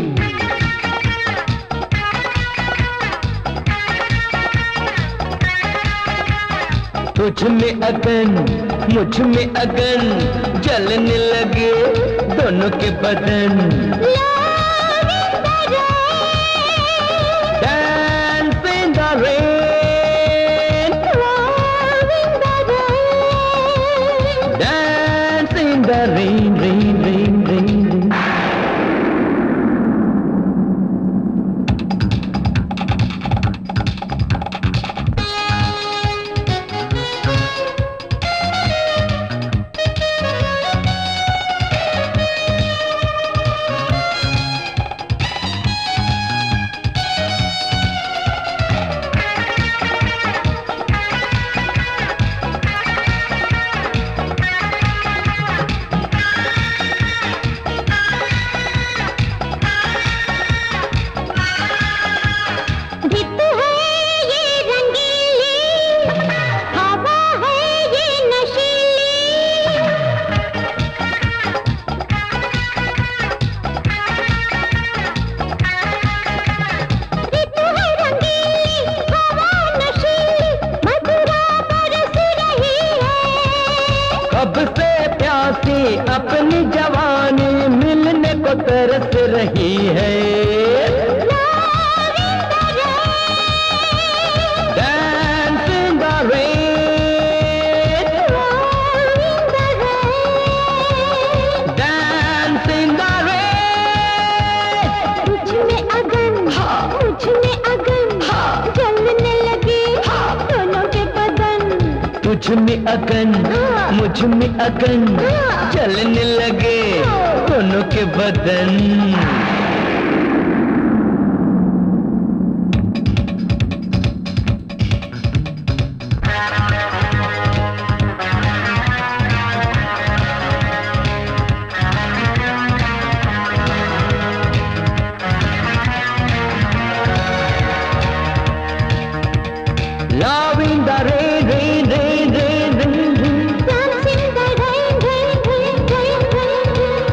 तुझ में अगन मुझ में अगन जलने लगे दोनों के बदन। Dance in the rain, rain, rain, rain, rain, rain. अपनी जवानी मिलने को तरस रही है। Dance in the rain, dance in the rain. मुझ में अगन, मुझ में अगन, जलने लगे दोनों के बदन। तुझ में अगन, मुझ में अगन, चलने लगे दोनों के बदन। Love in the rain, rain, rain, rain, rain, rain. Dance in the rain, rain, rain, rain, rain,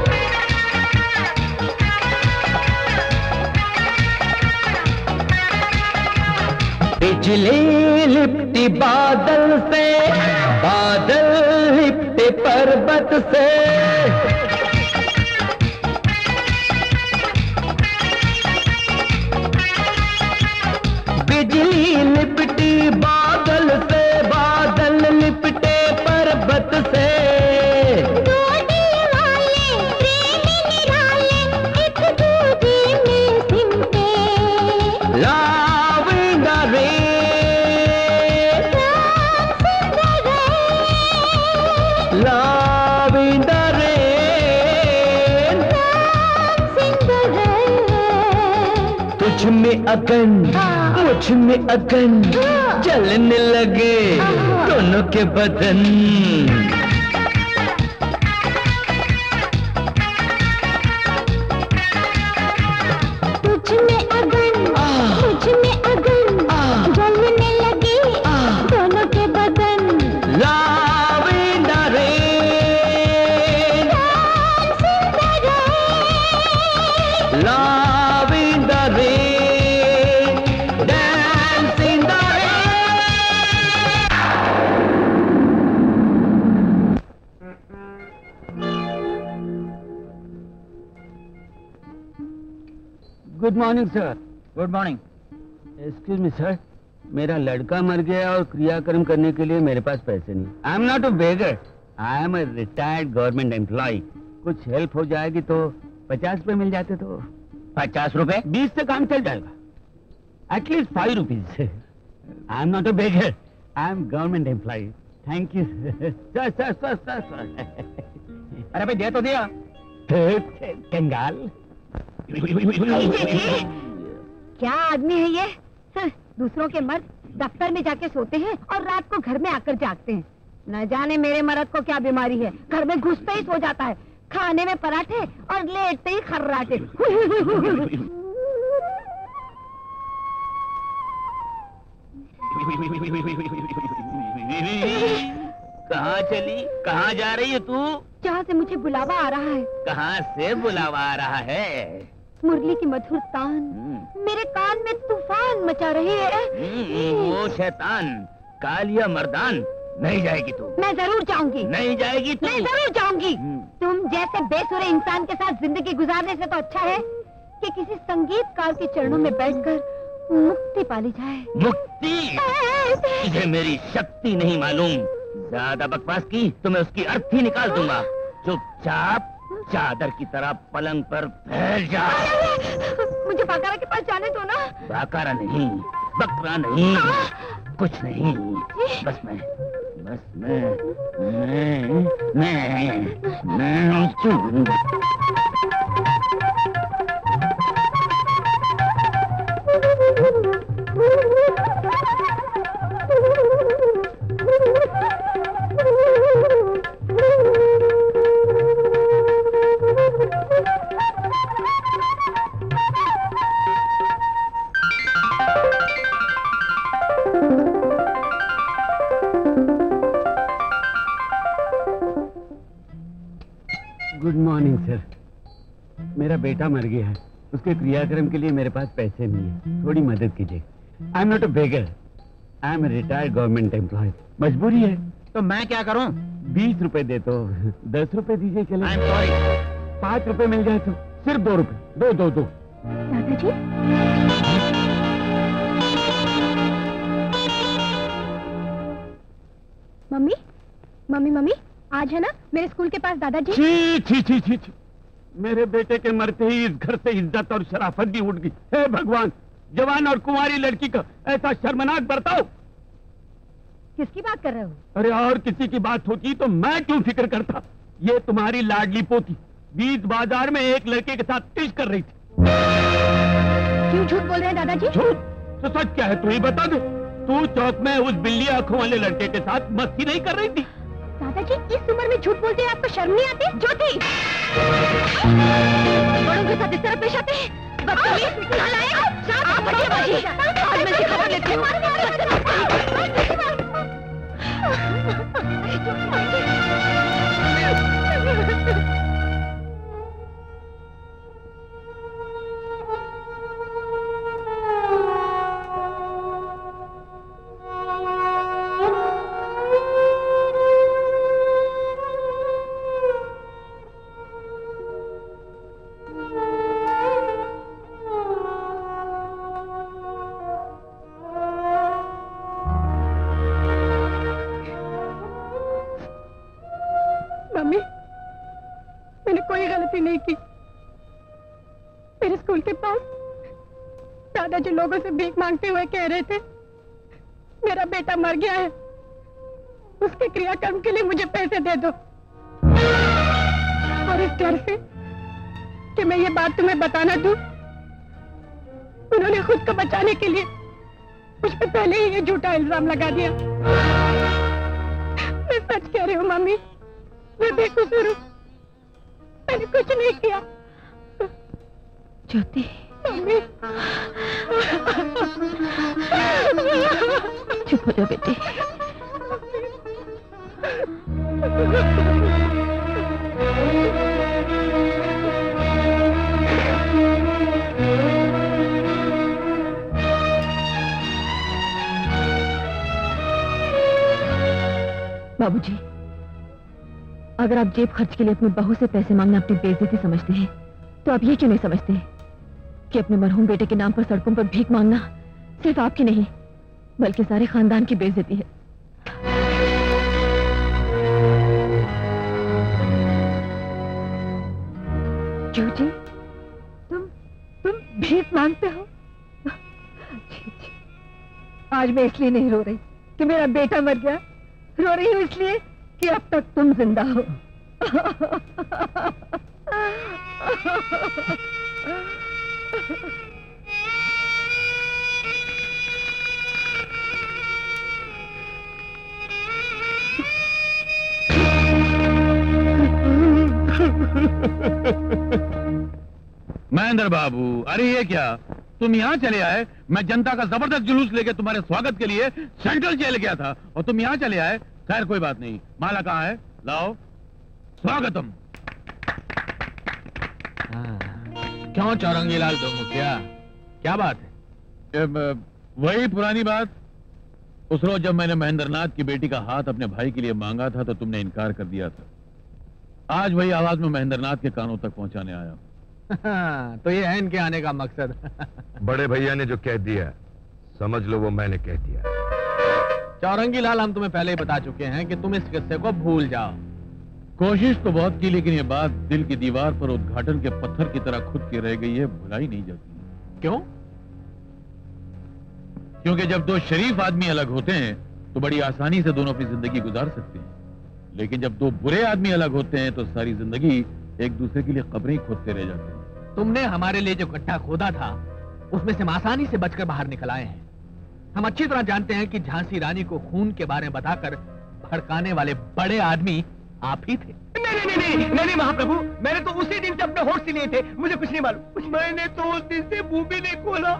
rain. बिजली लिपटी बादल से, बादल लिपटे पर्वत से। बिजली लिपटी बादल से, बादल लिपटे पर्वत से। दो दिल वाले प्रेमी निराले एक दूजे में सिमटे। Love in the rain, love in the rain, तुझ में अगन, मुझ में अगन, जलने लगे दोनों के बदन। तुझ में अगन, मुझ में अगन, जलने लगे दोनों के बदन। Love in the rain, love in the rain, dance in the good morning sir. Good morning. Excuse me sir, मेरा लड़का मर गया और क्रियाक्रम करने के लिए मेरे पास पैसे नहीं। I am not a beggar, I am a retired government employ. कुछ हेल्प हो जाएगी तो पचास रुपए मिल जाते तो। पचास रुपए? बीस से काम चल जाएगा। At least five rupees. I am not a beggar, I am government employ. Thank you sir sir sir sir sir. अरे भाई दे तो दिया। कंगाल। क्या आदमी है ये? हाँ, दूसरों के मर्द दफ्तर में जाके सोते हैं और रात को घर में आकर जागते हैं। न जाने मेरे मर्द को क्या बीमारी है, घर में घुसते ही सो जाता है, खाने में पराठे और लेटते ही खर्राटे। कहाँ चली, कहाँ जा रही है तू? जहाँ से मुझे बुलावा आ रहा है। कहाँ से बुलावा आ रहा है? मुरली की मधुर तान मेरे कान में तूफान मचा रही है। वो शैतान कालिया मर्दान नहीं जाएगी तू। मैं जरूर जाऊंगी। नहीं जाएगी तू। मैं जरूर जाऊंगी। तुम जैसे बेसुरे इंसान के साथ जिंदगी गुजारने से तो अच्छा है कि किसी संगीतकार के चरणों में बैठकर मुक्ति पाली जाए। मुक्ति? तुझे मेरी शक्ति नहीं मालूम। ज्यादा बकवास की तो मैं उसकी अर्थी निकाल दूंगा। चुप चुपचाप चादर की तरह पलंग पर बैठ जा। मुझे बाकारा के पास जाने दो ना। बाकारा नहीं, बकरा नहीं, कुछ नहीं, बस मैं बस मैं मैं मैं मैं चुप। Good morning sir. मेरा बेटा मर गया है, उसके क्रियाक्रम के लिए मेरे पास पैसे नहीं है, थोड़ी मदद कीजिए। I am not a beggar, I am retired government employ. मजबूरी है। तो मैं क्या करूं? बीस रुपए दे तो दस रुपए दीजिए चले। I am sorry. पाँच रुपए मिल जाए तो सिर्फ दो रुपए। दो दो दो। दादाजी मम्मी मम्मी मम्मी आज है ना मेरे स्कूल के पास दादाजी। छी छी छी छी छी। मेरे बेटे के मरते ही इस घर से इज्जत और शराफत भी उठ गई। हे भगवान, जवान और कुंवारी लड़की का ऐसा शर्मनाक बर्ताव। किसकी बात कर रहे हो? अरे और किसी की बात होती तो मैं क्यों फिक्र करता। ये तुम्हारी लाडली पोती बीच बाजार में एक लड़के के साथ टिश कर रही थी। क्यों झूठ बोल रहे हैं दादाजी? झूठ तो सच क्या है तू ही बता दे। तू चौक में उस बिल्ली आंखों वाले लड़के के साथ मस्ती नहीं कर रही थी? दादाजी इस उम्र में झूठ बोलते हैं, आपको शर्म नहीं आती? ज्योति बड़ों के साथ इस तरह पेश आते हैं। बदतमीज, नालायक, आप हटिए बाजी। आज मैं इसकी खबर लेती हूँ। मम्मी मैंने कोई गलती नहीं की। मेरे स्कूल के पास दादाजी लोगों से भीख मांगते हुए कह रहे थे मेरा बेटा मर गया है, उसके क्रियाक्रम के लिए मुझे पैसे दे दो। और इस डर से कि मैं ये बात तुम्हें बताना दूं, उन्होंने खुद को बचाने के लिए मुझ पे पहले ही ये झूठा इल्जाम लगा दिया। मैं सच कह रही हूँ मम्मी, मैं बेकसूर हूँ, मैंने कुछ नहीं किया। ज्योति मम्मी चुप हो जाओ बेटी। बाबूजी, अगर आप जेब खर्च के लिए अपनी बहू से पैसे मांगना अपनी बेइज्जती समझते हैं, तो आप ये क्यों नहीं समझते कि अपने मरहूम बेटे के नाम पर सड़कों पर भीख मांगना सिर्फ आपकी नहीं बल्कि सारे खानदान की बेइज्जती है। क्यों जी, तुम तुम भीख मांगते हो? जी, जी। आज मैं इसलिए नहीं रो रही कि मेरा बेटा मर गया, रो रही हूँ इसलिए कि अब तक तुम जिंदा हो। महेंद्र बाबू, अरे ये क्या, तुम यहाँ चले आए? मैं जनता का जबरदस्त जुलूस लेके तुम्हारे स्वागत के लिए सेंट्रल जेल गया था और तुम यहाँ चले आए। खैर कोई बात नहीं, माला कहाँ है? लाओ, स्वागतम। क्यों चौरंगी लाल दो मुखिया, क्या बात है? वही पुरानी बात। उस रोज जब मैंने महेंद्रनाथ की बेटी का हाथ अपने भाई के लिए मांगा था तो तुमने इनकार कर दिया था। आज वही आवाज में महेंद्रनाथ के कानों तक पहुंचाने आया हूं। तो ये है इनके आने का मकसद। बड़े भैया ने जो कह दिया समझ लो वो मैंने कह दिया। चौरंगी लाल, हम तुम्हें पहले ही बता चुके हैं कि तुम इस किस्से को भूल जाओ। कोशिश तो बहुत की, लेकिन ये बात दिल की दीवार पर उद्घाटन के पत्थर की तरह खुद के रह गई है, भुलाई नहीं जाती। क्यों? क्योंकि जब दो शरीफ आदमी अलग होते हैं तो बड़ी आसानी से दोनों अपनी जिंदगी गुजार सकते हैं, लेकिन जब दो बुरे आदमी अलग होते हैं तो सारी जिंदगी एक दूसरे के लिए कब्रें ही खोदते रह जाते हैं। तुमने हमारे लिए जो गड्ढा खोदा था उसमें से हम आसानी से बचकर बाहर निकल आए हैं। हम अच्छी तरह जानते हैं कि झांसी रानी को खून के बारे में बताकर भड़काने वाले बड़े आदमी आप ही थे। नहीं नहीं नहीं नहीं, नहीं महाप्रभु, मैंने तो उसी दिन से अपने होश से लिए थे, मुझे कुछ नहीं मालूम। मैंने तो उस दिन से मुंह भी नहीं खोला।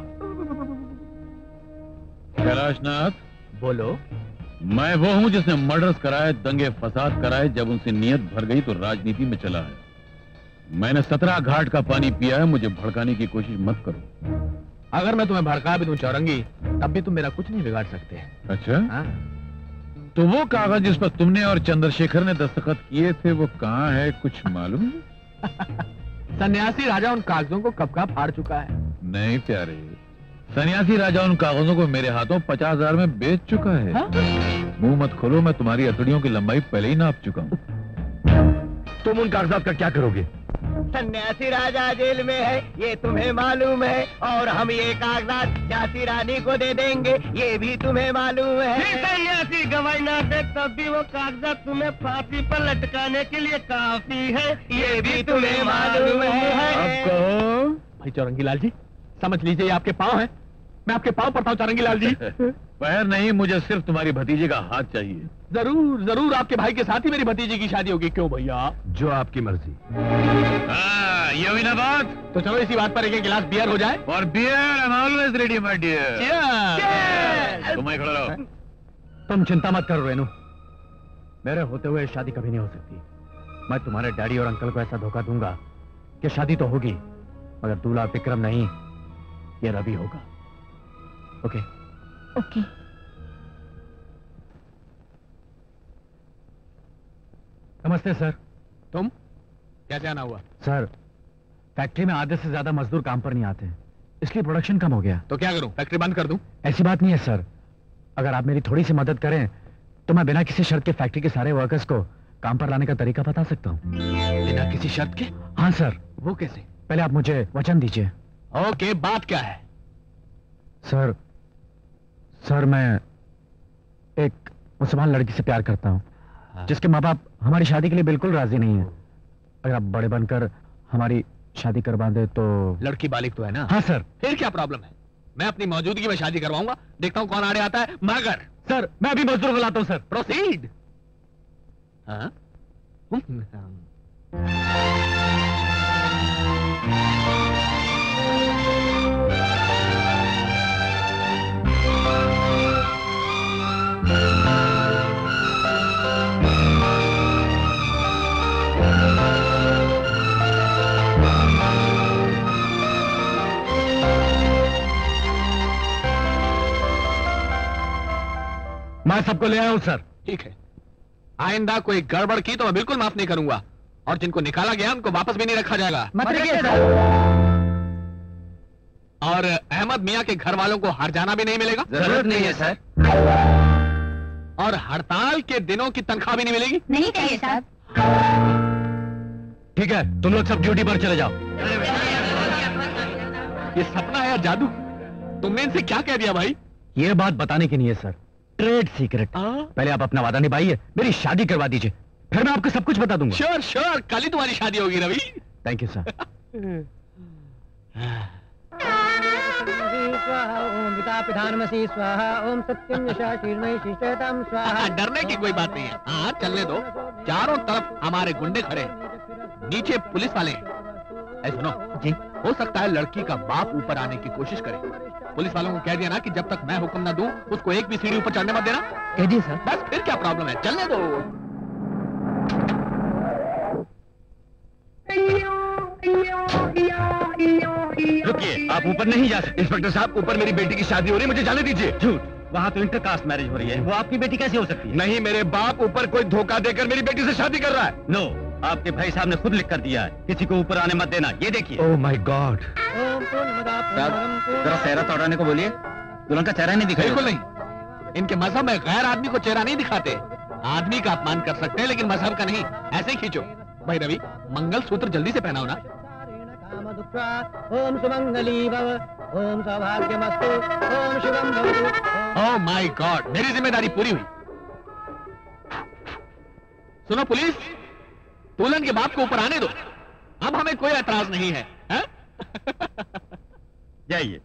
कैलाशनाथ, बोलो। मैं वो हूँ जिसने मर्डर्स कराए, दंगे फसाद कराए। जब उनसे नियत भर गई तो राजनीति में चला है। मैंने सत्रह घाट का पानी पिया है, मुझे भड़काने की कोशिश मत करो। अगर मैं तुम्हें भड़का भी दूं चौरंगी, तब भी तुम मेरा कुछ नहीं बिगाड़ सकते। अच्छा? हाँ? तो वो कागज जिस पर तुमने और चंद्रशेखर ने दस्तखत किए थे वो कहाँ है, कुछ मालूम? सन्यासी राजा उन कागजों को कब का फाड़ चुका है। नहीं प्यारे, सन्यासी राजा उन कागजों को मेरे हाथों पचास हजार में बेच चुका है। हाँ? मुंह मत खोलो, मैं तुम्हारी अतड़ियों की लंबाई पहले ही नाप चुका हूँ। तुम उन कागजात का क्या करोगे? सन्यासी राजा जेल में है, ये तुम्हें मालूम है, और हम ये कागजात झांसी रानी को दे देंगे, ये भी तुम्हें मालूम है। सन्यासी गवाही ना दे तब भी वो कागजात तुम्हें फांसी पर लटकाने के लिए काफी है, ये भी तुम्हें मालूम है। अब कहो भाई चौरंगी लाल जी, समझ लीजिए ये आपके पाँव है, मैं आपके पाँव पड़ता हूँ चौरंगी लाल जी। पैर नहीं, मुझे सिर्फ तुम्हारी भतीजे का हाथ चाहिए। जरूर जरूर, आपके भाई के साथ ही मेरी भतीजे की शादी होगी। क्यों भैया? जो आपकी मर्जी। हाँ, ये हुई ना बात। तो चलो इसी बात पर एक गिलास बियर हो जाए। और beer, I am always ready my dear. तुम वहीं खड़े रहो। तुम चिंता मत करो रेनू, मेरे होते हुए शादी कभी नहीं हो सकती। मैं तुम्हारे डैडी और अंकल को ऐसा धोखा दूंगा कि शादी तो होगी, मगर दूल्हा विक्रम नहीं, ये रवि होगा। Okay okay. नमस्ते सर। तुम क्या जाना हुआ? सर, फैक्ट्री में आधे से ज्यादा मजदूर काम पर नहीं आते, इसलिए प्रोडक्शन कम हो गया। तो क्या करूं, फैक्ट्री बंद कर दूं? ऐसी बात नहीं है सर, अगर आप मेरी थोड़ी सी मदद करें तो मैं बिना किसी शर्त के फैक्ट्री के सारे वर्कर्स को काम पर लाने का तरीका बता सकता हूँ। बिना किसी शर्त के? हाँ सर। वो कैसे? पहले आप मुझे वचन दीजिए। ओके, बात क्या है? सर सर मैं एक मुसलमान लड़की से प्यार करता हूँ, जिसके माँ बाप हमारी शादी के लिए बिल्कुल राजी नहीं है। अगर आप बड़े बनकर हमारी शादी करवा दे तो। लड़की बालिग तो है ना? हाँ सर। फिर क्या प्रॉब्लम है, मैं अपनी मौजूदगी में शादी करवाऊंगा, देखता हूँ कौन आड़े आता है। मगर सर मैं अभी मजदूर बुलाता हूँ सर। प्रोसीड। हाँ? मैं सबको ले आया हूं सर। ठीक है, आइंदा कोई गड़बड़ की तो मैं बिल्कुल माफ नहीं करूंगा, और जिनको निकाला गया उनको वापस भी नहीं रखा जाएगा। मत रखिए सर। और अहमद मियां के घर वालों को हर जाना भी नहीं मिलेगा। जरूरत नहीं है सर। और हड़ताल के दिनों की तनख्वाह भी नहीं मिलेगी। नहीं चाहिए साहब। ठीक है, तुम लोग सब ड्यूटी पर चले जाओ। ये सपना है या जादू? तुमने इनसे क्या कह दिया भाई? ये बात बताने की नहीं है सर, ट्रेड सीक्रेट। पहले आप अपना वादा निभाइए, मेरी शादी करवा दीजिए, फिर मैं आपको सब कुछ बता दूंगा। श्योर श्योर, कल ही तुम्हारी शादी होगी रवि। Thank you sir. पिधानमसी स्वाहा, ओम सत्यम यशा शीर्णय शिष्टतम स्वाहा। डरने की कोई बात नहीं है। हाँ चलने दो, चारों तरफ हमारे गुंडे खड़े हैं, नीचे पुलिस वाले हैं। ऐ सुनो जी, हो सकता है लड़की का बाप ऊपर आने की कोशिश करे। पुलिस वालों को कह दिया ना कि जब तक मैं हुक्म ना दूं उसको एक भी सीढ़ी ऊपर चढ़ने मत देना। कह दिया सर। बस फिर क्या प्रॉब्लम है, चलने दो। रुकिए, आप ऊपर नहीं जा सकते। इंस्पेक्टर साहब, ऊपर मेरी बेटी की शादी हो रही है, मुझे जाने दीजिए। झूठ, वहाँ तो इंटरकास्ट मैरिज हो रही है, वो आपकी बेटी कैसे हो सकती है? नहीं, मेरे बाप ऊपर कोई धोखा देकर मेरी बेटी से शादी कर रहा है। नो, आपके भाई साहब ने खुद लिख कर दिया है, किसी को ऊपर आने मत देना। ये देखिए। Oh my God. जरा चेहरा तोड़ाने को बोलिए, दुल्हन का चेहरा नहीं दिखाई। बिल्कुल नहीं, इनके मजहब में गैर आदमी को चेहरा नहीं दिखाते, आदमी का अपमान कर सकते हैं लेकिन मजहब का नहीं। ऐसे ही खींचो। भाई रवि, मंगल सूत्र जल्दी से पहनाओ ना। ओम सुमंगली भव, ओम सौभाग्यमस्तु, ओम शुभम भवतु। ओह माय गॉड, मेरी जिम्मेदारी पूरी हुई। सुनो पुलिस, तूलन के बाप को ऊपर आने दो। अब हमें कोई एतराज नहीं है, है? जाइए।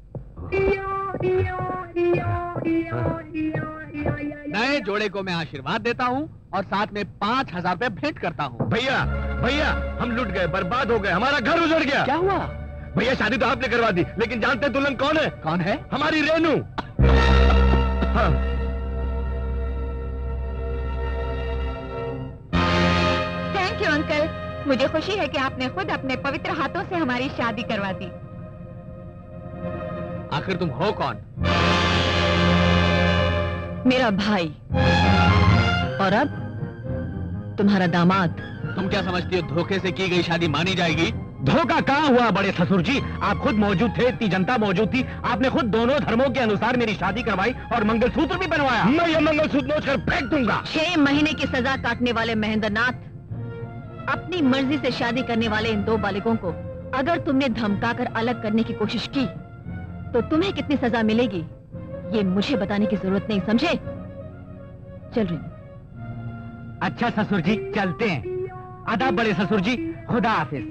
नए जोड़े को मैं आशीर्वाद देता हूँ और साथ में पांच हजार रुपए भेंट करता हूँ। भैया भैया, हम लुट गए, बर्बाद हो गए, हमारा घर उजड़ गया। क्या हुआ? भैया शादी तो आपने करवा दी, लेकिन जानते हैं दुल्हन कौन है? कौन है? हमारी रेनू। हाँ। थैंक यू अंकल, मुझे खुशी है कि आपने खुद अपने पवित्र हाथों से हमारी शादी करवा दी। आखिर तुम हो कौन? मेरा भाई और अब तुम्हारा दामाद। तुम क्या समझती हो धोखे से की गई शादी मानी जाएगी? धोखा कहाँ हुआ बड़े ससुर जी, आप खुद मौजूद थे, इतनी जनता मौजूद थी, आपने खुद दोनों धर्मों के अनुसार मेरी शादी करवाई और मंगलसूत्र भी बनवाया। मैं ये मंगलसूत्र नोच कर फेंक दूंगा। छह महीने की सजा काटने वाले महेंद्र नाथ, अपनी मर्जी से शादी करने वाले इन दो बालिकों को अगर तुमने धमकाकर अलग करने की कोशिश की तो तुम्हें कितनी सजा मिलेगी ये मुझे बताने की जरूरत नहीं, समझे? चल रही। अच्छा ससुर जी, चलते हैं। आदाब बड़े ससुर जी, खुदा हाफिज।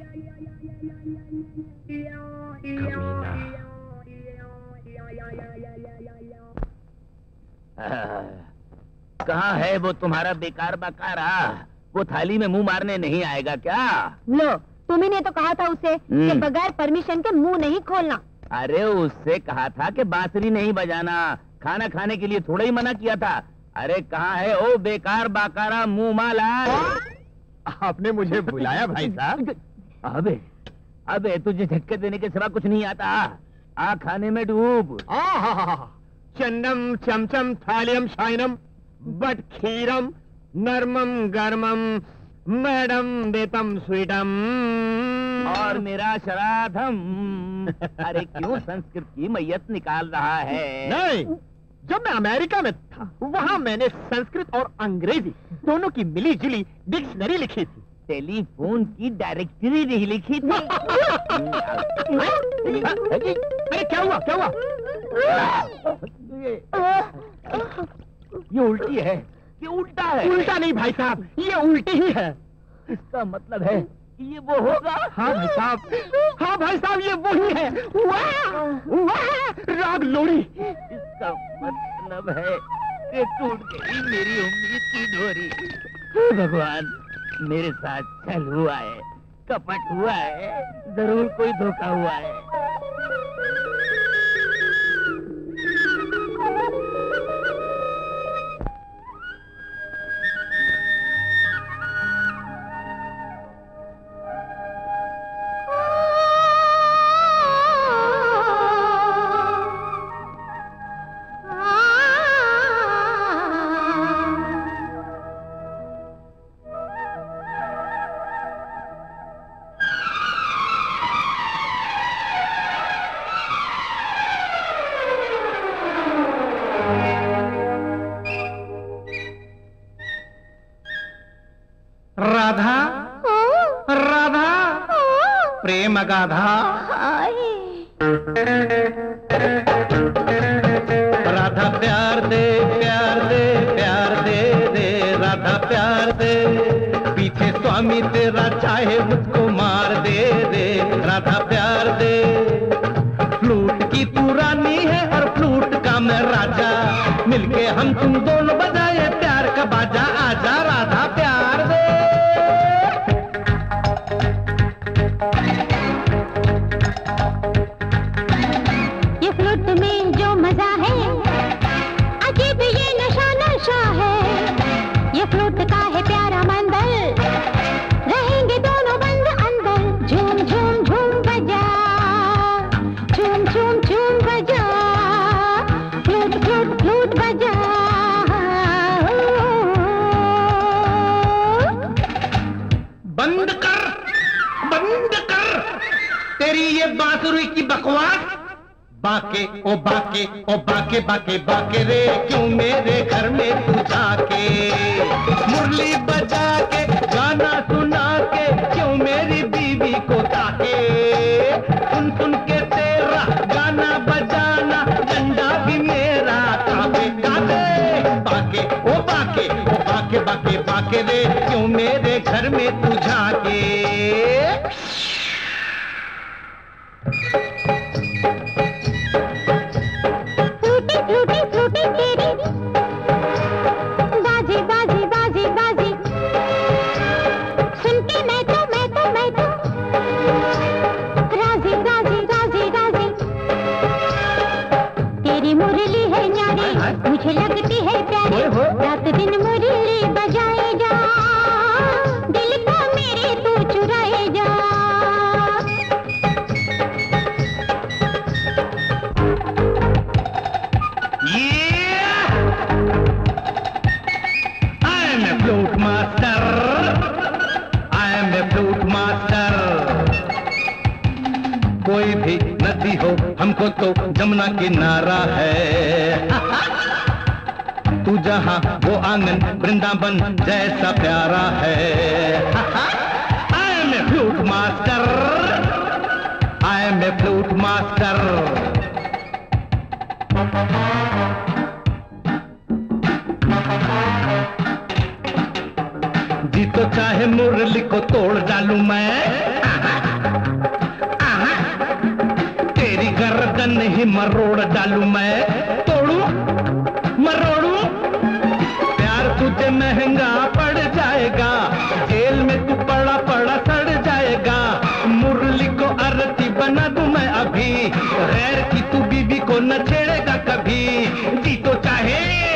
कहाँ है वो तुम्हारा बेकार बकारा? वो थाली में मुंह मारने नहीं आएगा क्या? लो, तुम्ही ने तो कहा था उसे कि बगैर परमिशन के मुंह नहीं खोलना। अरे उससे कहा था कि बांसुरी नहीं बजाना, खाना खाने के लिए थोड़ा ही मना किया था। अरे कहाँ है ओ बेकार बाकारा मुंह माला? आपने मुझे बुलाया भाई साहब? अबे अबे तुझे झटके देने के सिवा कुछ नहीं आता। आ खाने में डूब। चन्नम चमचम थालियम शाइनम बट खीरम नरमम गरमम मैडम देतम स्वीटम और मेरा श्राद्धम। अरे क्यों संस्कृत की मैयत निकाल रहा है? नहीं, जब मैं अमेरिका में था वहाँ मैंने संस्कृत और अंग्रेजी दोनों की मिली जुली डिक्शनरी लिखी थी। टेलीफोन की डायरेक्टरी नहीं लिखी थी। अरे क्या हुआ क्या हुआ? ये उल्टी है, ये उल्टा है। उल्टा नहीं भाई साहब, ये उल्टी ही है। इसका मतलब है ये वो होगा। हाँ भाई साहब, हाँ भाई साहब, ये वही है। वाह वाह राग लोड़ी। इसका मतलब है कि टूट गई मेरी उम्मीद की डोरी। हे भगवान, मेरे साथ छल हुआ है, कपट हुआ है, जरूर कोई धोखा हुआ है। राधा राधा प्रेम गाधा। राधा प्यार दे प्यार दे प्यार दे दे राधा प्यार दे, पीछे स्वामी तेरा चाहे मुझको मार दे दे राधा प्यार दे। फ्लूट की तू रानी है और फ्लूट का मैं राजा, मिलके हम तुम दोनों बजाए प्यार का बाजा। आजा राधा प्यार दे। ये फ्लूट में जो मजा है अजीब ये नशा नशा है, ये फ्लूट का है प्यारा मंदर, रहेंगे दोनों बंद अंदर। झूम झूम झूम बजा, झूम झूम झूम बजा, फ्लूट फ्लूट फ्लूट बजा। बंद कर बंद कर तेरी ये बांसुरी की बकवास, बाके ओ बाके ओ बाके बाके बाके रे क्यों मेरे घर में तू जाके मुरली बजा के गाना सुना के क्यों मेरी बीवी को ताके सुन सुन के तेरा गाना बजाना डंडा भी मेरा काबे काबे बाके ओ बाके ओ बाके बाके बाके रे क्यों मेरे घर में तू जाके फ्लूटी फ्लूटी तेरी बाजी बाजी बाजी बाजी सुन के मैं तो मैं तो मैं तो राजी राजी राजी राजी तेरी मुरली है न्यारी मुझे लगती है प्यारी रात दिन मुरली बजाए जा दिल को मेरे तू चुराए जा flute master I am a flute master कोई भी नदी हो हमको तो जमुना किनारा है तू जहां वो आंगन वृंदावन जैसा प्यारा है I am a flute master I am a flute master ji तो चाहे मुरली को तोड़ डालूं मैं तेरी गर्दन ही मरोड़ डालूं मैं तोड़ू मरोड़ू प्यार तुझे महंगा पड़ जाएगा जेल में तू पड़ा पड़ा सड़ जाएगा मुरली को आरती बना दूं मैं अभी गैर की तू बीबी को न छेड़ेगा कभी जी तो चाहे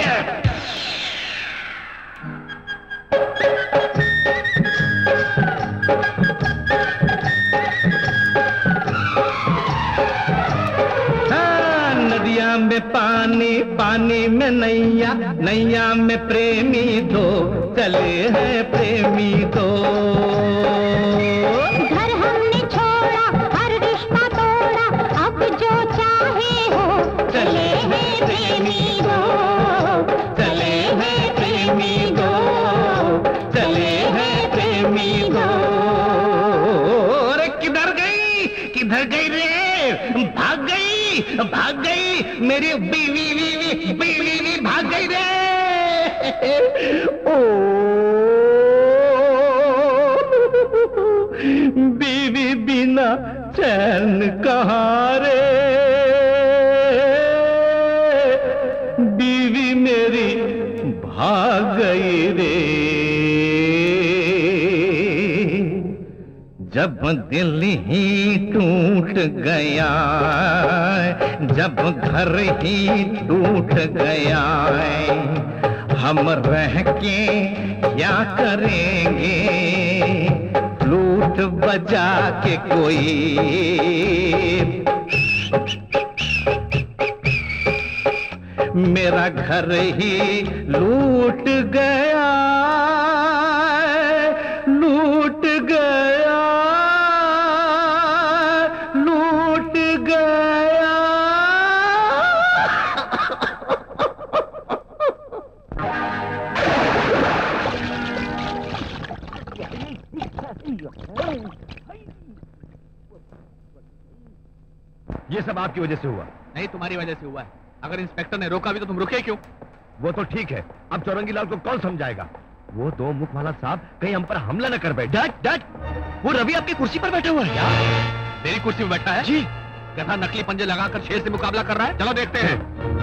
में पानी पानी में नैया नैया में प्रेमी दो चले हैं प्रेमी दो घर हमने छोड़ा हर रिश्ता तोड़ा अब जो चाहे हो चले हैं प्रेमी दो चले हैं प्रेमी दो चले हैं प्रेमी दो अरे किधर गई किधर गई रे भाग गई भाग गई मेरी बीवी बीवी बीवी भी भाग गई रे ओ बीवी बिना चैन कहाँ रे बीवी मेरी भाग गई रे जब दिल ही टूट गया जब घर ही टूट गया हम रह के क्या करेंगे फ्लूट बजा के कोई मेरा घर ही लूट गया लूट गया लूट गया ये सब आपकी वजह से हुआ। नहीं, तुम्हारी वजह से हुआ है। अगर इंस्पेक्टर ने रोका भी तो तुम रुके क्यों? वो तो ठीक है, अब चौरंगी लाल को कौन समझाएगा? वो दो मुखमाला साहब कहीं हम पर हमला न कर बैठे। डट डट, वो रवि आपकी कुर्सी पर बैठा हुआ है। क्या? मेरी कुर्सी में बैठा है? जी। गधा नकली पंजे लगाकर शेर से मुकाबला कर रहा है। चलो देखते हैं।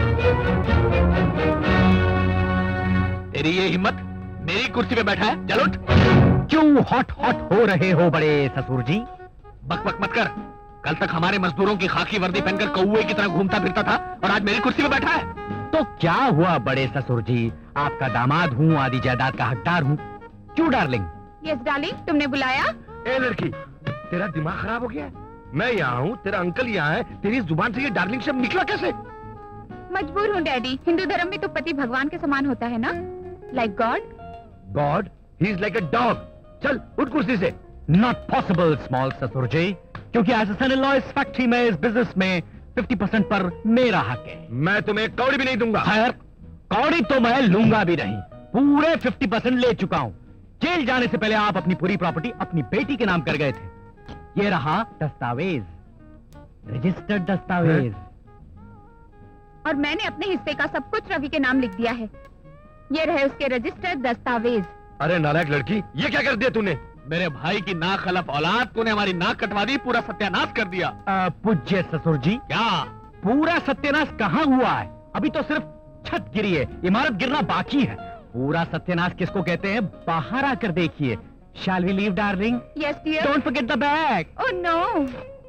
तेरी ये हिम्मत, मेरी कुर्सी पे बैठा है? चलो। क्यों हॉट हॉट हो रहे हो बड़े ससुर जी? बक बक मत कर। कल तक हमारे मजदूरों की खाकी वर्दी पहनकर कौवे की तरह घूमता फिरता था और आज मेरी कुर्सी पे बैठा है। तो क्या हुआ बड़े ससुर जी? आपका दामाद हूँ, आदि जायदाद का हकदार हूँ। क्यों डार्लिंग? यस डार्लिंग, तुमने बुलाया? ए लड़की, तेरा दिमाग खराब हो गया है? मैं यहाँ हूँ, तेरा अंकल यहाँ है, तेरी जुबान से ये डार्लिंग शब्द निकला कैसे? मजबूर हूँ डैडी। हिंदू धर्म में तो पति भगवान के समान होता है ना, like God. God? He is like a dog. चल उठ कुर्सी से। नॉट पॉसिबल स्मॉल ससुर जी, क्योंकि as a son in law इस फैक्ट्री में, इस बिजनेस में फिफ्टी परसेंट पर मेरा हक है। मैं तुम्हें एक कौड़ी भी नहीं दूंगा। खैर, कौड़ी तो मैं लूंगा भी नहीं, पूरे फिफ्टी परसेंट ले चुका हूं। जेल जाने से पहले आप अपनी पूरी प्रॉपर्टी अपनी बेटी के नाम कर गए थे। ये रहा दस्तावेज, रजिस्टर्ड दस्तावेज। और मैंने अपने हिस्से का सब कुछ रवि के नाम लिख दिया है। ये रहे उसके रजिस्टर्ड दस्तावेज। अरे नालायक लड़की, ये क्या कर दिया तूने? मेरे भाई की नाक खलफ औलाद, तूने हमारी नाक कटवा दी, पूरा सत्यानाश कर दिया। आ, पूज्य ससुर जी, क्या पूरा सत्यानाश कहाँ हुआ है? अभी तो सिर्फ छत गिरी है, इमारत गिरना बाकी है। पूरा सत्यानाश किसको कहते हैं, बाहर आकर देखिए। Shall we leave, darling? Yes, dear. Don't forget the bag. Oh no.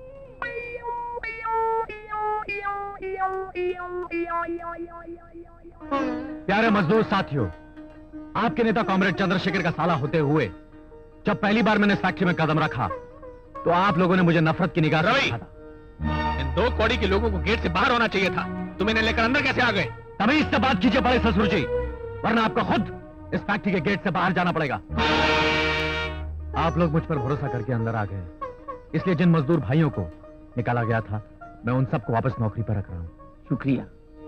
प्यारे मजदूर साथियों, आपके नेता कॉमरेड चंद्रशेखर का साला होते हुए जब पहली बार मैंने इस फैक्ट्री में कदम रखा तो आप लोगों ने मुझे नफरत की निगाह से देखा था। इन दो कौड़ी के लोगों को गेट से बाहर होना चाहिए था, तुम इन्हें लेकर अंदर कैसे आ गए? तभी इससे बात कीजिए बड़े ससुर जी, वरना आपको खुद इस फैक्ट्री के गेट से बाहर जाना पड़ेगा। आप लोग मुझ पर भरोसा करके अंदर आ गए, इसलिए जिन मजदूर भाइयों को निकाला गया था मैं उन सबको वापस नौकरी पर रख रहा हूं। शुक्रिया।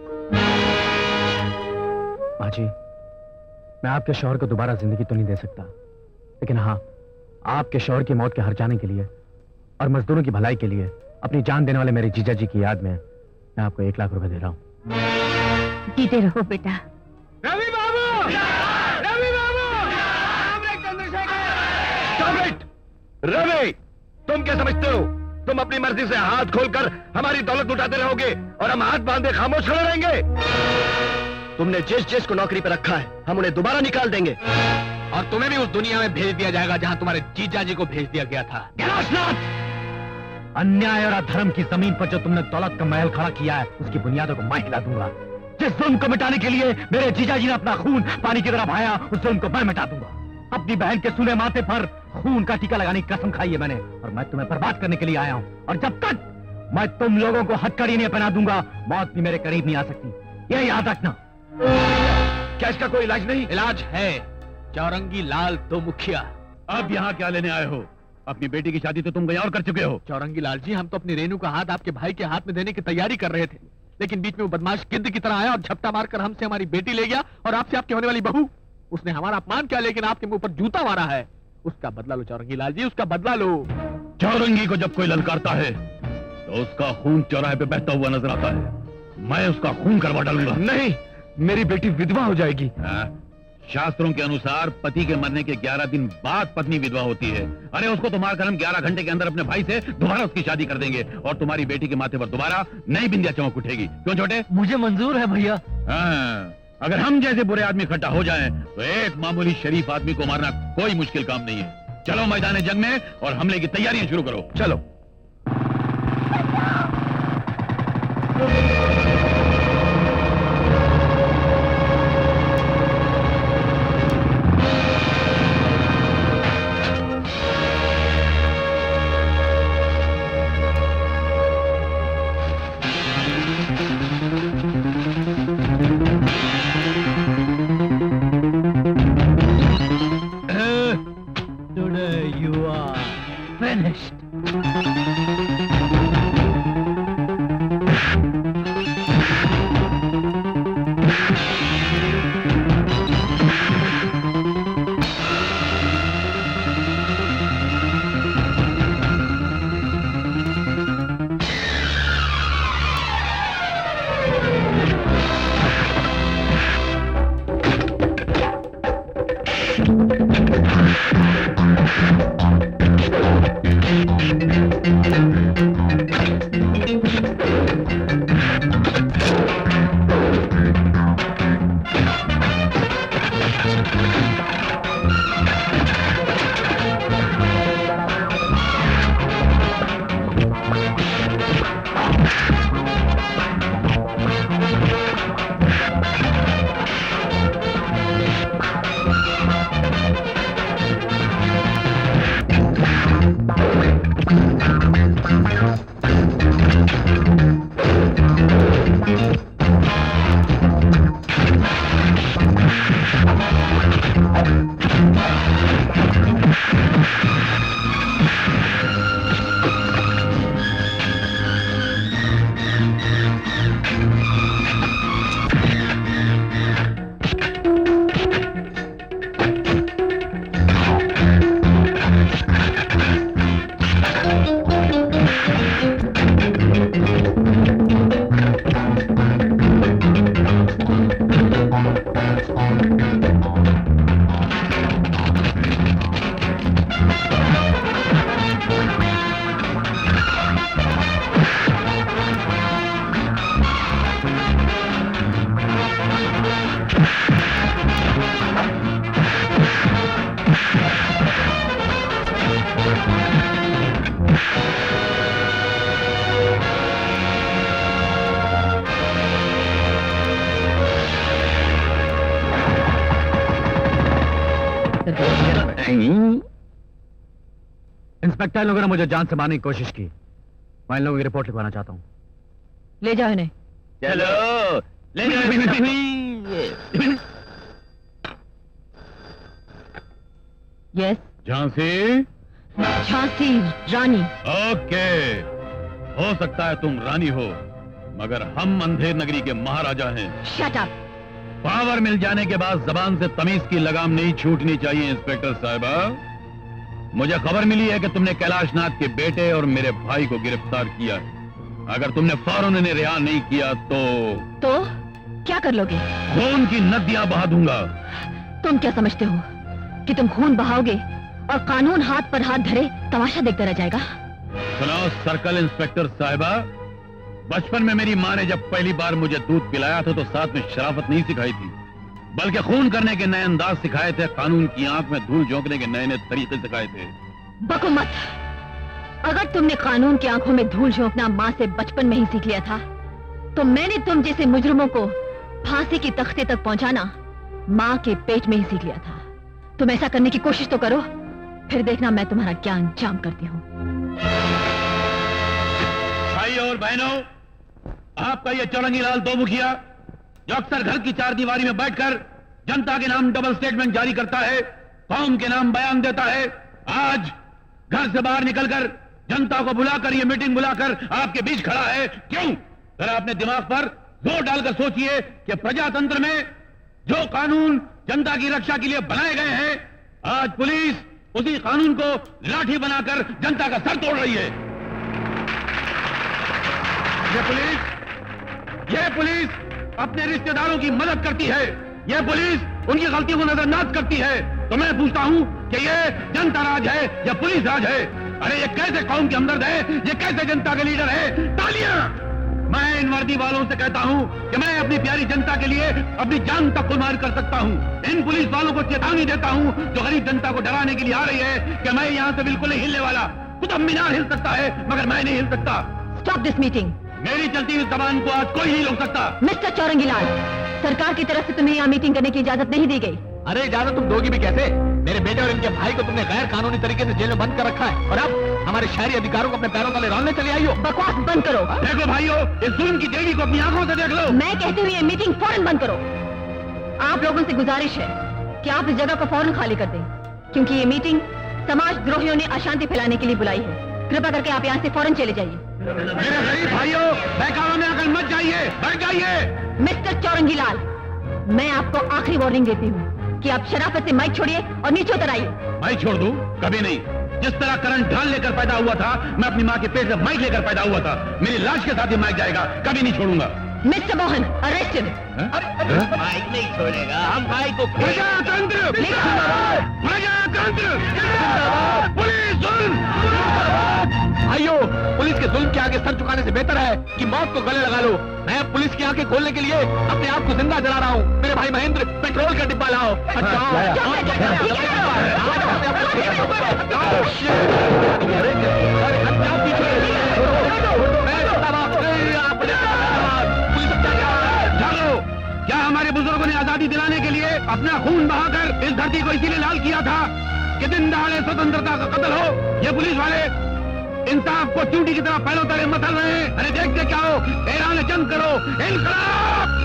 माँ जी, मैं आपके शौहर को दोबारा जिंदगी तो नहीं दे सकता, लेकिन हाँ, आपके शौहर की मौत के हर जाने के लिए और मजदूरों की भलाई के लिए अपनी जान देने वाले मेरे जीजा जी की याद में मैं आपको एक लाख रुपए दे रहा हूँ। जीते रहो बेटा। रवि बाबू, रवि बाबू, चंद्रशेखर। रवि, तुम क्या समझते हो? तुम अपनी मर्जी से हाथ खोलकर हमारी दौलत लुटाते रहोगे और हम हाथ बांधे खामोश खड़े रहेंगे? तुमने जिस जिस को नौकरी पर रखा है हम उन्हें दोबारा निकाल देंगे, और तुम्हें भी उस दुनिया में भेज दिया जाएगा जहां तुम्हारे जीजा जी को भेज दिया गया था। अन्याय और अधर्म की जमीन पर जो तुमने दौलत का महल खड़ा किया है उसकी बुनियादों को मैं हिला दूंगा। जिस जुल्म को मिटाने के लिए मेरे जीजा जी ने अपना खून पानी की तरह बहाया, उस जुल्म को मैं मिटा दूंगा। अपनी बहन के सूने माथे पर खून का टीका लगाने की कसम खाई है मैंने, और मैं तुम्हें बर्बाद करने के लिए आया हूँ। और जब तक मैं तुम लोगों को हथकड़ी नहीं पहना दूंगा, मौत भी मेरे करीब नहीं आ सकती, ये याद रखना। क्या इसका कोई इलाज नहीं? इलाज है, चौरंगी लाल दो मुखिया। अब यहाँ क्या लेने आए हो? अपनी बेटी की शादी तो तुम कहीं और कर चुके हो। चौरंगी लाल जी, हम तो अपनी रेनू का हाथ आपके भाई के हाथ में देने की तैयारी कर रहे थे, लेकिन बीच में वो बदमाश गिद्ध की तरह आया और झपटा मारकर हमसे हमारी बेटी ले गया और आपसे आपकी होने वाली बहू। उसने हमारा अपमान किया, लेकिन आपके मुंह पर जूता मारा है। उसका बदला लो चौरंगी लाल जी, उसका बदला लो। चौरंगी को जब कोई ललकारता है तो उसका खून चौराहे पे बहता हुआ नजर आता है। मैं उसका खून करवा डालूंगा। नहीं, मेरी बेटी विधवा हो जाएगी। हाँ? शास्त्रों के अनुसार पति के मरने के ग्यारह दिन बाद पत्नी विधवा होती है। अरे उसको तो मारकर हम ग्यारह घंटे के अंदर अपने भाई से दोबारा उसकी शादी कर देंगे और तुम्हारी बेटी के माथे पर दोबारा नई बिंदिया चमक उठेगी। क्यों छोटे? मुझे मंजूर है भैया। हाँ, अगर हम जैसे बुरे आदमी इकट्ठा हो जाएं तो एक मामूली शरीफ आदमी को मारना कोई मुश्किल काम नहीं है। चलो मैदान जंग में और हमले की तैयारियां शुरू करो। चलो। इंस्पेक्टर लोगों ने मुझे जान से मारने की कोशिश की। मैं इन लोगों की रिपोर्ट लिखवाना चाहता हूँ। ले जाओ इन्हें। चलो ले जाओ। यस। झांसी। झांसी रानी। ओके, हो सकता है तुम रानी हो, मगर हम अंधेर नगरी के महाराजा हैं। Shut up. पावर मिल जाने के बाद जबान से तमीज की लगाम नहीं छूटनी चाहिए इंस्पेक्टर साहिबा। मुझे खबर मिली है कि तुमने कैलाश नाथ के बेटे और मेरे भाई को गिरफ्तार किया है। अगर तुमने फौरन उन्हें रिहा नहीं किया तो तो क्या कर लोगे? खून की नदियां बहा दूंगा। तुम क्या समझते हो कि तुम खून बहाओगे और कानून हाथ पर हाथ धरे तमाशा देखता रह जाएगा? सुनो सर्कल इंस्पेक्टर साहिबा, बचपन में मेरी माँ ने जब पहली बार मुझे दूध पिलाया था तो साथ में शराफत नहीं सिखाई थी, बल्कि खून करने के नए अंदाज सिखाए थे, कानून की आंख में धूल झोंकने के नए नए तरीके सिखाए थे। बको मत। अगर तुमने कानून की आंखों में धूल झोंकना माँ से बचपन में ही सीख लिया था, तो मैंने तुम जैसे मुजरिमों को फांसी की तख्ते तक पहुंचाना माँ के पेट में ही सीख लिया था। तुम ऐसा करने की कोशिश तो करो, फिर देखना मैं तुम्हारा क्या अंजाम करती हूँ। भाइयों और बहनों, आपका ये चौरंगी लाल दो मुखिया जो अक्सर घर की चार दीवारी में बैठकर जनता के नाम डबल स्टेटमेंट जारी करता है, कौम के नाम बयान देता है, आज घर से बाहर निकलकर जनता को बुलाकर ये मीटिंग बुलाकर आपके बीच खड़ा है। क्यों? जरा अपने दिमाग पर जोर डालकर सोचिए कि प्रजातंत्र में जो कानून जनता की रक्षा के लिए बनाए गए हैं, आज पुलिस उसी कानून को लाठी बनाकर जनता का सर तोड़ रही है। ये पुलिस ये पुलिस अपने रिश्तेदारों की मदद करती है, ये पुलिस उनकी गलतियों को नजरअंदाज करती है। तो मैं पूछता हूं कि ये जनता राज है या पुलिस राज है? अरे ये कैसे कौम के हमदर्द है, ये कैसे जनता के लीडर है? तालियां! मैं इन वर्दी वालों से कहता हूं कि मैं अपनी प्यारी जनता के लिए अपनी जान तक कुर्बान कर सकता हूं। इन पुलिस वालों को चेतावनी देता हूं जो गरीब जनता को डराने के लिए आ रही है कि मैं यहां से बिल्कुल नहीं हिलने वाला। कुतुब मीनार हिल सकता है मगर मैं नहीं हिल सकता। Stop this meeting. मेरी चलती हुई जबान को आज कोई नहीं रोक सकता। मिस्टर चौरंगीलाल, सरकार की तरफ से तुम्हें यहाँ मीटिंग करने की इजाजत नहीं दी गई। अरे इजाजत तुम दोगी भी कैसे? मेरे बेटे और इनके भाई को तुमने गैर कानूनी तरीके से जेल में बंद कर रखा है और अब हमारे शहरी अधिकारों को अपने पैरों तले रौलने चले आई हो। बकवास बंद करो। देखो भाइयों, इस जुल्म की देवी को अपनी आंखों से देख लो। मैं कहती हूँ ये मीटिंग फौरन बंद करो। आप लोगों से गुजारिश है कि आप इस जगह को फौरन खाली कर दें, क्योंकि ये मीटिंग समाज द्रोहियों ने अशांति फैलाने के लिए बुलाई है। कृपा करके आप यहाँ से फौरन चले जाइए। मेरे गरीब भाइयों, बहकावे में आकर मत जाइए, बैठ जाइए। मिस्टर चौरंगीलाल, मैं आपको आखिरी वार्निंग देती हूँ कि आप शराफत से माइक छोड़िए और नीचे उतर आइए। माइक छोड़ दूं? कभी नहीं। जिस तरह करंट ढाल लेकर पैदा हुआ था, मैं अपनी माँ के पेट से माइक लेकर पैदा हुआ था। मेरी लाश के साथ ही माइक जाएगा, कभी नहीं छोड़ूंगा। Mister Mohan, arrested. माइक नहीं छोड़ेगा, हम भाई को प्रजातंत्र, प्रजातंत्र, पुलिस जुल्म। भाइयों, पुलिस के जुल्म के आगे सर झुकाने से बेहतर है कि मौत को गले लगा लो। मैं पुलिस की आंखें खोलने के लिए अपने आप को जिंदा जला रहा हूँ। मेरे भाई महेंद्र, पेट्रोल का डिब्बा लाओ। क्या हमारे बुजुर्गों ने आजादी दिलाने के लिए अपना खून बहाकर इस धरती को इसीलिए लाल किया था कि दिन दहाड़े स्वतंत्रता का कत्ल हो? ये पुलिस वाले इंसाफ को चूटी की तरह पैरों तले मसल रहे हैं। अरे देखते क्या हो, ऐलान जंग करो, इनकलाब।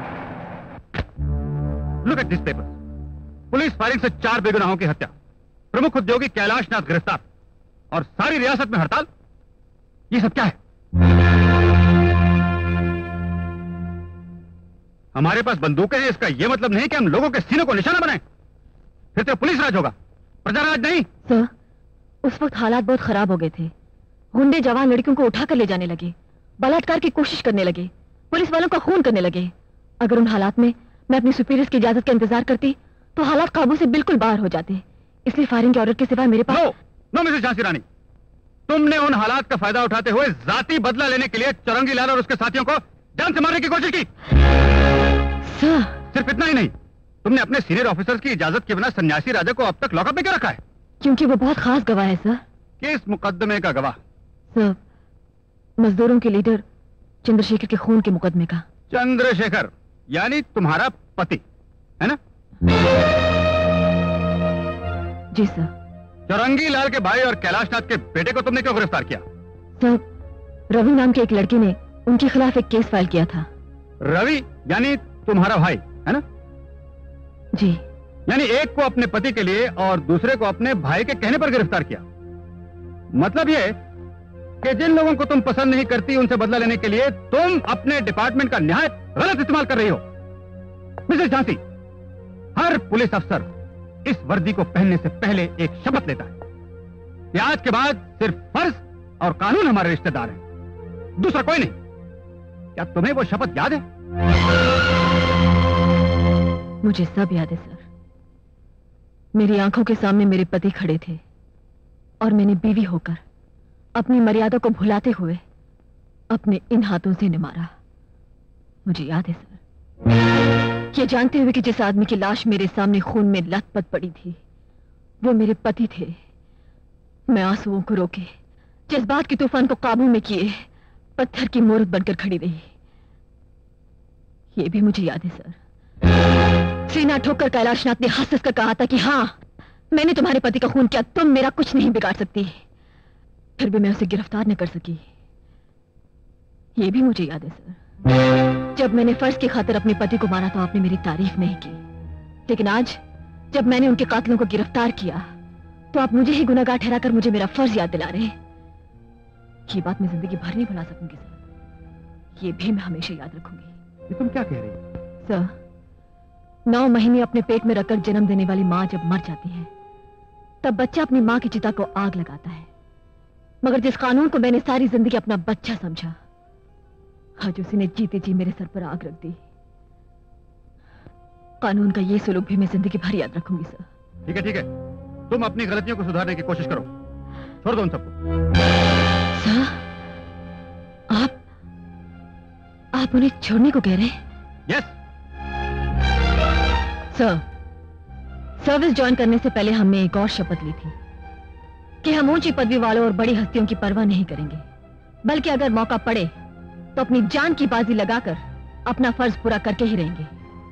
पुलिस फायरिंग से चार बेगुनाहों की हत्या, प्रमुख उद्योगी कैलाशनाथ गिरफ्तार और सारी रियासत में हड़ताल। ये सब क्या है? हमारे पास बंदूकें हैं, इसका यह मतलब नहीं कि हम लोगों के सीनों को निशाना बनाएं। फिर तो पुलिस राज होगा, प्रजा राज नहीं। सर, उस वक्त हालात बहुत खराब हो गए थे। गुंडे जवान लड़कियों को उठाकर ले जाने लगे, बलात्कार की कोशिश करने लगे, पुलिस वालों का खून करने लगे। अगर उन हालात में मैं अपनी सुपीरियर्स की इजाजत का इंतजार करती तो हालात काबू से बिल्कुल बाहर हो जाते। इसलिए फायरिंग के ऑर्डर के सिवाय मेरे पास no, no Mrs Jhansi Rani, तुमने उन हालात का फायदा उठाते हुए जाती बदला लेने के लिए चौरंगी लाल और उसके साथियों को जान से मारने की कोशिश की। सर, सिर्फ इतना ही नहीं, तुमने अपने सीनियर ऑफिसर्स की इजाजत के बिना सन्यासी राजा को अब तक लॉकअप में क्यों रखा है? क्योंकि वो बहुत खास गवाह है सर। किस मुकदमे का गवाह? सर, मजदूरों के लीडर चंद्रशेखर के खून के मुकदमे का। चंद्रशेखर यानी तुम्हारा पति है ना? जी सर। चौरंगी लाल के भाई और कैलाशनाथ के बेटे को तुमने क्यों गिरफ्तार किया? सर, रवि नाम के एक लड़के ने उनके खिलाफ एक केस फाइल किया था। रवि यानी तुम्हारा भाई है ना? जी। यानी एक को अपने पति के लिए और दूसरे को अपने भाई के कहने पर गिरफ्तार किया। मतलब ये कि जिन लोगों को तुम पसंद नहीं करती उनसे बदला लेने के लिए तुम अपने डिपार्टमेंट का निहायत गलत इस्तेमाल कर रही हो। मिसेस झांसी, हर पुलिस अफसर इस वर्दी को पहनने से पहले एक शपथ लेता है कि आज के बाद सिर्फ फर्ज और कानून हमारे रिश्तेदार हैं, दूसरा कोई नहीं। क्या तुम्हें वो शपथ याद है? मुझे सब याद है सर। मेरी आंखों के सामने मेरे पति खड़े थे और मैंने बीवी होकर अपनी मर्यादा को भुलाते हुए अपने इन हाथों से निमारा। मुझे याद है सर, ये जानते हुए कि जिस आदमी की लाश मेरे सामने खून में लथपथ पड़ी थी वो मेरे पति थे, मैं आंसुओं को रोके जज्बात के तूफान को काबू में किए पत्थर की मूर्त बनकर खड़ी रही। ये भी मुझे याद है सर, सीना ठोकर कैलाशनाथ ने हंस हंस कर कहा था कि हाँ, मैंने तुम्हारे पति का खून किया, तुम मेरा कुछ नहीं बिगाड़ सकती। फिर भी मैं उसे गिरफ्तार न कर सकी। ये भी मुझे याद है सर, जब मैंने फर्ज की खातिर अपने पति को मारा तो आपने मेरी तारीफ नहीं की, लेकिन आज जब मैंने उनके कातिलों को गिरफ्तार किया तो आप मुझे ही गुनहगार ठहराकर मुझे मेरा फर्ज याद दिला रहे हैं। ये बात मैं जिंदगी भर नहीं भुला सकूंगी सर, ये भी मैं हमेशा याद रखूंगी। ये तुम क्या कह रही हो? सर, नौ महीने अपने पेट में रखकर जन्म देने वाली माँ जब मर जाती है तब बच्चा अपनी माँ की चिता को आग लगाता है, मगर जिस कानून को मैंने सारी जिंदगी अपना बच्चा समझा, आज उसी ने जीते जी मेरे सर पर आग रख दी। कानून का ये सुलूक भी मैं जिंदगी भर याद रखूंगी सर। ठीक है ठीक है, तुम अपनी गलतियों को सुधारने की कोशिश करो, छोड़ दो उन सबको। सर, आप आप उन्हें छोड़ने को कह रहे हैं? यस सर, सर्विस ज्वाइन करने से पहले हमने एक और शपथ ली थी कि हम ऊंची पदवी वालों और बड़ी हस्तियों की परवाह नहीं करेंगे, बल्कि अगर मौका पड़े तो अपनी जान की बाजी लगाकर अपना फर्ज पूरा करके ही रहेंगे।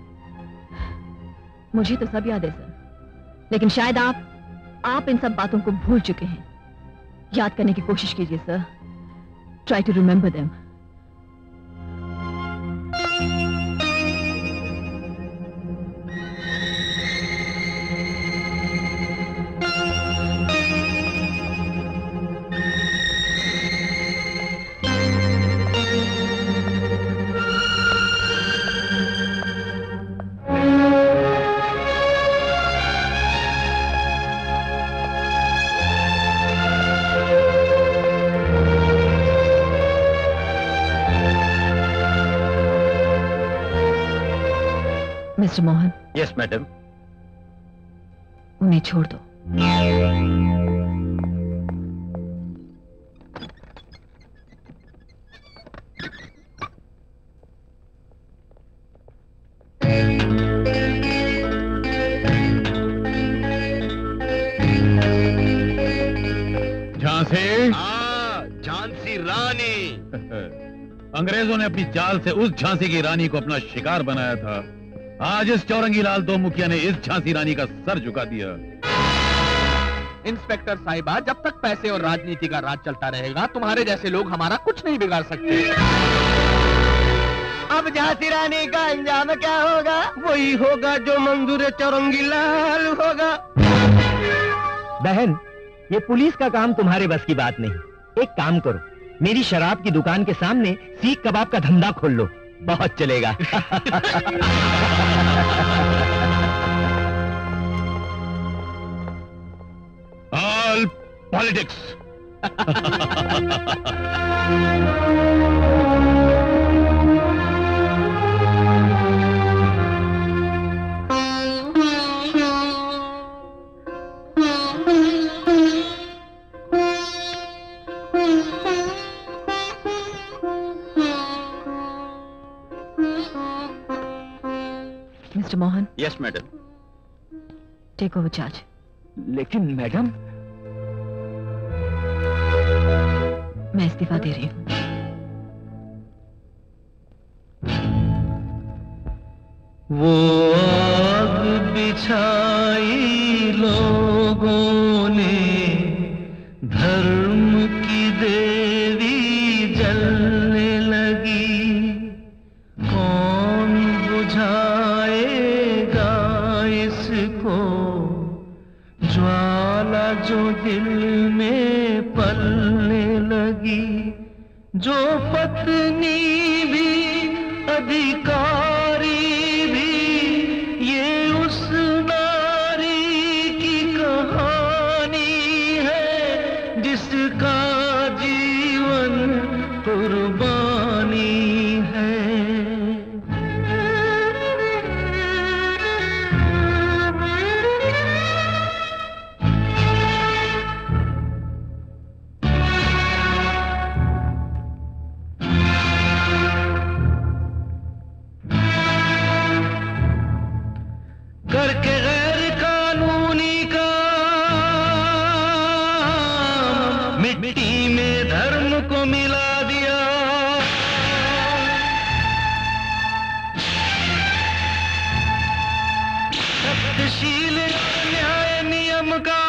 मुझे तो सब याद है सर, लेकिन शायद आप आप इन सब बातों को भूल चुके हैं। याद करने की कोशिश कीजिए sir, try to remember them. Mr Mohan. Yes madam. उन्हें छोड़ दो। झांसी? हाँ, झांसी रानी। अंग्रेजों ने अपनी चाल से उस झांसी की रानी को अपना शिकार बनाया था। आज इस चौरंगी लाल दो मुखिया ने इस झांसी रानी का सर झुका दिया। इंस्पेक्टर साहिबा, जब तक पैसे और राजनीति का राज चलता रहेगा तुम्हारे जैसे लोग हमारा कुछ नहीं बिगाड़ सकते। अब झांसी रानी का अंजाम क्या होगा? वही होगा जो मंजूर चौरंगी लाल होगा। बहन, ये पुलिस का काम तुम्हारे बस की बात नहीं। एक काम करो, मेरी शराब की दुकान के सामने सीख कबाब का धंधा खोल लो, बहुत चलेगा। All politics. Mr Mohan. Yes madam. Take over charge. लेकिन मैडम, मैं इस्तीफा दे रही हूँ। वो आग बिछाई लोगों ने, धर्म की देवी जलने लगी, कौन बुझाएगा इसको, ज्वाला जो दिल में पलने लगी। जो पत्नी भी अधिकारी भी, ये उस नारी की कहानी है, जिसका जीवन कुर्बानी है। करके गैर कानूनी काम, मिट्टी में धर्म को मिला दिया। सत्यशील न्याय नियम का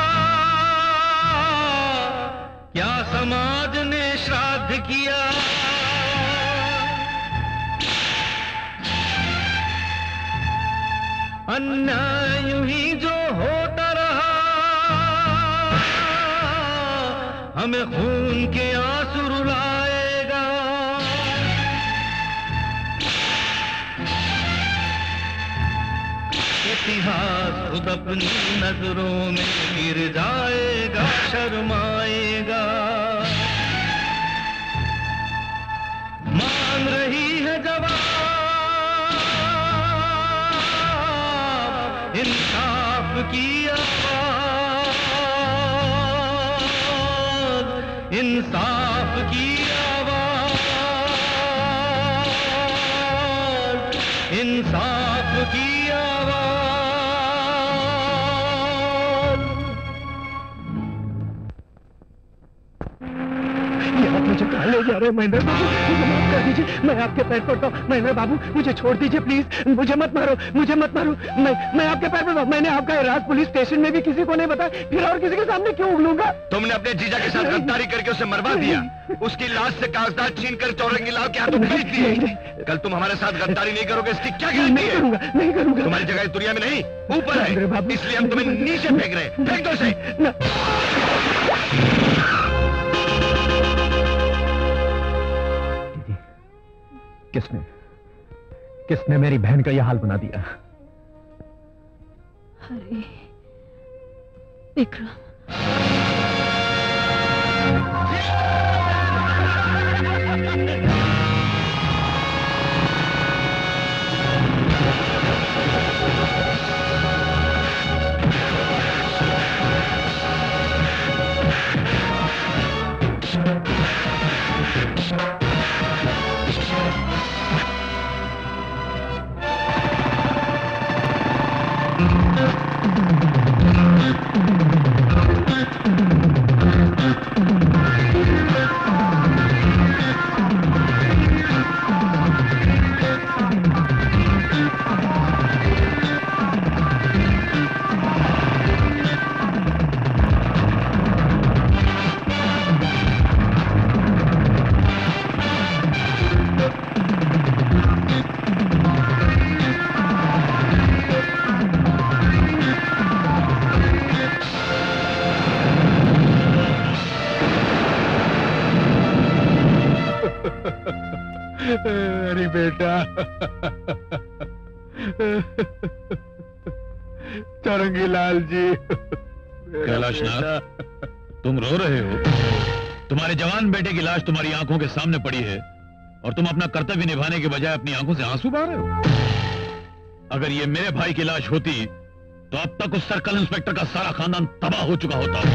क्या समाज ने श्राद्ध किया। अन्याय यूं ही जो होता रहा, हमें खून के आंसू रुलाएगा। इतिहास खुद अपनी नजरों में गिर जाएगा, शर्माएगा। मांग रही है जवाब, इंसाफ की आवाज, इंसाफ की आवाज, इंसाफ की आवाज। ये आप मुझे कहाँ ले जा रहे हैं महेंद्र बाबू? मुझे माफ कर दीजिए, मैं आपके पैर पड़ता हूँ। महेंद्र बाबू मुझे छोड़ दीजिए प्लीज, मुझे मत मारो, मुझे मत मारो। मैं मैं आपके पैर पड़ता हूँ। मैंने आपका राज पुलिस स्टेशन में भी किसी को नहीं बताया, फिर और किसी के सामने क्यों उगलूंगा? तुमने अपने जीजा के साथ गद्दारी करके उसे मरवा दिया, उसकी लाश से कागजात छीन कर चौरंगी लाल के हाथों भेज दिए। कल तुम हमारे साथ गद्दारी नहीं करोगे, इसकी क्या गारंटी है? नहीं करूंगा। तुम्हारी जगह इस दुनिया में नहीं, ऊपर है, इसलिए हम तुम्हें नीचे फेंक रहे हैं। फेंक दो इसे। किसने किसने मेरी बहन का यह हाल बना दिया? अरे विक्रम, अरे बेटा, चौरंगी लाल जी। कैलाशनाथ, तुम रो रहे हो? तुम्हारे जवान बेटे की लाश तुम्हारी आंखों के सामने पड़ी है और तुम अपना कर्तव्य निभाने के बजाय अपनी आंखों से आंसू बहा रहे हो। अगर ये मेरे भाई की लाश होती तो अब तक उस सर्कल इंस्पेक्टर का सारा खानदान तबाह हो चुका होता।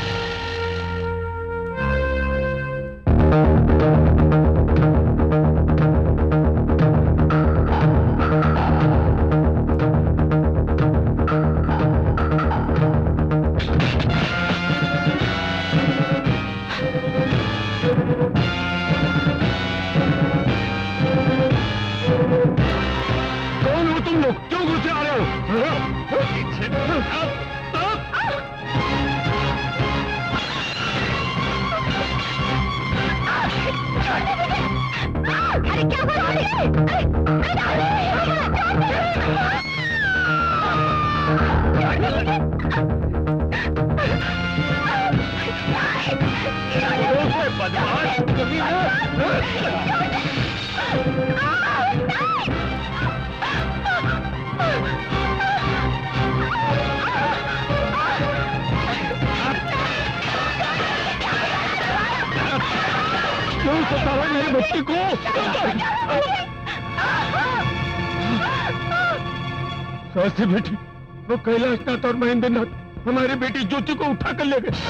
सासी बेटी, वो कैलाशनाथ और महेंद्रनाथ हमारी बेटी ज्योति को उठा कर ले गए।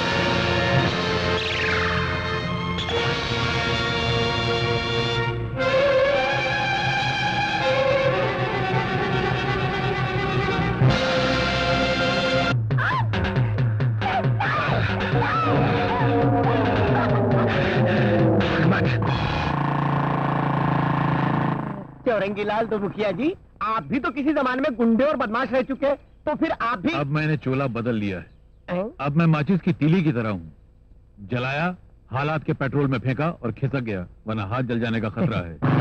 चौरंगी लाल तो मुखिया जी, आप भी तो किसी जमाने में गुंडे और बदमाश रह चुके, तो फिर आप भी। अब मैंने चोला बदल लिया है, अब मैं माचिस की तीली की तरह हूँ। जलाया, हालात के पेट्रोल में फेंका और खिसक गया, वरना हाथ जल जाने का खतरा है।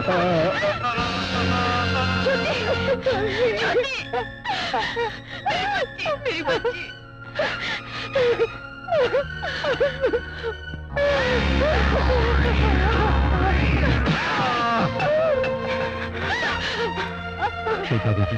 मेरी बच्ची। छोटा बेटी।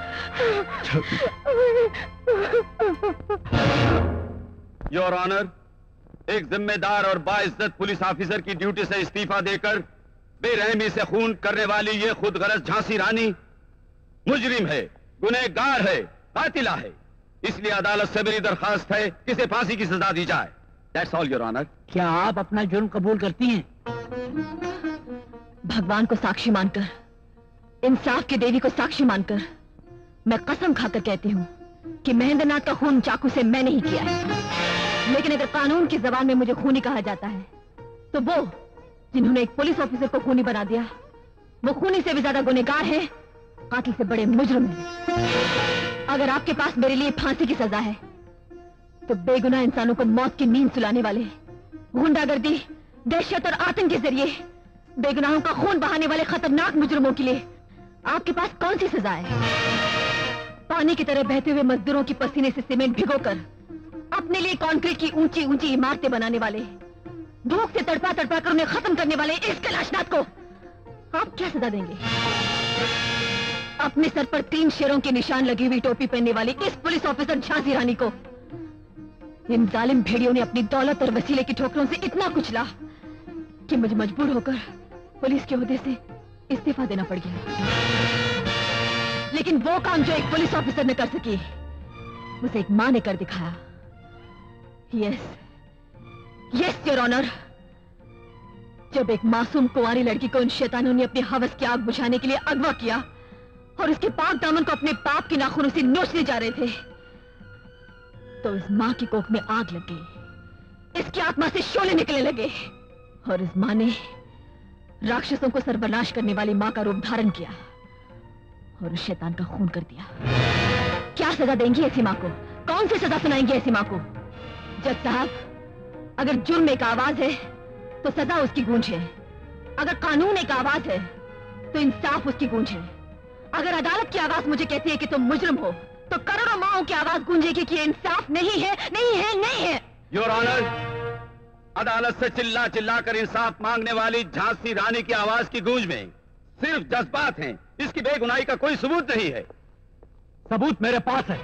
योर ऑनर, एक जिम्मेदार और बाइज्जत पुलिस ऑफिसर की ड्यूटी से इस्तीफा देकर बेरहमी से खून करने वाली ये खुदगर्ज झांसी रानी मुजरिम है, गुनहगार है, कातिला है। इसलिए अदालत से मेरी दरखास्त है कि इसे फांसी की सजा दी जाए। That's all your honour. क्या आप अपना जुर्म कबूल करती हैं? भगवान को साक्षी मानकर, इंसाफ की देवी को साक्षी मानकर मैं कसम खाकर कहती हूँ कि महेंद्र नाथ का खून चाकू से मैंने ही किया है। लेकिन अगर कानून की जबान में मुझे खूनी कहा जाता है तो वो जिन्होंने एक पुलिस ऑफिसर को खूनी बना दिया वो खूनी से भी ज्यादा गुनहगार है, कातिल से बड़े मुजरिम है। अगर आपके पास मेरे लिए फांसी की सजा है तो बेगुनाह इंसानों को मौत की नींद सुलाने वाले, गुंडागर्दी, दहशत और आतंक के जरिए बेगुनाहों का खून बहाने वाले खतरनाक मुजरिमों के लिए आपके पास कौन सी सजा है? पानी की तरह बहते हुए मजदूरों की पसीने से सीमेंट भिगोकर अपने लिए कंक्रीट की ऊंची ऊंची इमारतें बनाने वाले, भूख से तड़पा तड़पा कर उन्हें खत्म करने वाले इस कैलाशनाथ को आप क्या सजा देंगे? अपने सर पर तीन शेरों के निशान लगी हुई टोपी पहनने वाली इस पुलिस ऑफिसर झांसी रानी को इन जालिम भेड़ियों ने अपनी दौलत और वसीले की ठोकरों से इतना कुचला कि मुझे मजबूर होकर पुलिस के ओहदे से इस्तीफा देना पड़ गया। लेकिन वो काम जो एक पुलिस ऑफिसर ने कर सकी उसे एक मां ने कर दिखाया। Yes, yes your honour. जब एक मासूम कुंवारी लड़की को उन शैतानों ने अपनी हवस की आग बुझाने के लिए अगवा किया और उसके पाक दामन को अपने पाप के नाखूनों से नोचने जा रहे थे तो इस मां की कोख में आग लग गई, इसकी आत्मा से शोले निकलने लगे और इस मां ने राक्षसों को सर्वनाश करने वाली मां का रूप धारण किया और उस शैतान का खून कर दिया। क्या सजा देंगी ऐसी मां को? कौन सी सजा सुनाएंगी ऐसी मां को? जज साहब, अगर जुर्म एक आवाज है तो सजा उसकी गूंज है, अगर कानून एक आवाज है तो इंसाफ उसकी गूंज है। अगर अदालत की आवाज मुझे कहती है कि तुम मुजरिम हो तो करोड़ों माओं की आवाज गूंजेगी कि इंसाफ नहीं है, नहीं है, नहीं है। योर ऑनर, अदालत से चिल्ला चिल्ला कर इंसाफ मांगने वाली झांसी रानी की आवाज की गूंज में सिर्फ जज्बात हैं, इसकी बेगुनाही का कोई सबूत नहीं है। सबूत मेरे पास है।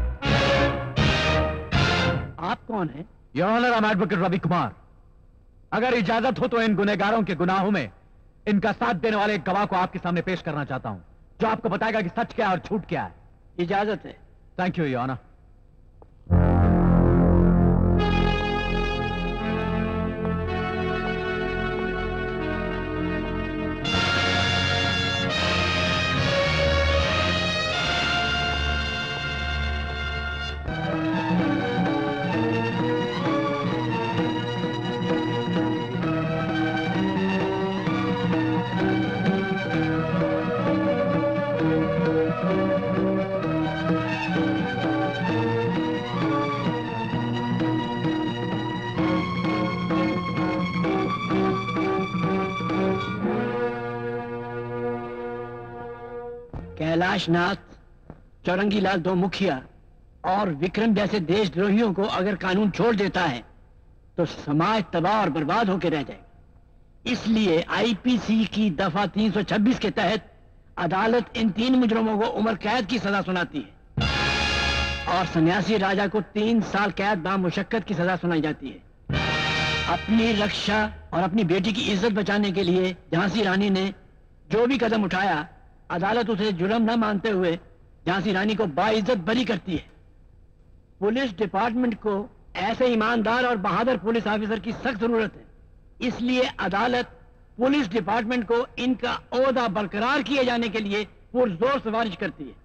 आप कौन है? Your honour, I am advocate Ravi Kumar. अगर इजाजत हो तो इन गुनहगारों के गुनाहों में इनका साथ देने वाले एक गवाह को आपके सामने पेश करना चाहता हूं जो आपको बताएगा कि सच क्या है और झूठ क्या है। इजाजत है। Thank you your honour. Kailashnath, Chaurangilal दो मुखिया और विक्रम जैसे देशद्रोहियों को अगर कानून छोड़ देता है तो समाज तबाह और बर्बाद होकर रह जाएगा। इसलिए आईपीसी की दफा तीन सौ छब्बीस के तहत अदालत इन तीन मुजरिमों को उम्र कैद की सजा सुनाती है और सन्यासी राजा को तीन साल कैद बामुशक्कत की सजा सुनाई जाती है। अपनी रक्षा और अपनी बेटी की इज्जत बचाने के लिए झांसी रानी ने जो भी कदम उठाया, अदालत उसे जुर्म न मानते हुए झांसी रानी को बाइज्जत बरी करती है। पुलिस डिपार्टमेंट को ऐसे ईमानदार और बहादुर पुलिस ऑफिसर की सख्त जरूरत है। इसलिए अदालत पुलिस डिपार्टमेंट को इनका ओहदा बरकरार किए जाने के लिए पुरजोर सिफारिश करती है।